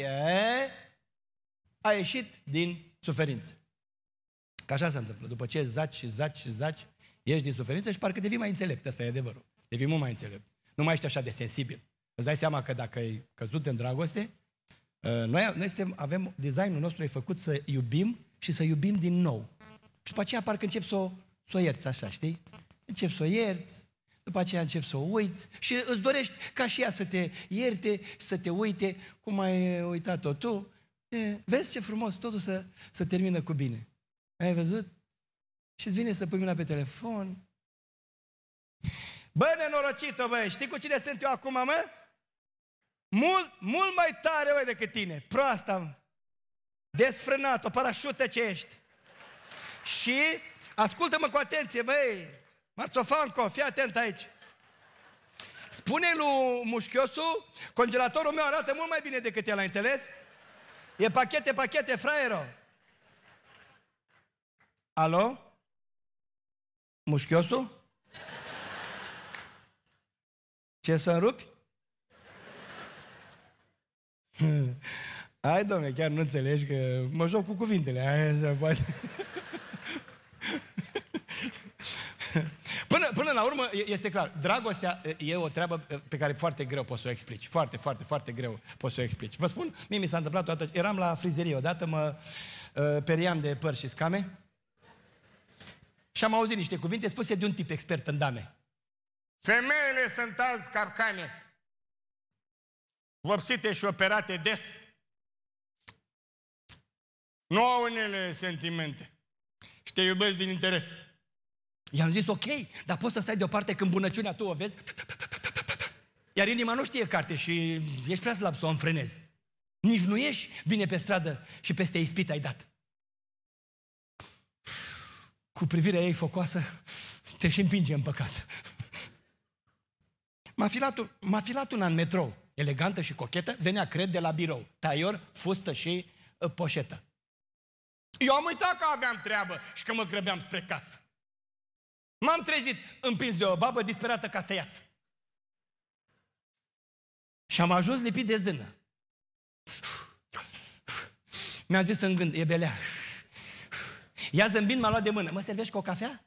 a ieșit din suferință. Că așa se întâmplă. După ce zaci, ieși din suferință și parcă devii mai înțelept. Asta e adevărul. Devii mult mai înțelept. Nu mai ești așa de sensibil. Îți dai seama că dacă ai căzut în dragoste, noi avem designul nostru e făcut să iubim și să iubim din nou. Și după aceea parcă începi să o ierți așa, știi? Începi să o ierți, după aceea începi să o uiți și îți dorești ca și ea să te ierte, să te uite cum ai uitat-o tu. Vezi ce frumos totul să termină cu bine. Ai văzut? Și îți vine să pui mâna pe telefon. Bă, nenorocită, băi, știi cu cine sunt eu acum, mă? Mult mai tare, băi, decât tine. Proasta, desfrânat, o parașută ce ești. Și ascultă-mă cu atenție, băi, Marțofanco, fii atent aici. Spune lui mușchiosul, congelatorul meu arată mult mai bine decât el, ai înțeles? E pachete, fraiero. Alo? Mușchiosul? Ce, să înrupi? Hai, dom'le, chiar nu înțelegi că mă joc cu cuvintele. Aia se poate. Până la urmă, este clar, dragostea e o treabă pe care foarte greu poți să o explici. Foarte, foarte, foarte greu poți să o explici. Vă spun, mie mi s-a întâmplat toată... Eram la frizerie odată, mă periam de păr și scame și am auzit niște cuvinte spuse de un tip expert în dame. Femeile sunt azi capcane, vopsite și operate des. Nu au unele sentimente și te iubesc din interes. I-am zis, ok, dar poți să stai deoparte când bunăciunea tu o vezi? Iar inima nu știe carte și ești prea slab să o înfrânezi. Nici nu ieși bine pe stradă și peste ispit ai dat. Cu privirea ei focoasă, te și împinge în păcat. M-a filat una în metrou, elegantă și cochetă, venea, cred, de la birou. Taior, fustă și poșetă. Eu am uitat că aveam treabă și că mă grăbeam spre casă. M-am trezit împins de o babă disperată ca să iasă. Și am ajuns lipit de zână. Mi-a zis în gând, e belea. Ea zâmbind m-a luat de mână. Mă servești cu o cafea?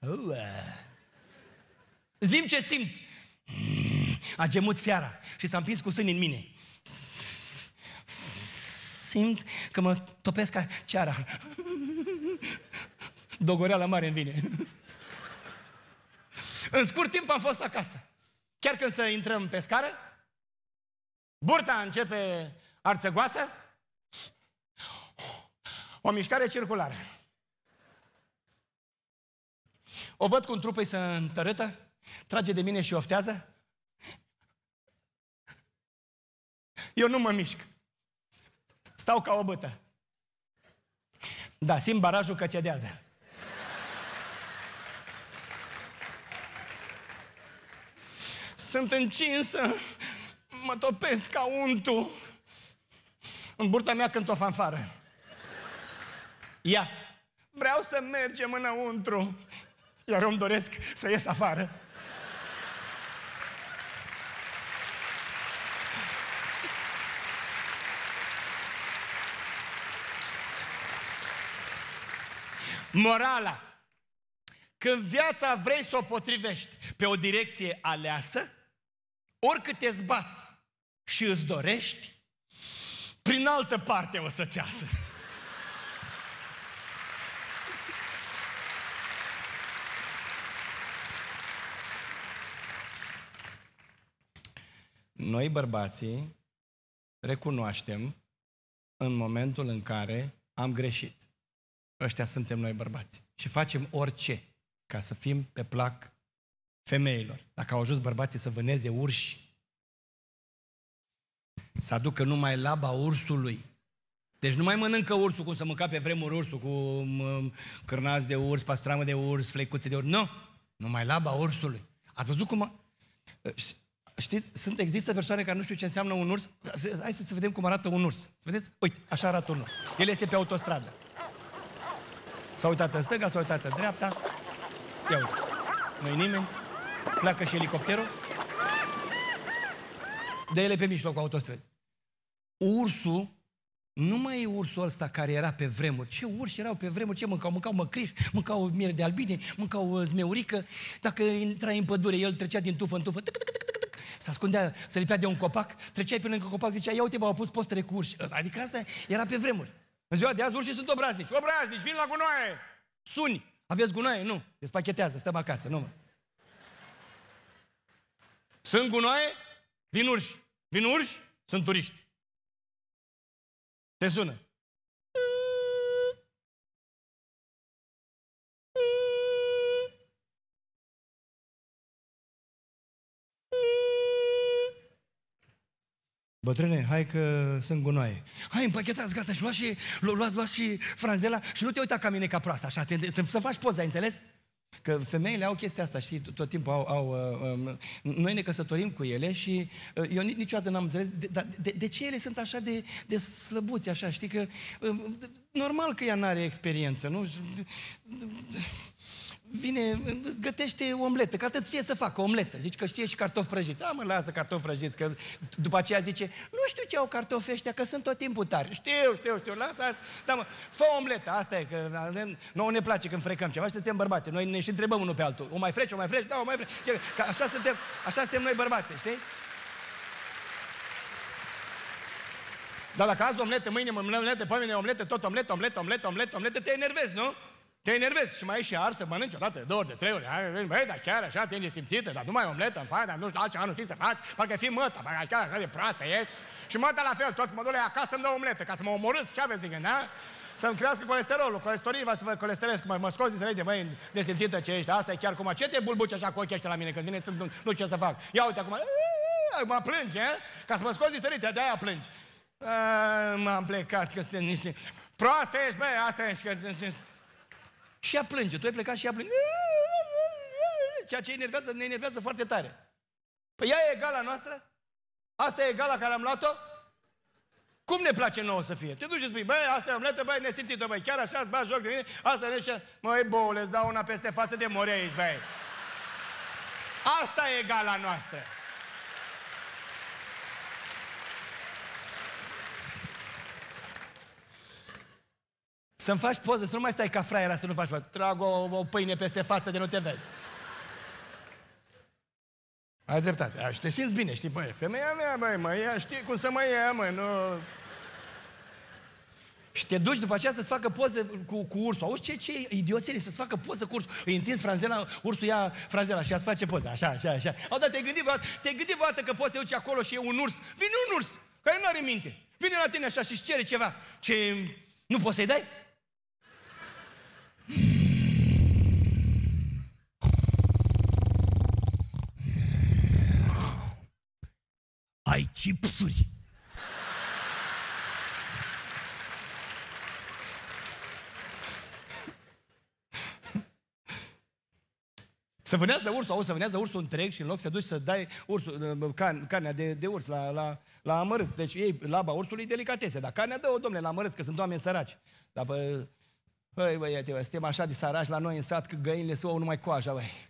Zi-mi ce simți. A gemut fiara și s-a împins cu sâni în mine. Simt că mă topesc ca ceara. Dogoreală mare îmi vine. În scurt timp am fost acasă. Chiar când să intrăm pe scară, burta începe arțăgoasă, o mișcare circulară. O văd cum trupul se întărâtă, trage de mine și oftează. Eu nu mă mișc. Stau ca o bâtă. Da, simt barajul că cedează. Sunt încinsă, mă topesc ca untul. În burta mea cânt o fanfară. Ia, vreau să mergem înăuntru, iar eu îmi doresc să ies afară. Morala: când viața vrei să o potrivești pe o direcție aleasă, oricât te zbați și îți dorești, prin altă parte o să-ți iasă. Noi, bărbații, recunoaștem în momentul în care am greșit. Ăștia suntem noi, bărbați. Și facem orice ca să fim pe plac femeilor. Dacă au ajuns bărbații să vâneze urși, să aducă numai laba ursului. Deci nu mai mănâncă ursul cum se mânca pe vremuri ursul, cu cârnați de urs, pastramă de urs, flecuțe de urs. Nu! Numai laba ursului. Ați văzut cum... Știți, există persoane care nu știu ce înseamnă un urs. Hai să vedem cum arată un urs. Să vedeți? Uite, așa arată un urs. El este pe autostradă. S-a uitat în stânga, s-a uitat în dreapta. Ia uite. Nu-i nimeni. Pleacă și elicopterul. De ele pe mijlocul autostrăzii. Ursul nu mai e ursul ăsta care era pe vremuri. Ce urși erau pe vremuri? Ce mâncau? Mâncau măcriș, mâncau miere de albine, mâncau zmeurică. Dacă intrai în pădure, el trecea din tufă în tufă. Se ascundea, se lipea de un copac, treceai pe lângă copac, zicea, ia uite, bă, au pus postere cu urși. Adică asta era pe vremuri. În ziua de azi, urșii sunt obraznici. Obraznici, vin la gunoaie! Suni! Aveți gunoaie? Nu. Despachetează, stăm acasă, nu mă. Sunt gunoaie? Vin urși. Vin urși? Sunt turiști. Te sună. Bătrâne, hai că sunt gunoaie. Hai, împachetați, gata, și luați și franzela și nu te uita ca mine ca proastă, așa, să faci poza, ai înțeles? Că femeile au chestia asta, știi, tot timpul noi ne căsătorim cu ele și eu niciodată n-am înțeles de ce ele sunt așa de slăbuți, așa, știi, că normal că ea n-are experiență, nu? vine, îți gătește omletă, că atât știe să facă omletă. Zici că știe și cartofi prăjiți. Mă, lasă cartofi prăjiți, că după aceea zice, nu știu ce au cartofi ăștia, că sunt tot timpul tari. Știu, lasă asta. Da, mă, fă omletă, asta e, că nouă ne place când frecăm ceva, suntem bărbați. Noi ne și întrebăm unul pe altul. O mai freci? Da, o mai freci. Că așa suntem noi bărbați, știi? Dar dacă azi omletă, mâine omletă, poimine omletă, tot omletă, te enervezi, nu? Te enervezi și mai ai și arsă, mănânci o dată, 2 ori, de 3 ori. Băi, dar chiar așa te nesimțită, dar nu mai omletă în față, dar nu știu altceva, nu știi să faci, parcă fi măta, parcă chiar așa de proastă ești. Și măta la fel, tot mă duc acasă să-mi dă omletă, ca să mă omorâți, ce aveți de gând, da? Să-mi crească colesterolul, colesterorii va să vă colesteresc, mă scoți din sărăi de băi, nesimțită ce ești, asta e chiar cum, ce te bulbuci așa cu ochii ăștia la mine, când vine, nu știu ce să fac. Ia uite acum, mă plânge, ca să mă scoți din sărite, de-aia plângi. M-am plecat, că suntem niște... Proastă ești, băi, asta ești, că... Și ea plânge, tu ai plecat și ea plânge. Ceea ce ne enervează foarte tare. Păi ea e egala noastră? Asta e egala care am luat-o? Cum ne place nouă să fie? Te duci și spui, băi, asta e omletă, băi, nesimțită, băi, chiar așa îți bagi joc de mine, asta e așa, măi, boule, îți dau una peste față de mori aici, băi. Asta e egala noastră. Să-mi faci poză, să nu mai stai ca fraiera să nu faci poză. Trag o pâine peste față de nu te vezi. Ai dreptate. Și te simți bine, știi, băi, femeia mea, băi, mă, ea știe cum să mă ia, mă, nu... Și te duci după aceea să-ți facă poze cu ursul. Auzi ce idioțenie, să-ți facă poză cu ursul. Îi întinzi franzela, ursul ia franzela și îți face poza, așa. Au, dar te-ai gândit vreodată că poți să te duci acolo și e un urs? Vine un urs, care nu are minte. Vine la tine așa și îți cere ceva. Ce nu poți să-i dai? Ai chipsuri. Să vânează ursul întreg și în loc să duci să dai carnea de urs la amărâț. Deci ei laba ursului delicatese, dar carnea dă-o, domnule, la amărâț, că sunt oameni săraci. Dar băi, suntem așa de săraci la noi în sat, că găinile se ouă numai coaja, băi.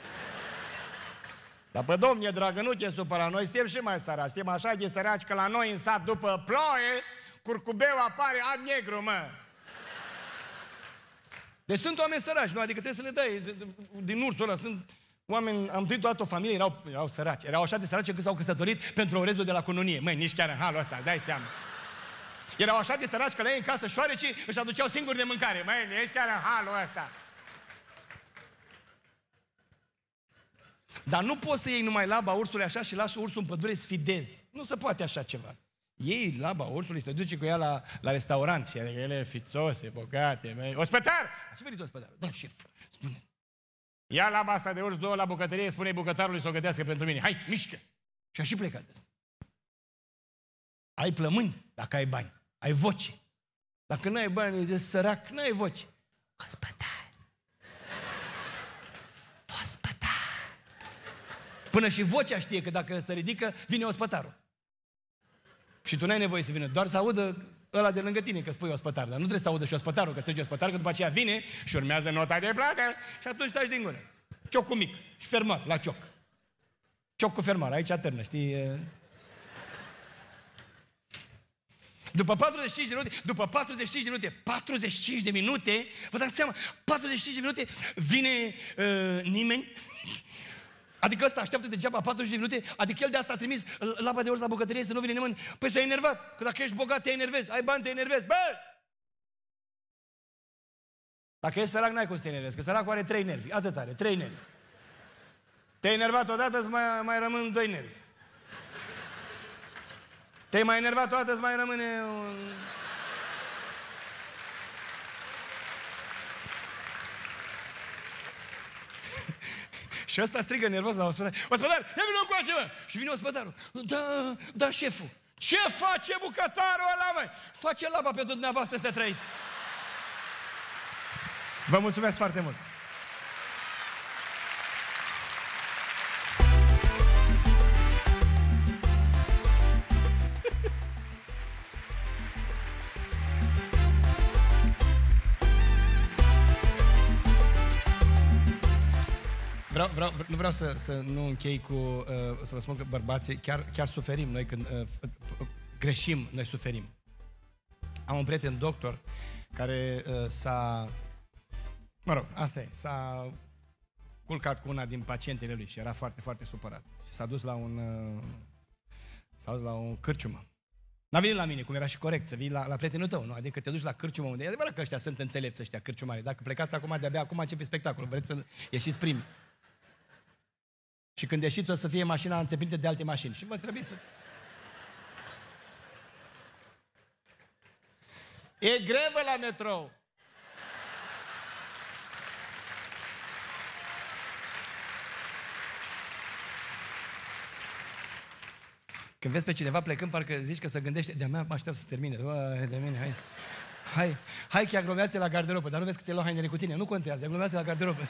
Dar pe domne, dragă, nu te supăra, noi suntem și mai săraci, suntem așa de săraci că la noi în sat, după ploaie, curcubeu apare alb negru, mă. Deci sunt oameni săraci, nu? Adică trebuie să le dai din ursul ăla, sunt oameni, am trăit toată o familie, erau săraci, erau așa de săraci că s-au căsătorit pentru orezul de la cununie. Măi, nici chiar în halul ăsta, dai seama. Erau așa de săraci că la ei în casă șoarecii își aduceau singuri de mâncare. Măi, nici chiar în halul ăsta. Dar nu poți să iei numai laba ursului așa și lași ursul în pădure să fidezi. Nu se poate așa ceva. Iei laba ursului și te duci cu ea la restaurant și ele fițose, bogate. Ospătar! Ce venit ospătar? Da, șef, spune. Ia laba asta de urs, 2 la bucătărie, spune bucătarului să o gătească pentru mine. Hai, mișcă! Și a și plecat de asta. Ai plămâni dacă ai bani. Ai voce. Dacă nu ai bani de sărac, nu ai voce. Ospătar! Până și vocea știe că dacă se ridică, vine ospătarul. Și tu n-ai nevoie să vină, doar să audă ăla de lângă tine că spui ospătar, dar nu trebuie să audă și ospătarul, că strige ospătar, că după aceea vine și urmează nota de plată și atunci taci din gură. Ciocul mic și fermar la cioc. Cioc cu fermar, aici atârnă, știi? După 45 de minute, vă dați seama, 45 de minute vine nimeni. Adică ăsta așteaptă degeaba 40 de minute, adică el de asta a trimis laba de urs la bucătărie să nu vine nimeni. Păi s-a enervat, că dacă ești bogat te enervezi, ai bani te enervezi, bă! Dacă ești sărac n-ai cum să te enervezi, că săracul are 3 nervi, atât are, 3 nervi. Te-ai enervat odată, îți mai rămân 2 nervi. Te-ai mai enervat odată, îți mai rămâne un... Și ăsta strigă nervos la ospătar. Ospătar, ia vină cu altceva! Și vine ospătarul. Da, șeful. Ce face bucătarul ăla, măi? Face laba pentru dumneavoastră să trăiți. Vă mulțumesc foarte mult. Nu vreau să nu închei cu... să vă spun că bărbații chiar suferim noi când greșim, noi suferim. Am un prieten doctor care s-a culcat cu una din pacientele lui și era foarte, foarte supărat. Și s-a dus la o cârciumă. N-a venit la mine, cum era și corect, să vii la prietenul tău, nu? Adică te duci la cârciumă unde e adevărat că ăștia sunt înțelepți, ăștia cârciumari. Dacă plecați acum, de-abia acum începe spectacolul, vreți să ieșiți primi. Și când ieșiți o să fie mașina înțepită de alte mașini. Și vă trebuie să... E grevă la metrou! Când vezi pe cineva plecând, parcă zici că se gândește, de-a mea mă aștept să se termine. De mine, hai că aglomerează la garderobă, dar nu vezi că ți-ai luat hainele cu tine. Nu contează, aglomerează la garderobă.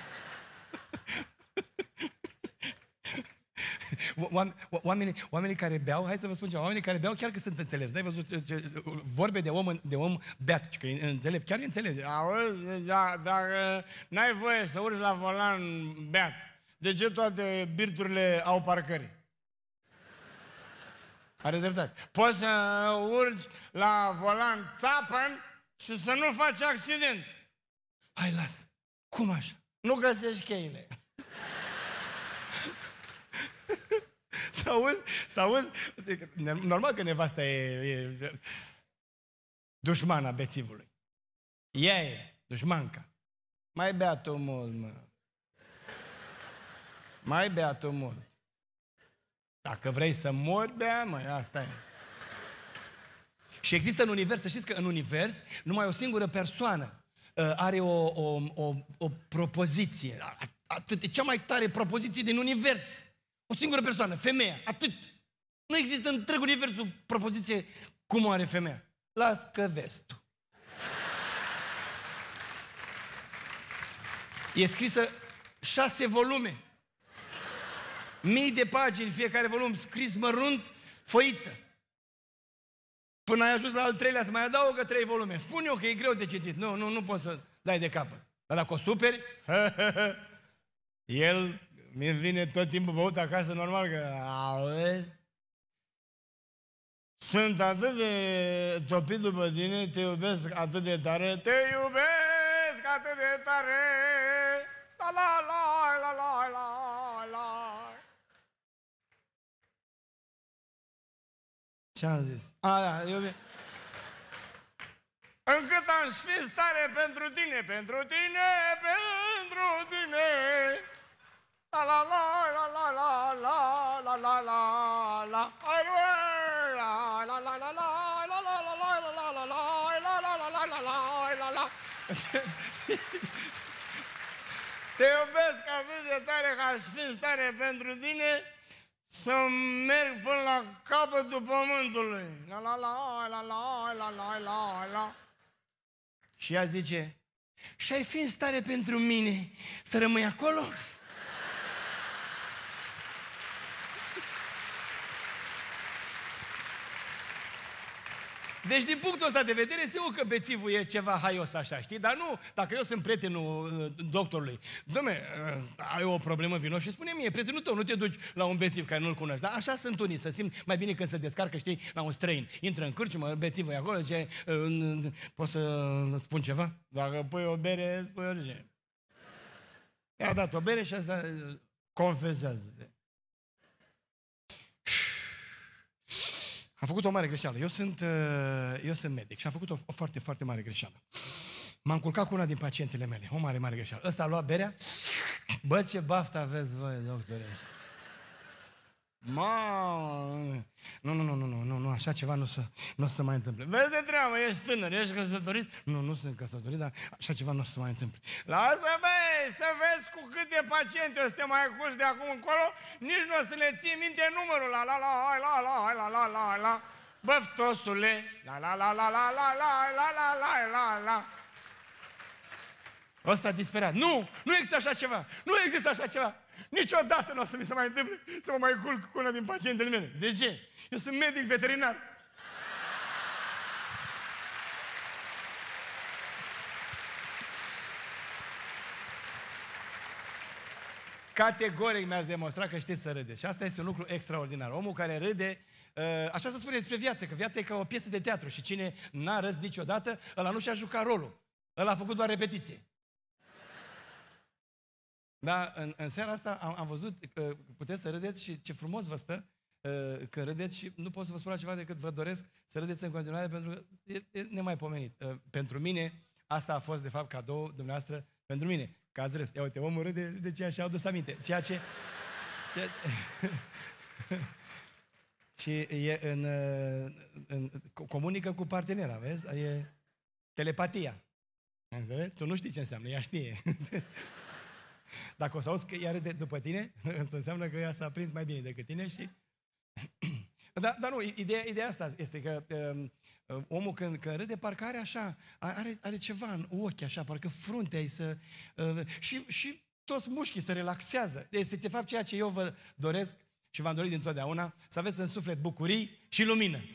Oamenii care beau, hai să vă spun ceva, oamenii care beau chiar că sunt înțelepți. N-ai văzut vorbe de om beat, că e înțelept, chiar e înțelept. Auzi, dacă n-ai voie să urci la volan beat, de ce toate birturile au parcări? Are dreptate. Poți să urci la volan țapăn și să nu faci accident. Hai, las. Cum așa? Nu găsești cheile. S-auzi? Normal că nevasta e dușmana bețivului. Ea e dușmanca. Mai bea tu mult, mă. Mai bea tu mult. Dacă vrei să mori, bea, mă, asta e. Și există în univers, să știți că în univers numai o singură persoană are o propoziție. Atât, e cea mai tare propoziție din univers. O singură persoană, femeia, atât. Nu există în întreg universul propoziție cum o are femeia. Las că vezi tu. E scrisă 6 volume. 1000 de pagini fiecare volum, scris mărunt, foiță. Până ai ajuns la al 3-lea să mai adaugă 3 volume. Spun eu că e greu de citit. Nu poți să dai de capăt. Dar dacă o superi, el mi vine tot timpul băut acasă, normal că... Sunt atât de topit după tine, te iubesc atât de tare, te iubesc atât de tare. La la la la la la la. Ce-am zis? Încât am fi stare pentru tine, pentru tine, pentru tine. La la la la la la la la la la la. La la la la la la la la la la la la la la la. Te iubesc atât de tare că aș fi stare pentru tine să merg până la capătul pământului. La la la la la la la la la. Și ea zice, și ai fi în stare pentru mine să rămâi acolo? Deci, din punctul ăsta de vedere, sigur că bețivul e ceva haios așa, știi? Dar nu, dacă eu sunt prietenul doctorului, dom'le, ai o problemă, vino și spune mie, prietenul tău, nu te duci la un bețiv care nu-l cunoști. Dar așa sunt unii, să simt mai bine când se descarcă, știi, la un străin. Intră în cârciumă, bețivul e acolo, zice, poți să spun ceva? Dacă pui o bere, spui orice. I-a dat o bere și asta confesează. Am făcut o mare greșeală. Eu sunt medic și am făcut o foarte, foarte mare greșeală. M-am culcat cu una din pacientele mele. O mare, mare greșeală. Ăsta a luat berea. Bă, ce baftă aveți voi, doctore. Nu, așa ceva nu se mai întâmplă. Vezi de treabă, ești tânăr, ești căsătorit? Nu sunt căsătorit, dar așa ceva nu se mai întâmplă. Lasă, băi, să vezi cu câte paciente o să te mai culci de acum încolo, nici nu o să le ții minte numărul. La la la la la la la la la. Băftosule. La la la la la la la la la la la la. Ăsta disperat. Nu există așa ceva. Nu există așa ceva. Niciodată nu o să mi se mai întâmple să mă mai culc cu una din pacientele mele. De ce? Eu sunt medic veterinar. Categoric mi-ați demonstrat că știți să râdeți. Și asta este un lucru extraordinar. Omul care râde, așa se spune despre viață, că viața e ca o piesă de teatru și cine n-a râs niciodată, ăla nu și-a jucat rolul. Ăla a făcut doar repetiție. Da, în seara asta am văzut că puteți să râdeți și ce frumos vă stă că râdeți și nu pot să vă spun altceva decât vă doresc să râdeți în continuare pentru că e nemaipomenit. Pentru mine, asta a fost de fapt cadou dumneavoastră pentru mine, că ați râs. Ia uite, omul râde de ceea ce au dus aminte. Și e comunică cu partenera, vezi? E telepatia. Înțelegi? Tu nu știi ce înseamnă, ea știe. Dacă o să auzi că ea râde după tine, asta înseamnă că ea s-a prins mai bine decât tine și... Dar nu, ideea asta este că omul când râde, parcă are așa, are ceva în ochi, așa, parcă fruntea și toți mușchii se relaxează. Este de fapt ceea ce eu vă doresc și v-am dorit dintotdeauna, să aveți în suflet bucurii și lumină.